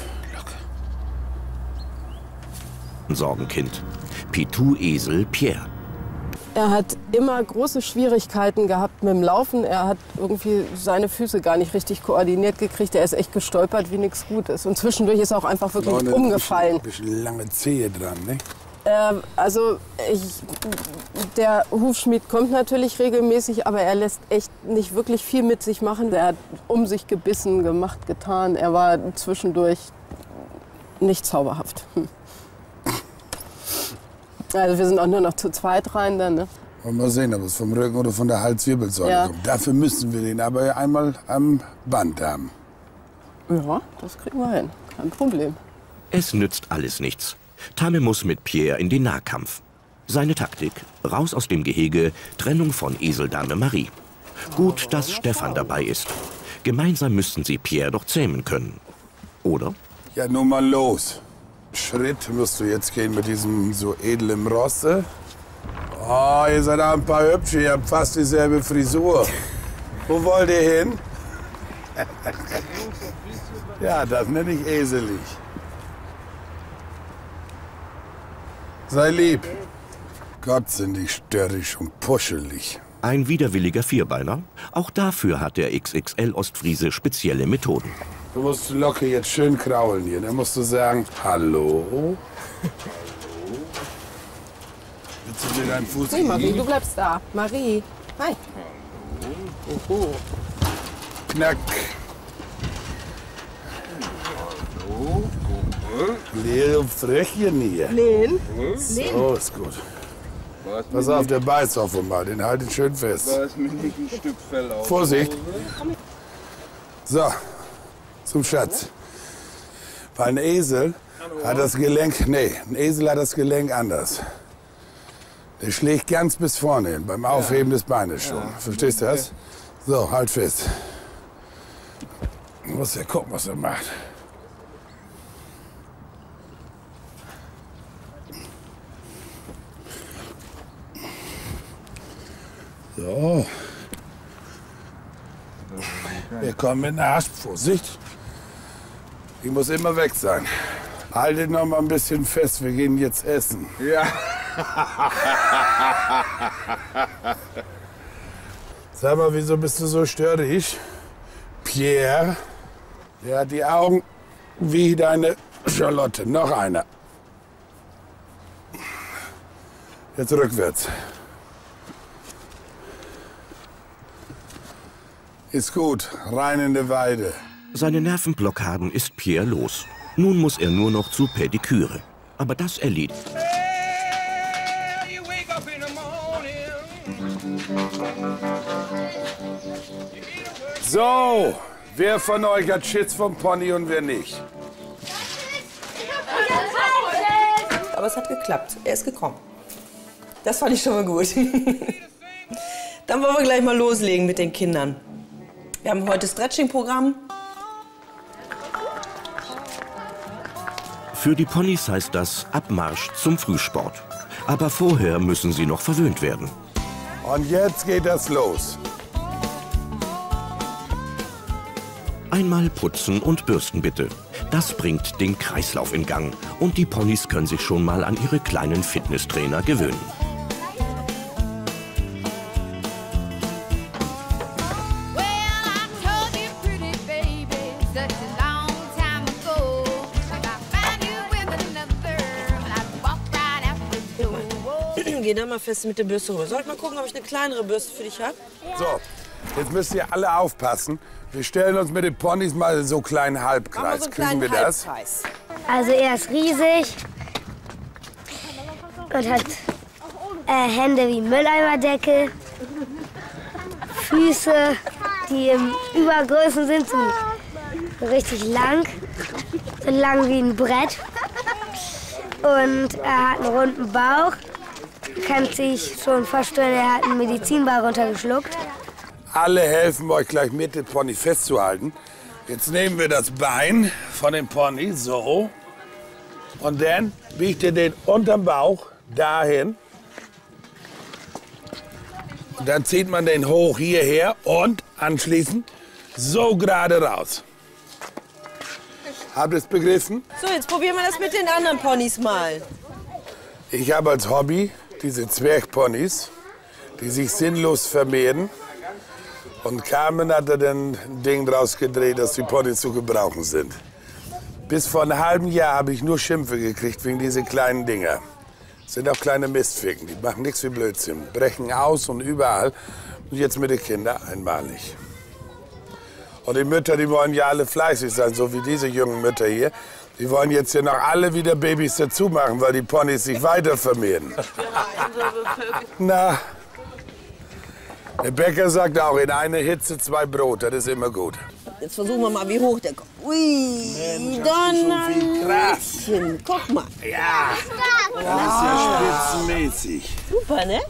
Sorgenkind. Pitou-Esel Pierre. Er hat immer große Schwierigkeiten gehabt mit dem Laufen. Er hat irgendwie seine Füße gar nicht richtig koordiniert gekriegt. Er ist echt gestolpert, wie nichts Gutes. Und zwischendurch ist er auch einfach wirklich umgefallen. Ein bisschen lange Zehe dran, ne? Der Hufschmied kommt natürlich regelmäßig, aber er lässt echt nicht wirklich viel mit sich machen. Er hat um sich gebissen, gemacht, getan. Er war zwischendurch nicht zauberhaft. Also wir sind auch nur noch zu zweit rein dann, ne? Mal sehen, ob es vom Rücken oder von der Halswirbelsäule kommt. Dafür müssen wir den aber einmal am Band haben. Ja, das kriegen wir hin. Kein Problem. Es nützt alles nichts. Tamme muss mit Pierre in den Nahkampf. Seine Taktik: raus aus dem Gehege, Trennung von Eseldame Marie. Gut, dass Stefan dabei ist. Gemeinsam müssten sie Pierre doch zähmen können. Oder? Ja, nun mal los. Schritt musst du jetzt gehen mit diesem so edlen Rosse. Oh, ihr seid auch ein paar Hübsche, ihr habt fast dieselbe Frisur. Wo wollt ihr hin? Ja, das nenne ich eselig. Sei lieb. Gott, sind die störrisch und puschelig. Ein widerwilliger Vierbeiner? Auch dafür hat der XXL Ostfriese spezielle Methoden. Du musst locker jetzt schön kraulen hier. Dann musst du sagen, hallo. Willst du mir deinen Fuß Hey Marie, du bleibst da. Marie, hi. Oho. Knack. Leere Frechchen hier. Lehn. So, ist gut. Pass auf, der beißt auf einmal. Den haltet schön fest. Da ist mir nicht ein Stück Fell auf. Vorsicht. So, zum Schatz. Weil ein Esel hat das Gelenk, ein Esel hat das Gelenk anders. Der schlägt ganz bis vorne hin, beim Aufheben des Beines schon. Verstehst du das? So, halt fest. Du musst ja gucken, was er macht. So. Wir kommen mit einer Hasp. Vorsicht. Die muss immer weg sein. Haltet noch mal ein bisschen fest, wir gehen jetzt essen. Ja. Sag mal, wieso bist du so störrisch? Pierre, der hat die Augen wie deine Charlotte. Noch einer. Jetzt rückwärts. Ist gut, rein in die Weide. Seine Nervenblockaden ist Pierre los. Nun muss er nur noch zur Pediküre. Aber das erledigt. So, wer von euch hat Schiss vom Pony und wer nicht? Aber es hat geklappt. Er ist gekommen. Das fand ich schon mal gut. Dann wollen wir gleich mal loslegen mit den Kindern. Wir haben heute Stretching-Programm. Für die Ponys heißt das Abmarsch zum Frühsport. Aber vorher müssen sie noch verwöhnt werden. Und jetzt geht das los. Einmal putzen und bürsten bitte. Das bringt den Kreislauf in Gang. Und die Ponys können sich schon mal an ihre kleinen Fitnesstrainer gewöhnen. Geh da mal fest mit der Bürste rüber. Soll ich mal gucken, ob ich eine kleinere Bürste für dich habe? So, jetzt müsst ihr alle aufpassen. Wir stellen uns mit den Ponys mal so einen kleinen Halbkreis. So Kriegen wir das? Also er ist riesig und hat Hände wie Mülleimerdeckel, Füße, die im Übergrößen sind, so richtig lang, so lang wie ein Brett. Und er hat einen runden Bauch. Kann sich schon vorstellen, er hat einen Medizinball runtergeschluckt. Alle helfen euch gleich mit, den Pony festzuhalten. Jetzt nehmen wir das Bein von dem Pony, so. Und dann biegt ihr den unterm Bauch dahin. Und dann zieht man den hoch hierher und anschließend so gerade raus. Habt ihr es begriffen? So, jetzt probieren wir das mit den anderen Ponys mal. Ich habe als Hobby diese Zwergponys, die sich sinnlos vermehren. Und Carmen hat da dann ein Ding draus gedreht, dass die Ponys zu gebrauchen sind. Bis vor einem halben Jahr habe ich nur Schimpfe gekriegt wegen diese kleinen Dinger. Das sind auch kleine Mistficken, die machen nichts wie Blödsinn, brechen aus und überall. Und jetzt mit den Kindern einmalig. Und die Mütter, die wollen ja alle fleißig sein, so wie diese jungen Mütter hier. Die wollen jetzt hier noch alle wieder Babys dazu machen, weil die Ponys sich weiter vermehren. Na, der Bäcker sagt auch, in einer Hitze 2 Brot, das ist immer gut. Jetzt versuchen wir mal, wie hoch der kommt. Ui, Donnerchen. Guck mal. Ja, das ist ja spitzenmäßig. Super, ne?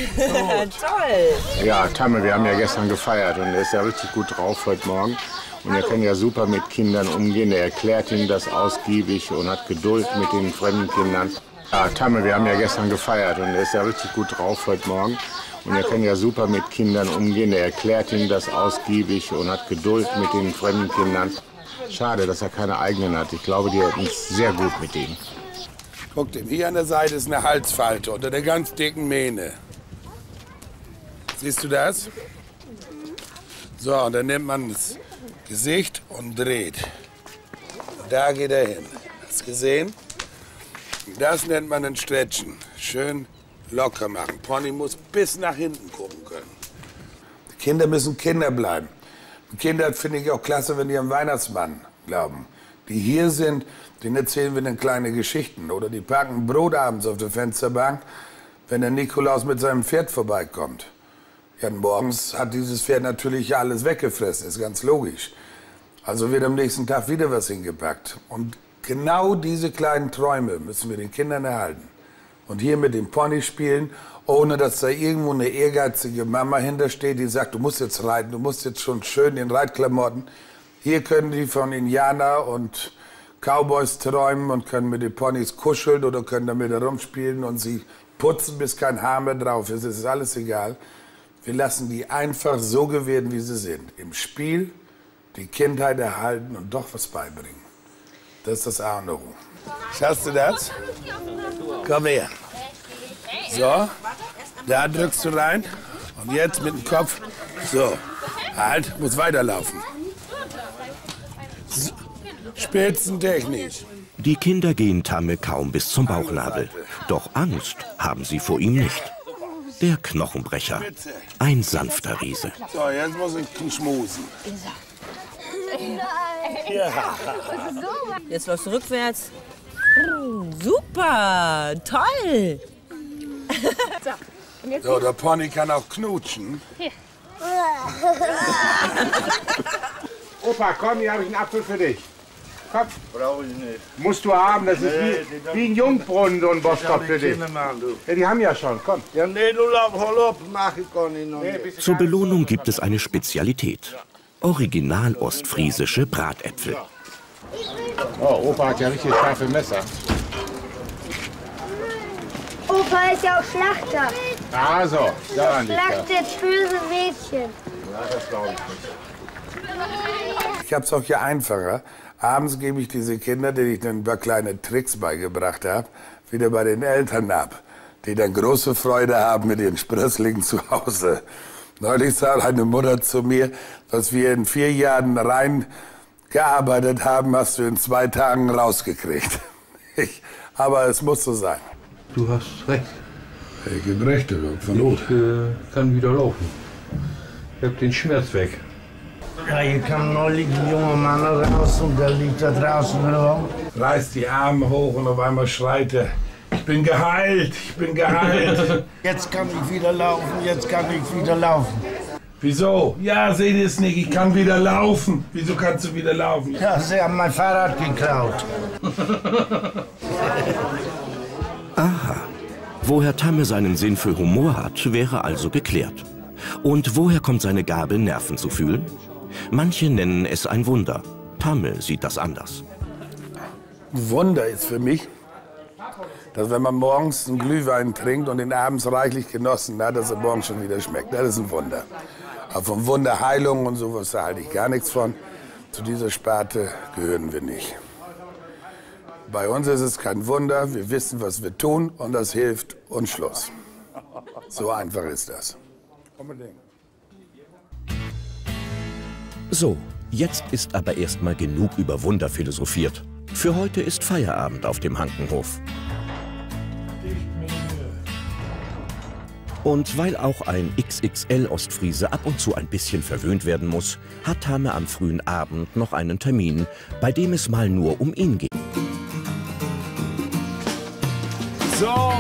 Toll. Ja, Tamme, wir haben ja gestern gefeiert und er ist ja richtig gut drauf heute Morgen. Und er kann ja super mit Kindern umgehen. Er erklärt ihnen das ausgiebig und hat Geduld mit den fremden Kindern. Ja, Tamme, wir haben ja gestern gefeiert und er ist ja richtig gut drauf heute Morgen. Und er kann ja super mit Kindern umgehen. Er erklärt ihnen das ausgiebig und hat Geduld mit den fremden Kindern. Schade, dass er keine eigenen hat. Ich glaube, die hätten es sehr gut mit ihm. Guckt ihm, hier an der Seite ist eine Halsfalte unter der ganz dicken Mähne. Siehst du das? So, und dann nimmt man das Gesicht und dreht. Da geht er hin. Hast du gesehen? Das nennt man ein Stretchen. Schön locker machen. Pony muss bis nach hinten gucken können. Die Kinder müssen Kinder bleiben. Die Kinder finde ich auch klasse, wenn die am Weihnachtsmann glauben. Die hier sind, denen erzählen wir dann kleine Geschichten. Oder die packen Brot abends auf der Fensterbank, wenn der Nikolaus mit seinem Pferd vorbeikommt. Ja, morgens hat dieses Pferd natürlich alles weggefressen, ist ganz logisch. Also wird am nächsten Tag wieder was hingepackt. Und genau diese kleinen Träume müssen wir den Kindern erhalten. Und hier mit dem Pony spielen, ohne dass da irgendwo eine ehrgeizige Mama hintersteht, die sagt, du musst jetzt reiten, du musst jetzt schon schön in Reitklamotten. Hier können die von Indianer und Cowboys träumen und können mit den Ponys kuscheln oder können damit herumspielen und sie putzen, bis kein Haar mehr drauf ist. Es ist alles egal. Wir lassen die einfach so gewähren, wie sie sind. Im Spiel die Kindheit erhalten und doch was beibringen. Das ist das A und O. Schaust du das? Komm her. So, da drückst du rein. Und jetzt mit dem Kopf. So, halt, muss weiterlaufen. So, spitzentechnisch. Die Kinder gehen Tamme kaum bis zum Bauchnabel. Doch Angst haben sie vor ihm nicht. Der Knochenbrecher. Ein sanfter Riese. So, jetzt muss ich schmusen. Ja. Jetzt läufst du rückwärts. Super, toll. So, der Pony kann auch knutschen. Opa, komm, hier habe ich einen Apfel für dich. Komm. Brauche ich nicht. Musst du haben, das ist wie ein Jungbrunnen, so ein Boskop für dich. Ja, die haben ja schon, komm. Ja, nee, du hol ab, mach ich gar nicht noch nicht. Zur Belohnung gibt es eine Spezialität. Original ostfriesische Bratäpfel. Oh, Opa hat ja richtig scharfe Messer. Opa ist ja auch Schlachter. Also, daran liegt das. Schlachtet böse Mädchen. Ja, das glaube ich nicht. Ich habe es auch hier einfacher. Abends gebe ich diese Kinder, denen ich dann ein paar kleine Tricks beigebracht habe, wieder bei den Eltern ab, die dann große Freude haben mit ihren Sprösslingen zu Hause. Neulich sagte eine Mutter zu mir, was wir in 4 Jahren rein gearbeitet haben, hast du in 2 Tagen rausgekriegt. Aber es muss so sein. Du hast recht. Ich gebe recht, Ich kann wieder laufen. Ich hab den Schmerz weg. Ja, hier kam neulich ein junger Mann raus und der liegt da draußen rum. Reißt die Arme hoch und auf einmal schreit er, ich bin geheilt, ich bin geheilt. Jetzt kann ich wieder laufen, jetzt kann ich wieder laufen. Wieso? Ja, seht ihr es nicht, ich kann wieder laufen. Wieso kannst du wieder laufen? Ja, sie haben mein Fahrrad geklaut. Aha. Woher Tamme seinen Sinn für Humor hat, wäre also geklärt. Und woher kommt seine Gabe, Nerven zu fühlen? Manche nennen es ein Wunder. Tamme sieht das anders. Wunder ist für mich, dass wenn man morgens einen Glühwein trinkt und den abends reichlich genossen hat, dass er morgens schon wieder schmeckt. Das ist ein Wunder. Aber von Wunderheilung und sowas da halte ich gar nichts von. Zu dieser Sparte gehören wir nicht. Bei uns ist es kein Wunder, wir wissen, was wir tun und das hilft und Schluss. So einfach ist das. Unbedingt. So, jetzt ist aber erstmal genug über Wunder philosophiert. Für heute ist Feierabend auf dem Hankenhof. Und weil auch ein XXL-Ostfriese ab und zu ein bisschen verwöhnt werden muss, hat Tamme am frühen Abend noch einen Termin, bei dem es mal nur um ihn geht. So!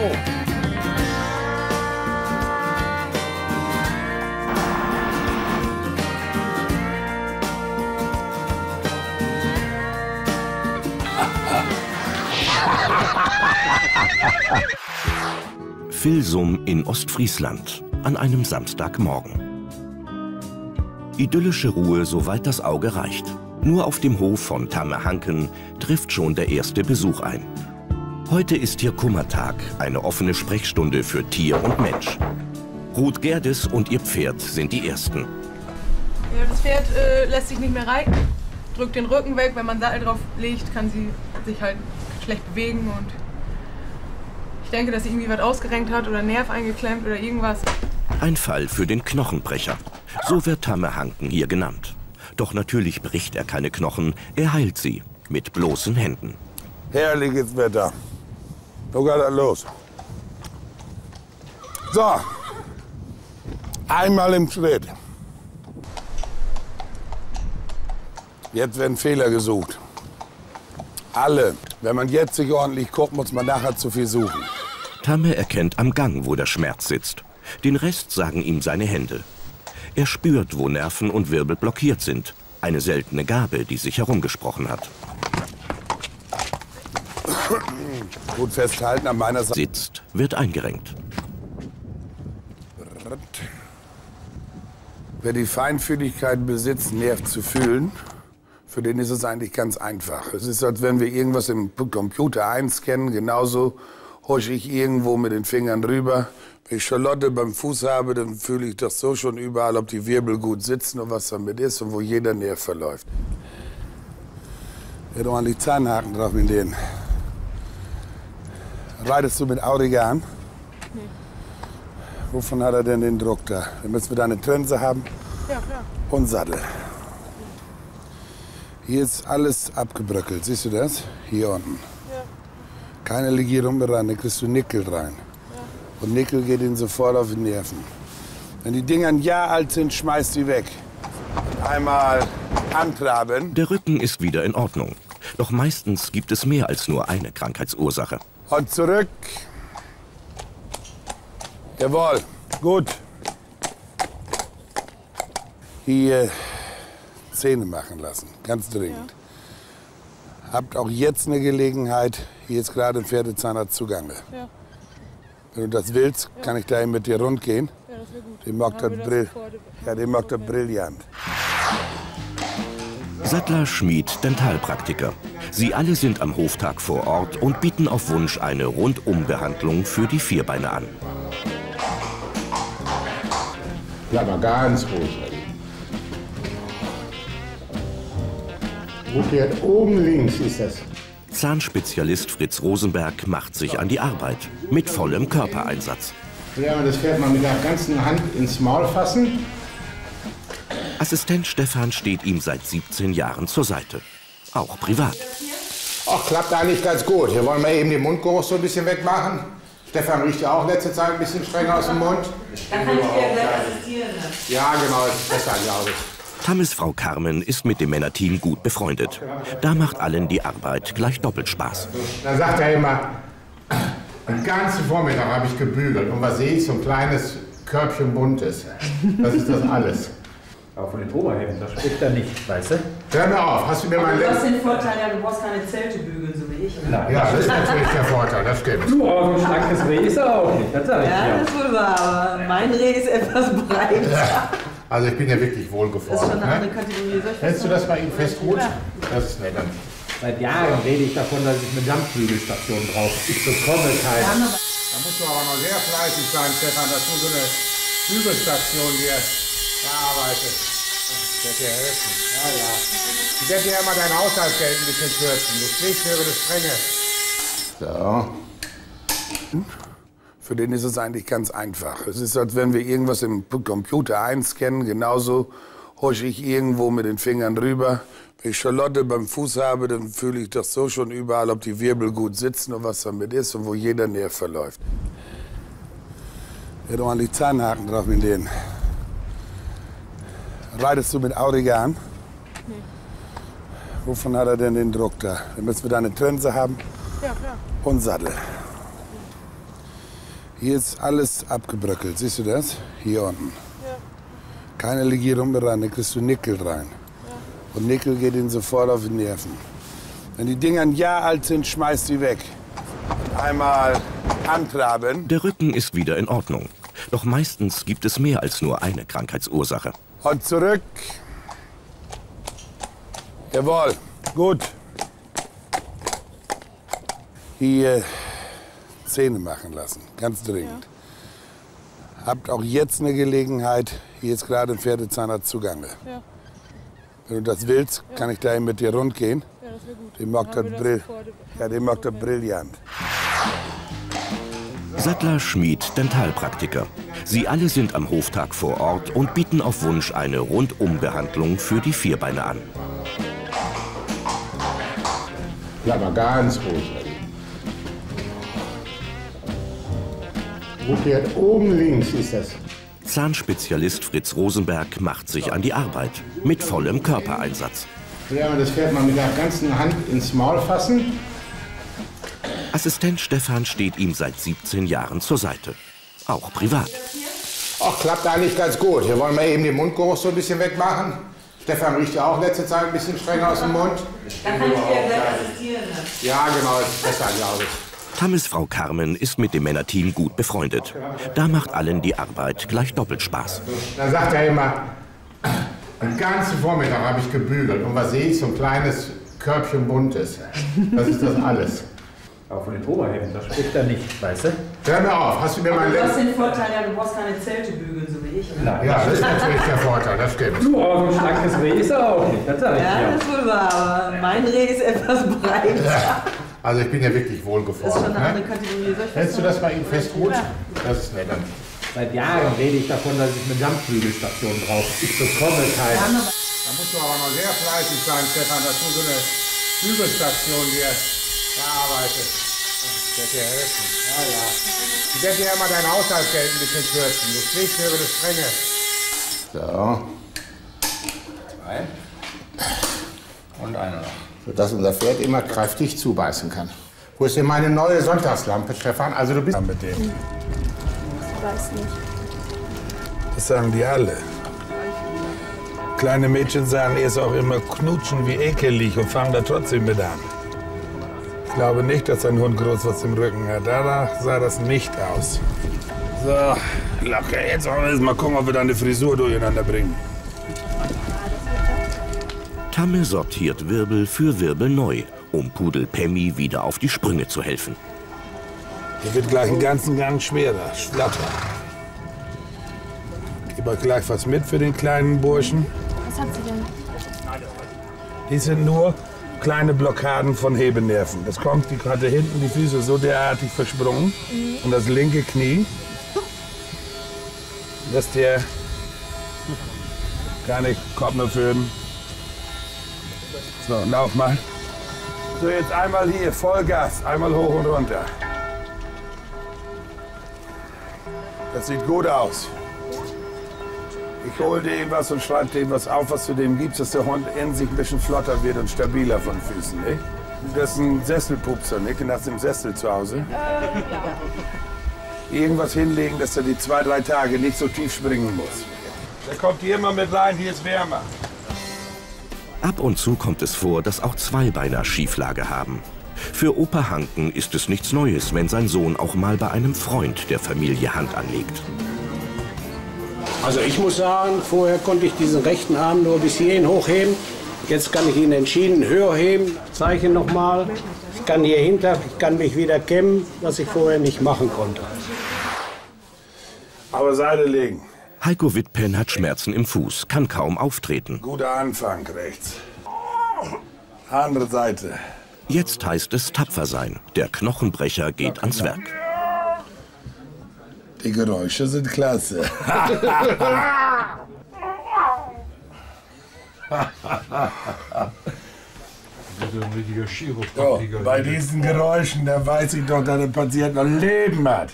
Filsum in Ostfriesland an einem Samstagmorgen. Idyllische Ruhe, soweit das Auge reicht. Nur auf dem Hof von Tamme Hanken trifft schon der erste Besuch ein. Heute ist hier Kummertag, eine offene Sprechstunde für Tier und Mensch. Ruth Gerdes und ihr Pferd sind die Ersten. Ja, das Pferd lässt sich nicht mehr reiten, drückt den Rücken weg. Wenn man Sattel drauf legt, kann sie sich halt schlecht bewegen. Und ich denke, dass sie irgendwie was ausgerenkt hat oder einen Nerv eingeklemmt oder irgendwas. Ein Fall für den Knochenbrecher. So wird Tamme Hanken hier genannt. Doch natürlich bricht er keine Knochen, er heilt sie mit bloßen Händen. Herrliches Wetter. So geht das los. So. Einmal im Schritt. Jetzt werden Fehler gesucht. Alle. Wenn man jetzt sich ordentlich guckt, muss man nachher zu viel suchen. Tamme erkennt am Gang, wo der Schmerz sitzt. Den Rest sagen ihm seine Hände. Er spürt, wo Nerven und Wirbel blockiert sind. Eine seltene Gabe, die sich herumgesprochen hat. Gut festhalten an meiner Seite. Sitzt, wird eingerenkt. Wer die Feinfühligkeit besitzt, Nerv zu fühlen, für den ist es eigentlich ganz einfach. Es ist, als wenn wir irgendwas im Computer einscannen, genauso husche ich irgendwo mit den Fingern rüber. Wenn ich Charlotte beim Fuß habe, dann fühle ich doch so schon überall, ob die Wirbel gut sitzen und was damit ist und wo jeder Nerv verläuft. Ja, doch mal die Zahnhaken drauf mit denen. Reitest du mit Aurigan? Nee. Wovon hat er denn den Druck da? Dann müssen wir da eine Trense haben. Ja, klar. Und Sattel. Hier ist alles abgebröckelt, siehst du das? Hier unten. Ja. Keine Legierung mehr rein, da kriegst du Nickel rein. Ja. Und Nickel geht ihnen sofort auf die Nerven. Wenn die Dinger ein Jahr alt sind, schmeißt die weg. Einmal antraben. Der Rücken ist wieder in Ordnung. Doch meistens gibt es mehr als nur eine Krankheitsursache. Und zurück. Jawohl, gut. Hier Zähne machen lassen, ganz dringend. Ja. Habt auch jetzt eine Gelegenheit, hier ist gerade ein Pferdezahnarzt zugange. Ja. Wenn du das willst, kann ich dahin mit dir rund gehen. Ja, das wäre gut. Den mag das brillant. Sattler, Schmied, Dentalpraktiker. Sie alle sind am Hoftag vor Ort und bieten auf Wunsch eine Rundumbehandlung für die Vierbeine an. Ja, aber ganz ruhig. Rückwärts oben links ist das. Zahnspezialist Fritz Rosenberg macht sich an die Arbeit mit vollem Körpereinsatz. Ja, das Pferd mal mit der ganzen Hand ins Maul fassen. Assistent Stefan steht ihm seit 17 Jahren zur Seite, auch privat. Ach, klappt eigentlich ganz gut. Hier wollen wir eben den Mundgeruch so ein bisschen wegmachen. Stefan riecht ja auch letzte Zeit ein bisschen strenger aus dem Mund. Da kann ich dir gleich assistieren. Ja, genau, das ist besser, glaube ich. Tammes Frau Carmen ist mit dem Männerteam gut befreundet. Da macht allen die Arbeit gleich doppelt Spaß. Dann sagt er immer, den ganzen Vormittag habe ich gebügelt. Und was sehe ich? So ein kleines Körbchen Buntes. Das ist das alles. Aber von den Oberhemden, das spricht er nicht, weißt du? Hör mir auf, hast du mir mal... Du hast den Vorteil, ja, du brauchst keine Zelte bügeln, so wie ich. Ne? Ja, das ist natürlich der Vorteil, das stimmt. Du, aber ein schlankes Reh ist er auch nicht, das sag ich dir. Ja, das ist wohl wahr, aber mein Reh ist etwas breiter. Ja. Also ich bin ja wirklich wohlgefordert. Das ist schon eine andere Kategorie. Hältst du das bei ihm fest gut? Ja. Das ist nett. Seit Jahren rede ich davon, dass ich eine Dampfbügelstation brauche. Ich bekomme keine. Da musst du aber noch sehr fleißig sein, Stefan, dass du so eine Bügelstation hier bearbeitest. Ich werde dir helfen. Ja, ja. Ich werde dir ja mal dein Haushaltsgeld ein bisschen kürzen. Du schlägst mir über das Strenge. So. Für den ist es eigentlich ganz einfach. Es ist, als wenn wir irgendwas im Computer einscannen. Genauso husche ich irgendwo mit den Fingern rüber. Wenn ich Charlotte beim Fuß habe, dann fühle ich doch so schon überall, ob die Wirbel gut sitzen und was damit ist und wo jeder Nerv verläuft. Ja, doch mal die Zahnhaken drauf mit denen. Reitest du mit Aurigan? Nee. Wovon hat er denn den Druck da? Dann müssen wir da eine Trense haben. Ja, klar. Und Sattel. Hier ist alles abgebröckelt, siehst du das? Hier unten. Ja. Keine Legierung mehr rein, da kriegst du Nickel rein. Ja. Und Nickel geht ihnen sofort auf die Nerven. Wenn die Dinger ein Jahr alt sind, schmeißt die weg. Einmal antraben. Der Rücken ist wieder in Ordnung. Doch meistens gibt es mehr als nur eine Krankheitsursache. Und zurück. Jawohl, gut. Hier Zähne machen lassen, ganz dringend. Ja. Habt auch jetzt eine Gelegenheit, hier ist gerade ein Pferdezahnarzt zugange. Ja. Wenn du das willst, kann ich dahin mit dir rund gehen. Ja, das wäre gut. Den mag das brillant. Sattler, Schmied, Dentalpraktiker. Sie alle sind am Hoftag vor Ort und bieten auf Wunsch eine Rundumbehandlung für die Vierbeine an. Ja, aber ganz ruhig. Rückwärts oben links ist das. Zahnspezialist Fritz Rosenberg macht sich an die Arbeit mit vollem Körpereinsatz. Ja, das Pferd mal mit der ganzen Hand ins Maul fassen. Assistent Stefan steht ihm seit 17 Jahren zur Seite, auch privat. Ach, klappt eigentlich ganz gut. Hier wollen wir eben den Mundgeruch so ein bisschen wegmachen. Stefan riecht ja auch letzte Zeit ein bisschen strenger aus dem Mund. Da kann ich dir gleich assistieren. Ja, genau, das ist besser, glaube ich. Tammes Frau Carmen ist mit dem Männerteam gut befreundet. Da macht allen die Arbeit gleich doppelt Spaß. Dann sagt er immer, den ganzen Vormittag habe ich gebügelt. Und was sehe ich? So ein kleines Körbchen Buntes. Das ist das alles. Aber von den Oberhemden, das spricht er nicht, weißt du? Hör mir auf, hast du mir mein Du hast den Vorteil, ja, du brauchst keine Zelte bügeln, so wie ich. Ne? Ja, das ist natürlich der Vorteil, das stimmt. Du, aber so ein schlankes Reh ist er auch nicht, das sag ich Ja, dir. das ist wohl wahr, aber mein Reh ist etwas breiter. Ja. Also ich bin ja wirklich Das ist wohlgeformt. schon eine andere Ne? Kategorie. Soll ich Hältst du das bei ihm fest gut? Ja. Das ist nett. Seit Jahren rede ich davon, dass ich eine Dampfbügelstation brauche. Ich bekomme keine. Da musst du aber noch sehr fleißig sein, Stefan, dass du so eine Bügelstation hier bearbeitest. Das wird dir helfen. Ja, ja. Ich werde dir ja mal dein Haushaltsgeld ein bisschen kürzen. Du fliegst mir über das Strenge. So. Zwei. Und eine noch. Sodass unser Pferd immer kräftig zubeißen kann. Wo ist denn meine neue Sonntagslampe, Stefan? Also du bist mit dem. Ich weiß nicht. Das sagen die alle. Kleine Mädchen sagen erst auch immer knutschen wie ekelig und fangen da trotzdem mit an. Ich glaube nicht, dass ein Hund groß was im Rücken hat. Danach sah das nicht aus. So, locker. Jetzt wollen wir mal gucken, ob wir deine Frisur durcheinander bringen. Tamme sortiert Wirbel für Wirbel neu, um Pudel Pemmi wieder auf die Sprünge zu helfen. Der wird gleich einen ganzen Gang schwerer, schlatter. Gib mal gleich was mit für den kleinen Burschen. Was hat sie denn? Die sind nur kleine Blockaden von Hebenerven. Das kommt, die hatte hinten die Füße so derartig versprungen und das linke Knie, dass der gar nicht Kopf mehr führen. So, lauf mal. So, jetzt einmal hier, Vollgas, einmal hoch und runter. Das sieht gut aus. Ich hole dir irgendwas und schreibe dir was auf, was du dem gibst, dass der Hund in sich ein bisschen flotter wird und stabiler von Füßen. Nicht? Das ist ein Sesselpupser, nicht? Nach dem Sessel zu Hause. Irgendwas hinlegen, dass er die 2-3 Tage nicht so tief springen muss. Der kommt hier immer mit rein, hier ist wärmer. Ab und zu kommt es vor, dass auch Zweibeiner Schieflage haben. Für Opa Hanken ist es nichts Neues, wenn sein Sohn auch mal bei einem Freund der Familie Hand anlegt. Also ich muss sagen, vorher konnte ich diesen rechten Arm nur bis hierhin hochheben. Jetzt kann ich ihn entschieden höher heben. Zeichen nochmal. Ich kann hier hinter, ich kann mich wieder kämmen, was ich vorher nicht machen konnte. Aber Seite legen. Heiko Wittpenn hat Schmerzen im Fuß, kann kaum auftreten. Guter Anfang rechts. Andere Seite. Jetzt heißt es tapfer sein. Der Knochenbrecher geht ans Werk. Die Geräusche sind klasse. So, bei diesen Geräuschen, da weiß ich doch, dass der Patient noch Leben hat.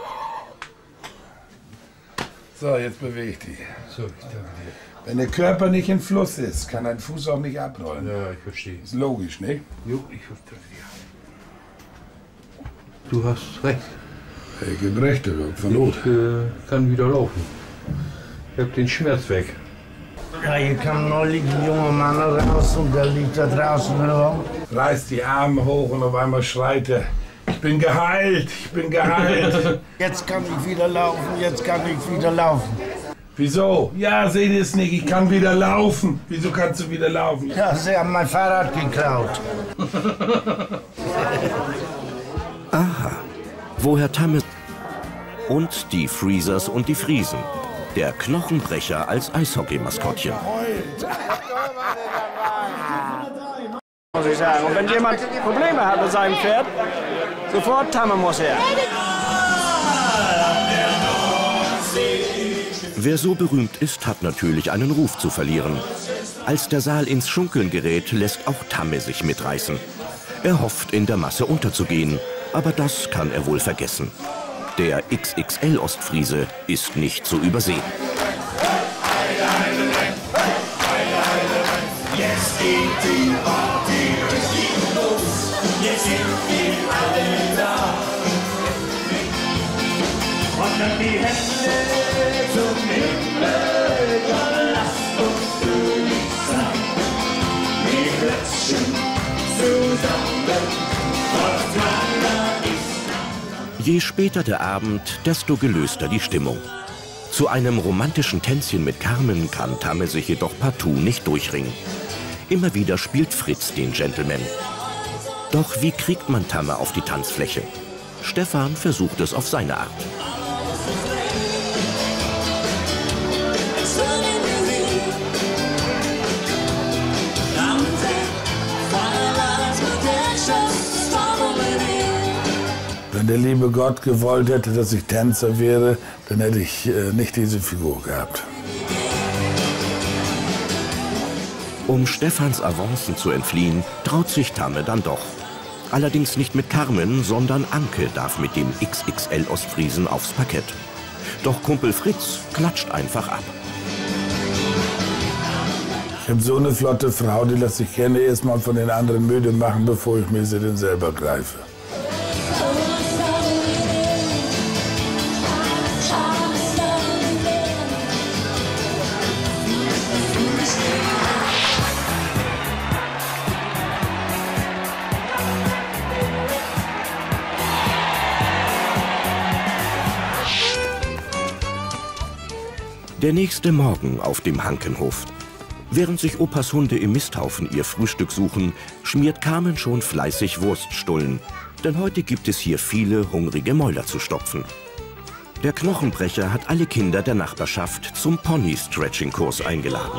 So, jetzt beweg dich. So, ich danke dir. Wenn der Körper nicht im Fluss ist, kann dein Fuß auch nicht abrollen. Ja, ich verstehe. Ist logisch, nicht? Jo, ich verstehe. Du hast recht. Ich gebe recht, von Not. Ich kann wieder laufen. Ich hab den Schmerz weg. Ja, hier kam neulich ein junger Mann raus und der liegt da draußen rum. Reißt die Arme hoch und auf einmal schreit er: Ich bin geheilt, ich bin geheilt. Jetzt kann ich wieder laufen, jetzt kann ich wieder laufen. Wieso? Ja, seht ihr es nicht, ich kann wieder laufen. Wieso kannst du wieder laufen? Ja, sie haben mein Fahrrad geklaut. Aha, woher Tamme und die Freezers und die Friesen. Der Knochenbrecher als Eishockey-Maskottchen. Muss ich sagen. Und wenn jemand Probleme hat mit seinem Pferd, sofort Tamme muss her. Wer so berühmt ist, hat natürlich einen Ruf zu verlieren. Als der Saal ins Schunkeln gerät, lässt auch Tamme sich mitreißen. Er hofft, in der Masse unterzugehen, aber das kann er wohl vergessen. Der XXL-Ostfriese ist nicht zu übersehen. Jetzt geht die Party richtig los. Jetzt sind wir alle da. Und dann die Hände zum Himmel, dann lasst uns fröhlich sein. Wir klatschen zusammen, was keiner ist. Je später der Abend, desto gelöster die Stimmung. Zu einem romantischen Tänzchen mit Carmen kann Tamme sich jedoch partout nicht durchringen. Immer wieder spielt Fritz den Gentleman. Doch wie kriegt man Tamme auf die Tanzfläche? Stefan versucht es auf seine Art. Wenn der liebe Gott gewollt hätte, dass ich Tänzer wäre, dann hätte ich nicht diese Figur gehabt. Um Stefans Avancen zu entfliehen, traut sich Tamme dann doch. Allerdings nicht mit Carmen, sondern Anke darf mit dem XXL-Ostfriesen aufs Parkett. Doch Kumpel Fritz klatscht einfach ab. Ich habe so eine flotte Frau, die lässt sich gerne erst mal von den anderen müde machen, bevor ich mir sie denn selber greife. Der nächste Morgen auf dem Hankenhof. Während sich Opas Hunde im Misthaufen ihr Frühstück suchen, schmiert Carmen schon fleißig Wurststullen. Denn heute gibt es hier viele hungrige Mäuler zu stopfen. Der Knochenbrecher hat alle Kinder der Nachbarschaft zum Pony-Stretching-Kurs eingeladen.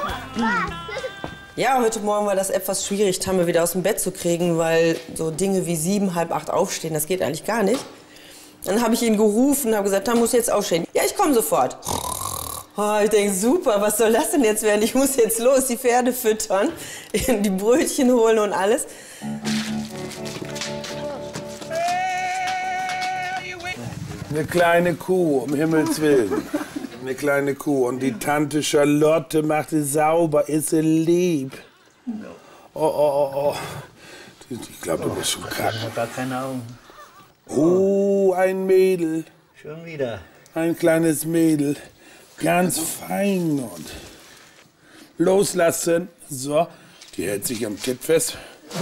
Ja, heute Morgen war das etwas schwierig, Tamme wieder aus dem Bett zu kriegen, weil so Dinge wie 7, halb 8 aufstehen, das geht eigentlich gar nicht. Dann habe ich ihn gerufen und habe gesagt, Tamme muss jetzt aufstehen. Ja, ich komme sofort. Oh, ich denke, super, was soll das denn jetzt werden? Ich muss jetzt los, die Pferde füttern, die Brötchen holen und alles. Eine kleine Kuh, um Himmels Willen. Eine kleine Kuh. Und die Tante Charlotte macht sie sauber, ist sie lieb. Oh, oh, oh, oh. Ich glaube, du bist schon krank. Ich habe gar keine Augen. Oh, ein Mädel. Schon wieder. Ein kleines Mädel. Ganz fein und loslassen. So, die hält sich am Kitt fest.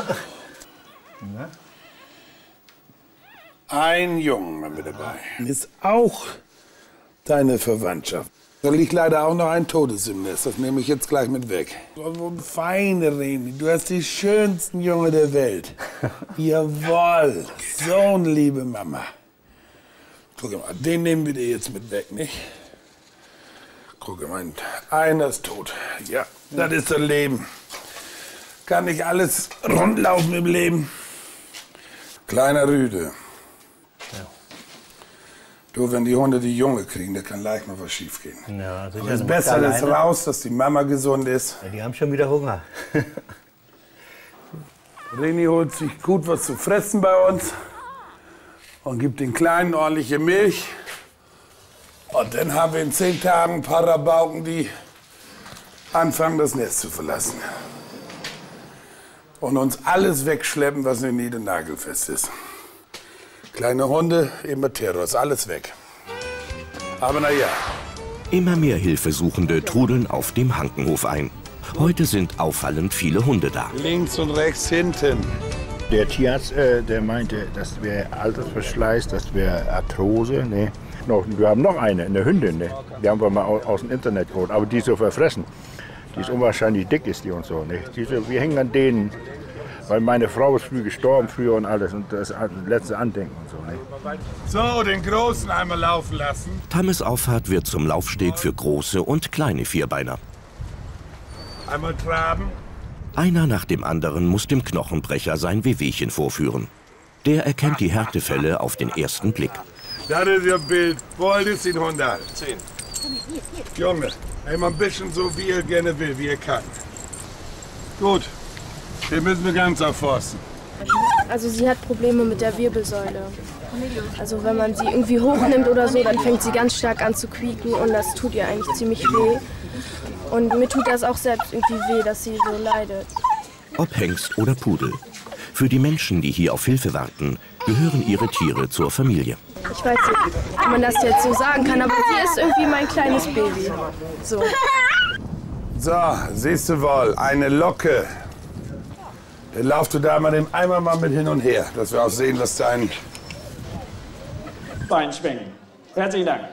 Ein Jungen haben wir dabei. Ist auch deine Verwandtschaft. Da liegt leider auch noch ein Todes im Nest. Das nehme ich jetzt gleich mit weg. So feine Reni, du hast die schönsten Junge der Welt. Jawohl, so eine liebe Mama. Guck mal, den nehmen wir dir jetzt mit weg, nicht? Guck mal, einer ist tot. Ja, das ist das Leben. Kann nicht alles rundlaufen im Leben. Kleiner Rüde. Ja. Du, wenn die Hunde die Junge kriegen, da kann leicht mal was schief gehen. Ja, aber es ist besser, dass raus, dass die Mama gesund ist. Ja, die haben schon wieder Hunger. Reni holt sich gut was zu fressen bei uns und gibt den Kleinen ordentliche Milch. Und dann haben wir in 10 Tagen ein paar Rabauken, die anfangen, das Nest zu verlassen. Und uns alles wegschleppen, was nicht nagelfest ist. Kleine Hunde, immer Terror, ist alles weg. Aber na ja. Immer mehr Hilfesuchende trudeln auf dem Hankenhof ein. Heute sind auffallend viele Hunde da. Links und rechts hinten. Der Tierarzt, der meinte, das wäre Altersverschleiß, das wäre Arthrose. Ne? Wir haben noch eine Hündin, ne? Die haben wir mal aus dem Internet geholt, aber die ist so verfressen. Die ist unwahrscheinlich dick, ist die und so. Ne? Wir hängen an denen, weil meine Frau ist früh gestorben früher und alles und das letzte Andenken und so. Ne? So, den Großen einmal laufen lassen. Tammes Auffahrt wird zum Laufsteg für große und kleine Vierbeiner. Einmal traben. Einer nach dem anderen muss dem Knochenbrecher sein Wehwehchen vorführen. Der erkennt die Härtefälle auf den ersten Blick. Das ist Ihr Bild. Wo alt ist den Hund alt? 10. Junge, immer ein bisschen so, wie ihr gerne will, wie ihr kann. Gut, den müssen wir ganz erforsten. Also sie hat Probleme mit der Wirbelsäule. Also wenn man sie irgendwie hochnimmt oder so, dann fängt sie ganz stark an zu quieken und das tut ihr eigentlich ziemlich weh. Und mir tut das auch selbst irgendwie weh, dass sie so leidet. Ob Hengst oder Pudel. Für die Menschen, die hier auf Hilfe warten, gehören ihre Tiere zur Familie. Ich weiß nicht, ob man das jetzt so sagen kann, aber sie ist irgendwie mein kleines Baby. So. So, siehst du wohl, eine Locke. Dann laufst du da mal einmal mal mit hin und her, dass wir auch sehen, was dein... Bein schwenken. Herzlichen Dank.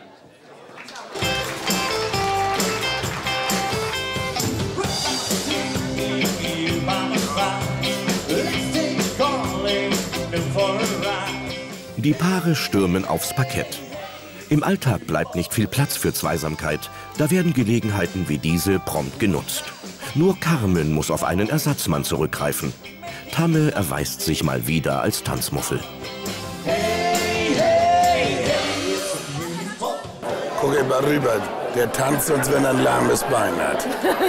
Die Paare stürmen aufs Parkett. Im Alltag bleibt nicht viel Platz für Zweisamkeit. Da werden Gelegenheiten wie diese prompt genutzt. Nur Carmen muss auf einen Ersatzmann zurückgreifen. Tamme erweist sich mal wieder als Tanzmuffel. Guck mal rüber, der tanzt, als wenn er ein lahmes Bein hat.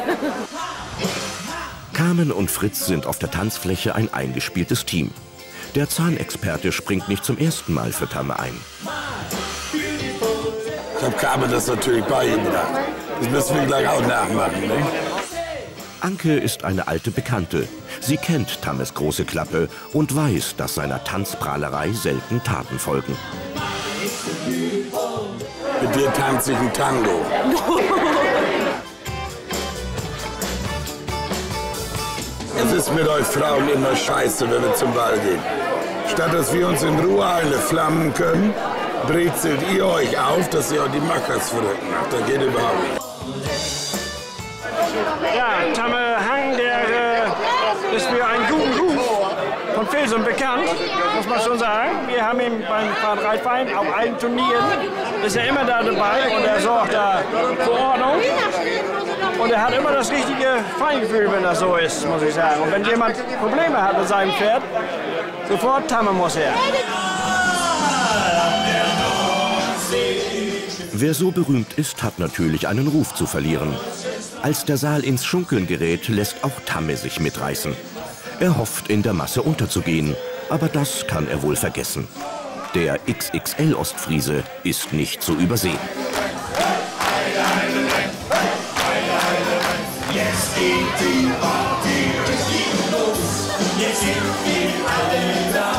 Carmen und Fritz sind auf der Tanzfläche ein eingespieltes Team. Der Zahnexperte springt nicht zum ersten Mal für Tamme ein. Ich habe Carmen das natürlich beigebracht. Das müssen wir gleich auch nachmachen, ne? Anke ist eine alte Bekannte. Sie kennt Tammes große Klappe und weiß, dass seiner Tanzprahlerei selten Taten folgen. Mit dir tanze ich ein Tango. Es ist mit euch Frauen immer scheiße, wenn wir zum Ball gehen. Statt dass wir uns in Ruhe eine flammen können, brezelt ihr euch auf, dass ihr auch die Mackers verrückt macht. Das geht überhaupt nicht. Ja, Tamme Hang, der ist für einen guten Ruf von Filsen bekannt, muss man schon sagen. Wir haben ihn beim Reitverein auf allen Turnieren, ist er immer da dabei und er sorgt da für Ordnung. Und er hat immer das richtige Feingefühl, wenn das so ist, muss ich sagen. Und wenn jemand Probleme hat mit seinem Pferd, sofort Tamme muss her. Wer so berühmt ist, hat natürlich einen Ruf zu verlieren. Als der Saal ins Schunkeln gerät, lässt auch Tamme sich mitreißen. Er hofft, in der Masse unterzugehen, aber das kann er wohl vergessen. Der XXL-Ostfriese ist nicht zu übersehen. Jetzt geht die Party richtig los, jetzt sind wir alle da.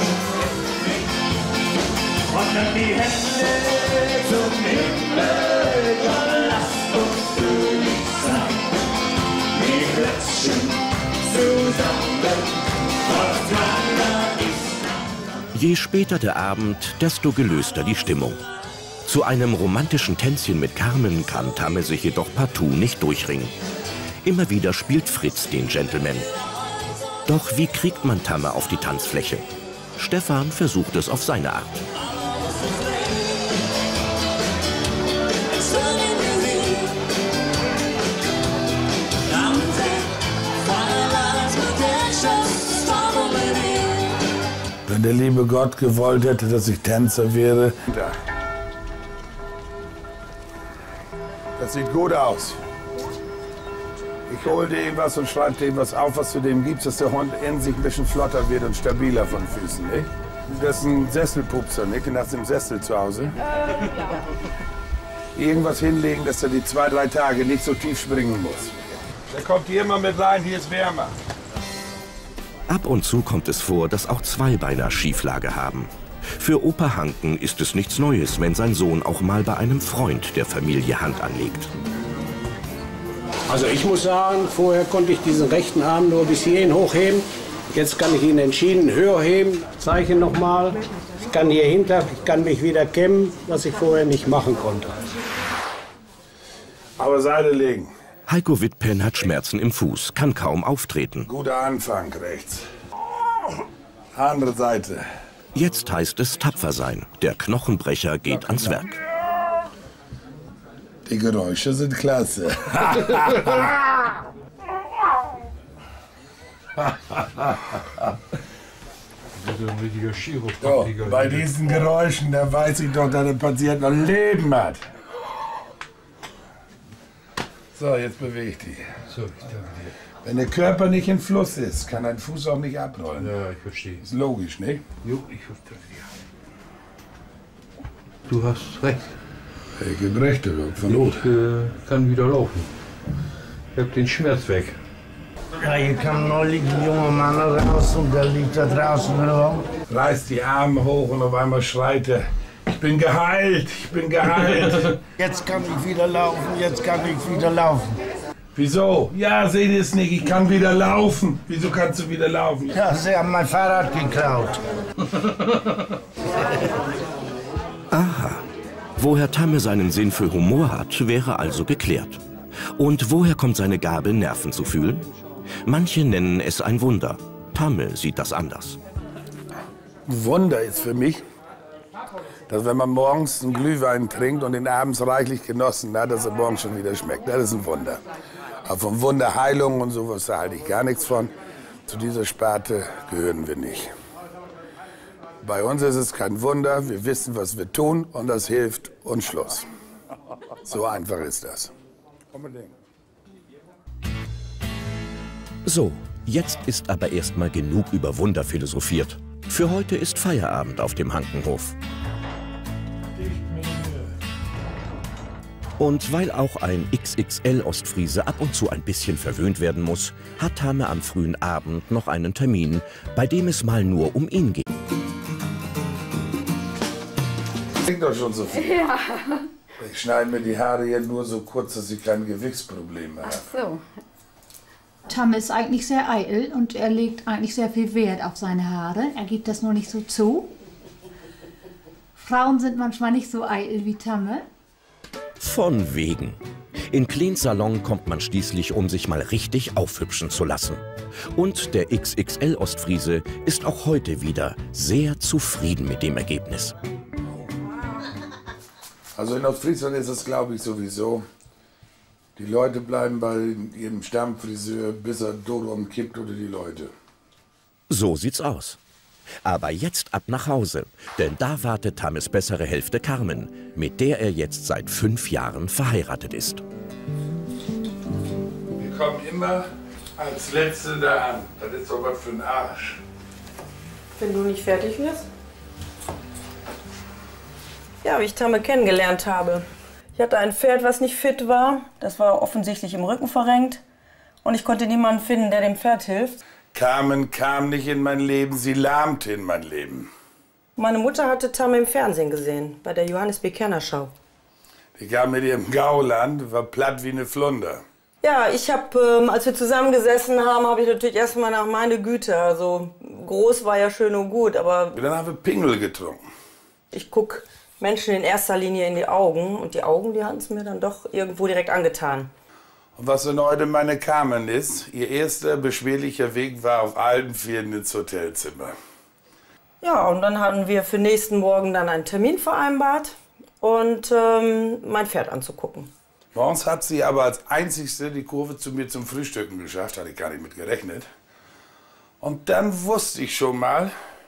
Und dann die Hände zum Himmel, dann lasst uns fröhlich sein. Wir klatschen zusammen, Fortuna ist. Je später der Abend, desto gelöster die Stimmung. Zu einem romantischen Tänzchen mit Carmen kann Tamme sich jedoch partout nicht durchringen. Immer wieder spielt Fritz den Gentleman. Doch wie kriegt man Tamme auf die Tanzfläche? Stefan versucht es auf seine Art. Wenn der liebe Gott gewollt hätte, dass ich Tänzer wäre. Das sieht gut aus. Ich hole dem was und schreibe dem was auf, was du dem gibst, dass der Hund in sich ein bisschen flotter wird und stabiler von Füßen, nicht? Das ist ein Sesselpupser, nicht? Du hast im Sessel zu Hause. Irgendwas hinlegen, dass er die 2-3 Tage nicht so tief springen muss. Der kommt hier immer mit rein, hier ist wärmer. Ab und zu kommt es vor, dass auch Zweibeiner Schieflage haben. Für Opa Hanken ist es nichts Neues, wenn sein Sohn auch mal bei einem Freund der Familie Hand anlegt. Also ich muss sagen, vorher konnte ich diesen rechten Arm nur bis hierhin hochheben. Jetzt kann ich ihn entschieden höher heben. Zeichen nochmal. Ich kann hier hinter, ich kann mich wieder kämmen, was ich vorher nicht machen konnte. Aber Seite legen. Heiko Wittpen hat Schmerzen im Fuß, kann kaum auftreten. Guter Anfang rechts. Andere Seite. Jetzt heißt es tapfer sein. Der Knochenbrecher geht ans Werk. Die Geräusche sind klasse. So, bei diesen Geräuschen, da weiß ich doch, dass der Patient noch Leben hat. So, jetzt beweg dich. So, ich danke dir. Wenn der Körper nicht im Fluss ist, kann dein Fuß auch nicht abrollen. Ja, ich verstehe. Ist logisch, nicht? Jo, ich verstehe. Du hast recht. Ich gebe recht, von Not. Ich kann wieder laufen. Ich habe den Schmerz weg. Ja, hier kam neulich ein junger Mann raus und der liegt da draußen rum. Reißt die Arme hoch und auf einmal schreit er: Ich bin geheilt, ich bin geheilt. Jetzt kann ich wieder laufen, jetzt kann ich wieder laufen. Wieso? Ja, seht ihr es nicht, ich kann wieder laufen. Wieso kannst du wieder laufen? Ja, sie haben mein Fahrrad geklaut. Aha. Woher Tamme seinen Sinn für Humor hat, wäre also geklärt. Und woher kommt seine Gabe, Nerven zu fühlen? Manche nennen es ein Wunder. Tamme sieht das anders. Wunder ist für mich, dass wenn man morgens einen Glühwein trinkt und den abends reichlich genossen hat, dass er morgens schon wieder schmeckt. Das ist ein Wunder. Aber von Wunderheilung und sowas, da halte ich gar nichts von. Zu dieser Sparte gehören wir nicht. Bei uns ist es kein Wunder, wir wissen, was wir tun und das hilft und Schluss. So einfach ist das. So, jetzt ist aber erstmal genug über Wunder philosophiert. Für heute ist Feierabend auf dem Hankenhof. Und weil auch ein XXL-Ostfriese ab und zu ein bisschen verwöhnt werden muss, hat Tame am frühen Abend noch einen Termin, bei dem es mal nur um ihn geht. Klingt doch schon so viel. Ja. Ich schneide mir die Haare hier nur so kurz, dass ich keine Gewichtsprobleme habe. Ach so. Tame ist eigentlich sehr eitel und er legt eigentlich sehr viel Wert auf seine Haare. Er gibt das nur nicht so zu. Frauen sind manchmal nicht so eitel wie Tame. Von wegen. In Kleens Salon kommt man schließlich, um sich mal richtig aufhübschen zu lassen. Und der XXL-Ostfriese ist auch heute wieder sehr zufrieden mit dem Ergebnis. Also in Ostfriesland ist es, glaube ich, sowieso. Die Leute bleiben bei ihrem Stammfriseur, bis er tot umkippt oder die Leute. So sieht's aus. Aber jetzt ab nach Hause, denn da wartet Tames bessere Hälfte Carmen, mit der er jetzt seit 5 Jahren verheiratet ist. Wir kommen immer als Letzte da an. Das ist doch was für ein Arsch. Wenn du nicht fertig wirst? Ja, wie ich Tame kennengelernt habe. Ich hatte ein Pferd, was nicht fit war. Das war offensichtlich im Rücken verrenkt. Und ich konnte niemanden finden, der dem Pferd hilft. Carmen kam nicht in mein Leben, sie lahmte in mein Leben. Meine Mutter hatte Tame im Fernsehen gesehen, bei der Johannes B. Kerner Show. Die kam mit ihrem Gauland, war platt wie eine Flunder. Ja, ich habe, als wir zusammengesessen haben, habe ich natürlich erstmal nach meine Güte. Also groß war ja schön und gut, aber... Dann haben wir Pingel getrunken. Ich guck Menschen in erster Linie in die Augen und die Augen, die hatten es mir dann doch irgendwo direkt angetan. Und was denn heute meine Carmen ist, ihr erster beschwerlicher Weg war auf allen Vieren ins Hotelzimmer. Ja, und dann hatten wir für nächsten Morgen dann einen Termin vereinbart und mein Pferd anzugucken. Morgens hat sie aber als Einzigste die Kurve zu mir zum Frühstücken geschafft, hatte ich gar nicht mit gerechnet. Und dann wusste ich schon mal,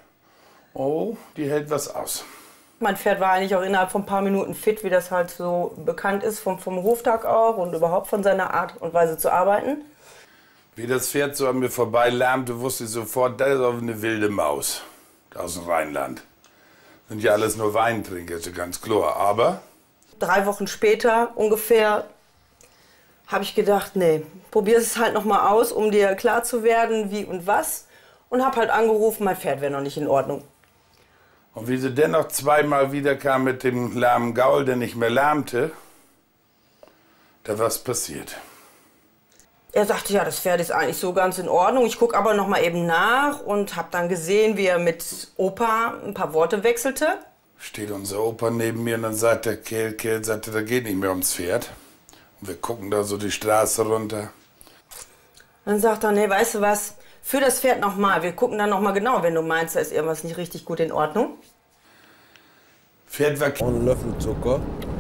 oh, die hält was aus. Mein Pferd war eigentlich auch innerhalb von ein paar Minuten fit, wie das halt so bekannt ist, vom Hoftag auch und überhaupt von seiner Art und Weise zu arbeiten. Wie das Pferd so an mir vorbei lärmte, wusste ich sofort, das ist auch eine wilde Maus aus dem Rheinland. Sind ja alles nur Weintrinker, ist ja ganz klar, aber... 3 Wochen später ungefähr habe ich gedacht, nee, probier es halt noch mal aus, um dir klar zu werden, wie und was. Und habe halt angerufen, mein Pferd wäre noch nicht in Ordnung. Und wie sie dennoch zweimal wiederkam mit dem lahmen Gaul, der nicht mehr lahmte, da was passiert. Er sagte, ja, das Pferd ist eigentlich so ganz in Ordnung. Ich gucke aber noch mal eben nach und habe dann gesehen, wie er mit Opa ein paar Worte wechselte. Steht unser Opa neben mir und dann sagt der Kerl sagte, da geht nicht mehr ums Pferd. Und wir gucken da so die Straße runter. Dann sagt er, nee, weißt du was, für das Pferd noch mal. Wir gucken dann noch mal genau, wenn du meinst, da ist irgendwas nicht richtig gut in Ordnung. Pferd war... Und Löffel Zucker.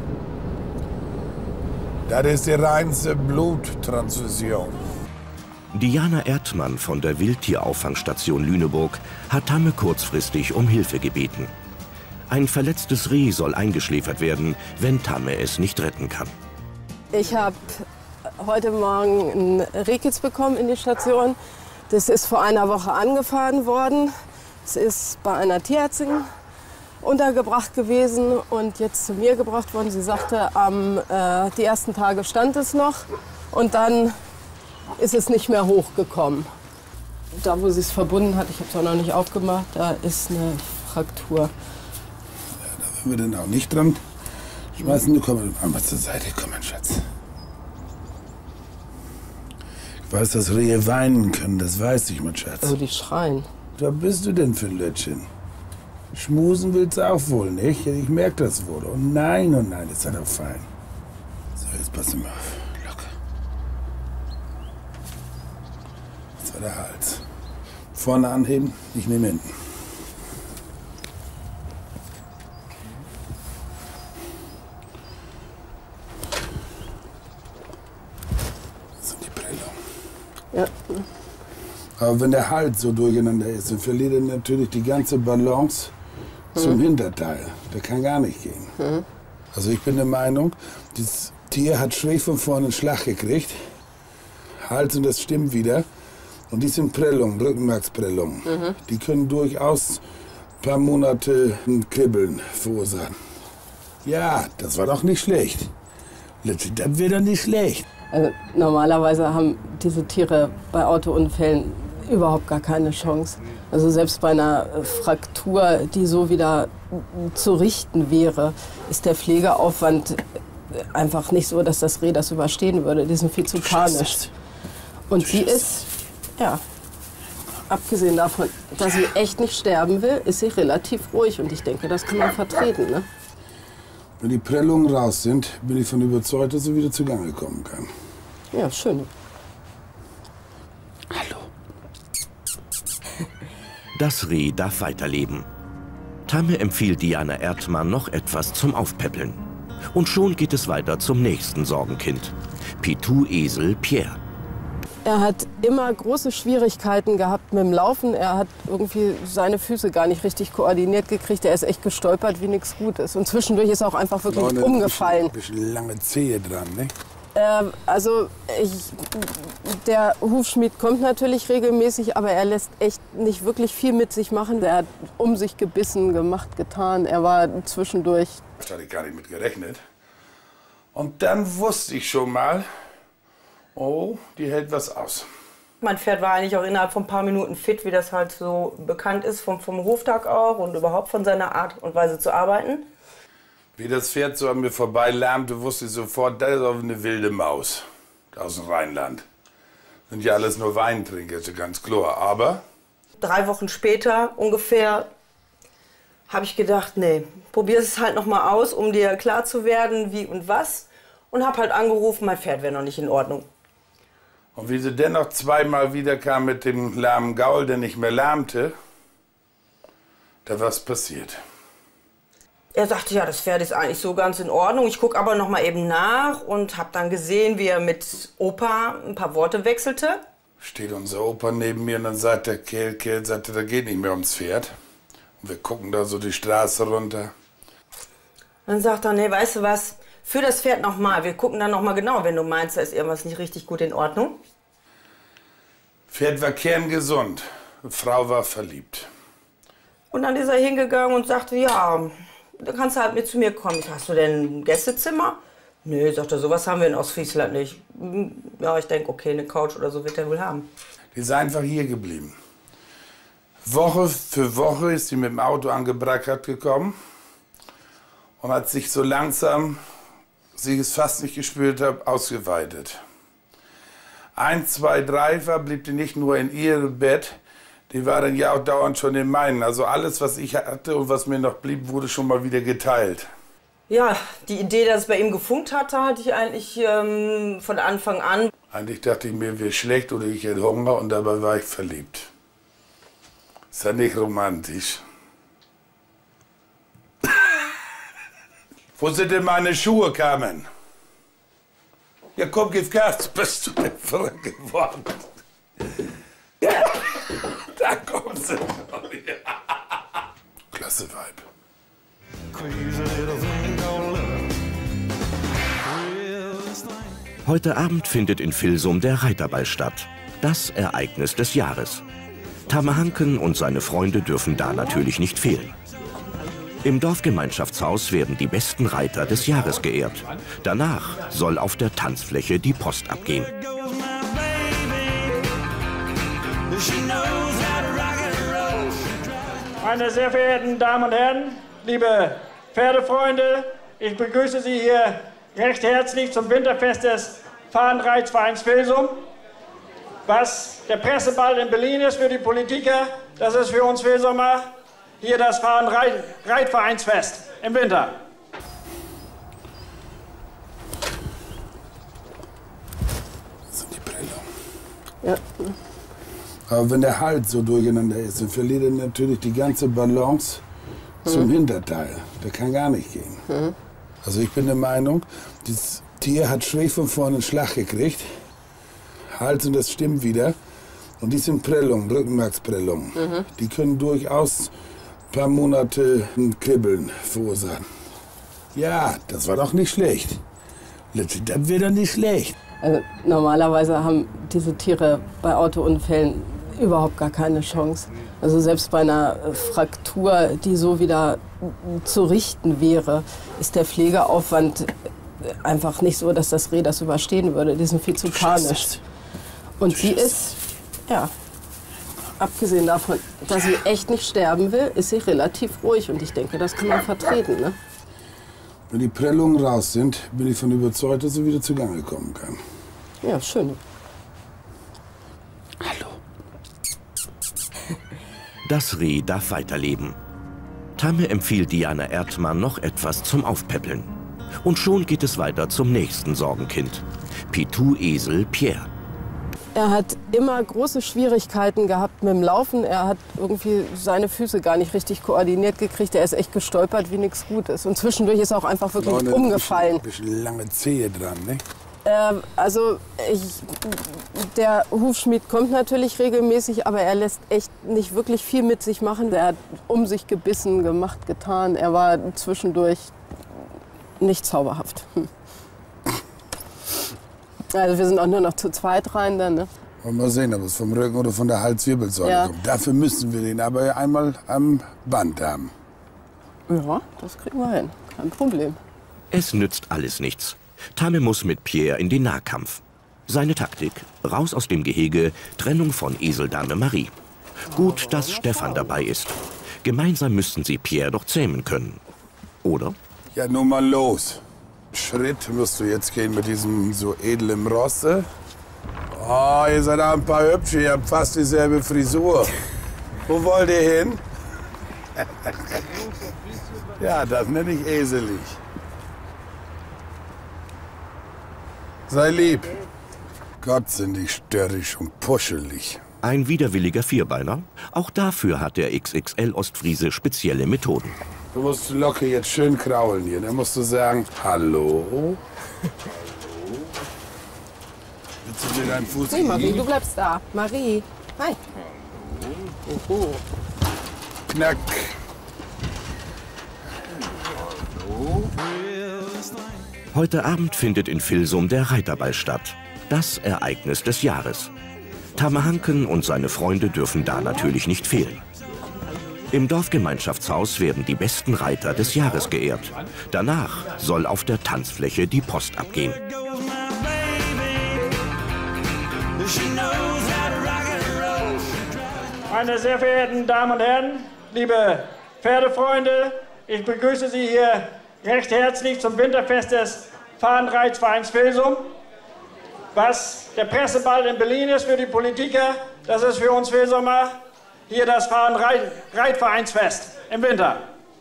Das ist die reinste Bluttransfusion. Diana Erdmann von der Wildtierauffangstation Lüneburg hat Tame kurzfristig um Hilfe gebeten. Ein verletztes Reh soll eingeschläfert werden, wenn Tame es nicht retten kann. Ich habe heute Morgen einen Rehkitz bekommen in die Station. Das ist vor einer Woche angefahren worden. Es ist bei einer Tierärztin untergebracht gewesen und jetzt zu mir gebracht worden. Sie sagte, die ersten Tage stand es noch und dann ist es nicht mehr hochgekommen. Da, wo sie es verbunden hat, ich habe es auch noch nicht aufgemacht, da ist eine Fraktur. Ja, da werden wir denn auch nicht dran schmeißen. Du komm mal zur Seite, komm mein Schatz. Ich weiß, dass Rehe weinen können, das weiß ich, mein Schatz. Oh, die schreien. Was bist du denn für ein Lötchen? Schmusen willst du auch wohl nicht? Ich merke das wohl. Oh nein, ist das auch fein. So, jetzt pass mal auf. Locker. Das war der Hals. Vorne anheben, ich nehme hinten. Ja. Aber wenn der Hals so durcheinander ist, dann verliert er natürlich die ganze Balance zum Hinterteil. Der kann gar nicht gehen. Also ich bin der Meinung, das Tier hat schräg von vorne einen Schlag gekriegt. Hals, und das stimmt wieder. Und die sind Prellungen, Rückenmarksprellungen. Die können durchaus ein paar Monate ein Kribbeln verursachen. Ja, das war doch nicht schlecht. Das wäre doch nicht schlecht. Also normalerweise haben diese Tiere bei Autounfällen überhaupt gar keine Chance. Also selbst bei einer Fraktur, die so wieder zu richten wäre, ist der Pflegeaufwand einfach nicht so, dass das Reh das überstehen würde. Die sind viel zu panisch. Und sie ist, ja, abgesehen davon, dass sie echt nicht sterben will, ist sie relativ ruhig. Und ich denke, das kann man vertreten. Ne? Wenn die Prellungen raus sind, bin ich von überzeugt, dass sie wieder zugange kommen kann. Ja, schön. Das Reh darf weiterleben. Tamme empfiehlt Diana Erdmann noch etwas zum Aufpäppeln. Und schon geht es weiter zum nächsten Sorgenkind. Pitou-Esel Pierre. Er hat immer große Schwierigkeiten gehabt mit dem Laufen. Er hat irgendwie seine Füße gar nicht richtig koordiniert gekriegt. Er ist echt gestolpert wie nichts Gutes. Und zwischendurch ist er auch einfach wirklich umgefallen. Ein bisschen lange Zehe dran, ne? Der Hufschmied kommt natürlich regelmäßig, aber er lässt echt nicht wirklich viel mit sich machen. Er hat um sich gebissen, gemacht, getan. Er war zwischendurch. Das hatte ich gar nicht mit gerechnet. Und dann wusste ich schon mal, oh, die hält was aus. Mein Pferd war eigentlich auch innerhalb von ein paar Minuten fit, wie das halt so bekannt ist vom Hoftag auch und überhaupt von seiner Art und Weise zu arbeiten. Wie das Pferd so an mir vorbeilärmte, wusste ich sofort, das ist auch eine wilde Maus aus dem Rheinland. Sind ja alles nur Weintrinker, ist ja ganz klar. Aber 3 Wochen später ungefähr habe ich gedacht, nee, probier es halt noch mal aus, um dir klar zu werden, wie und was. Und habe halt angerufen, mein Pferd wäre noch nicht in Ordnung. Und wie sie dennoch zweimal wieder kam mit dem lahmen Gaul, der nicht mehr lahmte, da war's passiert. Er sagte, ja, das Pferd ist eigentlich so ganz in Ordnung. Ich gucke aber noch mal eben nach und habe dann gesehen, wie er mit Opa ein paar Worte wechselte. Steht unser Opa neben mir und dann sagt der Kerl sagte, da geht nicht mehr ums Pferd. Und wir gucken da so die Straße runter. Dann sagt er, nee, weißt du was, für das Pferd noch mal. Wir gucken dann noch mal genau, wenn du meinst, da ist irgendwas nicht richtig gut in Ordnung. Pferd war kerngesund, Frau war verliebt. Und dann ist er hingegangen und sagte, ja, dann kannst du halt mit zu mir kommen. Hast du denn ein Gästezimmer? Nee, sagt er, sowas haben wir in Ostfriesland nicht. Ja, ich denke, okay, eine Couch oder so wird er wohl haben. Die ist einfach hier geblieben. Woche für Woche ist sie mit dem Auto angebrackert gekommen und hat sich so langsam, sie es fast nicht gespürt hat, ausgeweitet. 1, 2, 3 blieb die nicht nur in ihrem Bett, die war dann ja auch dauernd schon in meinen. Also alles, was ich hatte und was mir noch blieb, wurde schon mal wieder geteilt. Ja, die Idee, dass es bei ihm gefunkt hatte, hatte ich eigentlich von Anfang an. Eigentlich dachte ich mir, wäre schlecht oder ich hätte Hunger und dabei war ich verliebt. Ist ja nicht romantisch. Wo sind denn meine Schuhe, Carmen? Ja, komm, gib Gas, bist du denn verrückt geworden? Ja, da kommt sie. Klasse Vibe. Heute Abend findet in Filsum der Reiterball statt. Das Ereignis des Jahres. Tamme Hanken und seine Freunde dürfen da natürlich nicht fehlen. Im Dorfgemeinschaftshaus werden die besten Reiter des Jahres geehrt. Danach soll auf der Tanzfläche die Post abgehen. Meine sehr verehrten Damen und Herren, liebe Pferdefreunde, ich begrüße Sie hier recht herzlich zum Winterfest des Fahnenreitvereins Filsum. Was der Presseball in Berlin ist für die Politiker, das ist für uns Filsumer hier das Fahnenreitvereinsfest im Winter. Das sind die Prellungen. Ja. Aber wenn der Hals so durcheinander ist, dann verliert er natürlich die ganze Balance zum Hinterteil. Der kann gar nicht gehen. Also ich bin der Meinung, das Tier hat schräg von vorne einen Schlag gekriegt. Hals, und das stimmt wieder. Und die sind Prellungen, Rückenmarksprellungen. Die können durchaus ein paar Monate ein Kribbeln verursachen. Ja, das war doch nicht schlecht. Das wäre doch nicht schlecht. Also normalerweise haben diese Tiere bei Autounfällen überhaupt gar keine Chance. Also selbst bei einer Fraktur, die so wieder zu richten wäre, ist der Pflegeaufwand einfach nicht so, dass das Reh das überstehen würde. Die sind viel zu panisch. Und sie ist, ja, abgesehen davon, dass sie echt nicht sterben will, ist sie relativ ruhig. Und ich denke, das kann man vertreten. Ne? Wenn die Prellungen raus sind, bin ich von überzeugt, dass sie wieder zugange kommen kann. Ja, schön. Das Reh darf weiterleben. Tamme empfiehlt Diana Erdmann noch etwas zum Aufpäppeln. Und schon geht es weiter zum nächsten Sorgenkind. Pitou-Esel Pierre. Er hat immer große Schwierigkeiten gehabt mit dem Laufen. Er hat irgendwie seine Füße gar nicht richtig koordiniert gekriegt. Er ist echt gestolpert wie nichts Gutes. Und zwischendurch ist er auch einfach wirklich umgefallen. Ein bisschen lange Zehe dran, ne? Der Hufschmied kommt natürlich regelmäßig, aber er lässt echt nicht wirklich viel mit sich machen. Er hat um sich gebissen, gemacht, getan. Er war zwischendurch nicht zauberhaft. Also wir sind auch nur noch zu zweit rein dann, ne? Mal sehen, ob es vom Rücken oder von der Halswirbelsäule kommt. Dafür müssen wir den aber einmal am Band haben. Ja, das kriegen wir hin. Kein Problem. Es nützt alles nichts. Tamme muss mit Pierre in den Nahkampf. Seine Taktik: raus aus dem Gehege, Trennung von Eseldame Marie. Gut, dass Stefan dabei ist. Gemeinsam müssten sie Pierre doch zähmen können. Oder? Ja, nun mal los. Schritt musst du jetzt gehen mit diesem so edlen Rosse. Oh, ihr seid auch ein paar Hübsche, ihr habt fast dieselbe Frisur. Wo wollt ihr hin? Ja, das nenne ich eselig. Sei lieb. Gott, sind die störrisch und puschelig. Ein widerwilliger Vierbeiner? Auch dafür hat der XXL-Ostfriese spezielle Methoden. Du musst locker jetzt schön kraulen hier. Dann musst du sagen, hallo. Willst du mir deinen Fuß Nee, Marie, du bleibst da. Marie, hi. Oho. Knack. Heute Abend findet in Filsum der Reiterball statt. Das Ereignis des Jahres. Tamme Hanken und seine Freunde dürfen da natürlich nicht fehlen. Im Dorfgemeinschaftshaus werden die besten Reiter des Jahres geehrt. Danach soll auf der Tanzfläche die Post abgehen. Meine sehr verehrten Damen und Herren, liebe Pferdefreunde, ich begrüße Sie hier recht herzlich zum Winterfest des Fahnenreitvereins Filsum. Was der Presseball in Berlin ist für die Politiker, das ist für uns Filsumer hier das Fahnenreitvereinsfest im Winter.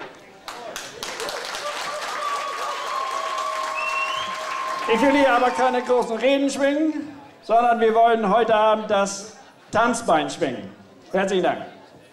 Ich will hier aber keine großen Reden schwingen, sondern wir wollen heute Abend das Tanzbein schwingen. Herzlichen Dank.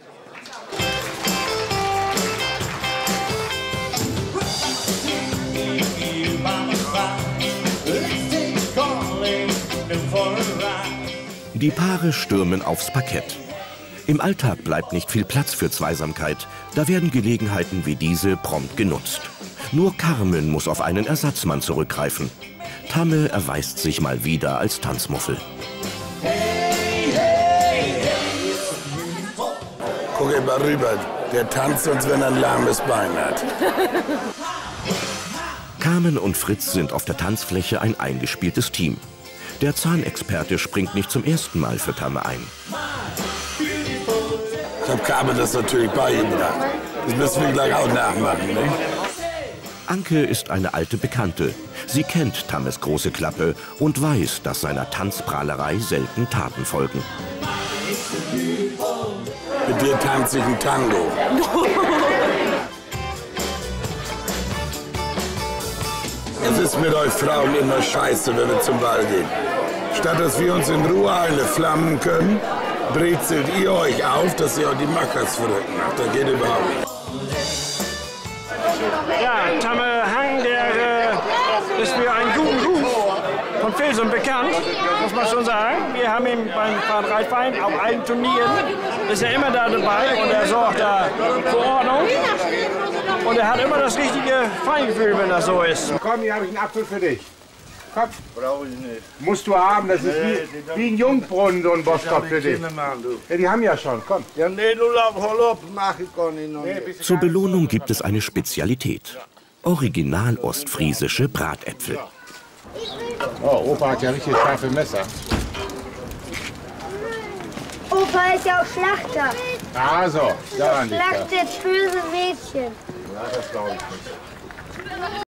Die Paare stürmen aufs Parkett. Im Alltag bleibt nicht viel Platz für Zweisamkeit. Da werden Gelegenheiten wie diese prompt genutzt. Nur Carmen muss auf einen Ersatzmann zurückgreifen. Tamme erweist sich mal wieder als Tanzmuffel. Guck mal rüber, der tanzt, als wenn er ein lahmes Bein hat. Carmen und Fritz sind auf der Tanzfläche ein eingespieltes Team. Der Zahnexperte springt nicht zum ersten Mal für Tamme ein. Ich hab Carmen das natürlich bei ihm gedacht. Das müssen wir gleich auch nachmachen, ne? Anke ist eine alte Bekannte. Sie kennt Tammes große Klappe und weiß, dass seiner Tanzprahlerei selten Taten folgen. Mit dir tanze ich ein Tango. Es ist mit euch Frauen immer scheiße, wenn wir zum Ball gehen. Statt dass wir uns in Ruhe eine flammen können, brezelt ihr euch auf, dass ihr auch die Mackers verrückt macht. Das geht überhaupt nicht. Ja, Tamme Hanken, der ist für einen guten Ruf von Filsum Filsum bekannt, muss man schon sagen. Wir haben ihn beim Fahnenreitverein auf allen Turnieren, ist er immer da dabei und er sorgt da für Ordnung. Und er hat immer das richtige Feingefühl, wenn das so ist. Komm, hier habe ich einen Apfel für dich. Komm. Brauche ich nicht. Musst du haben, das ist wie ein Jungbrunnen, so ein Boskop für dich. Ja, die haben ja schon, komm. Ja, nee, du hol ab, mach ich gar nicht noch nicht. Zur Belohnung gibt es eine Spezialität. Original ostfriesische Bratäpfel. Oh, Opa hat ja richtig scharfe Messer. Opa ist ja auch Schlachter. Also, daran liegt das. Schlachtet böse Mädchen. Ja, das glaube ich nicht.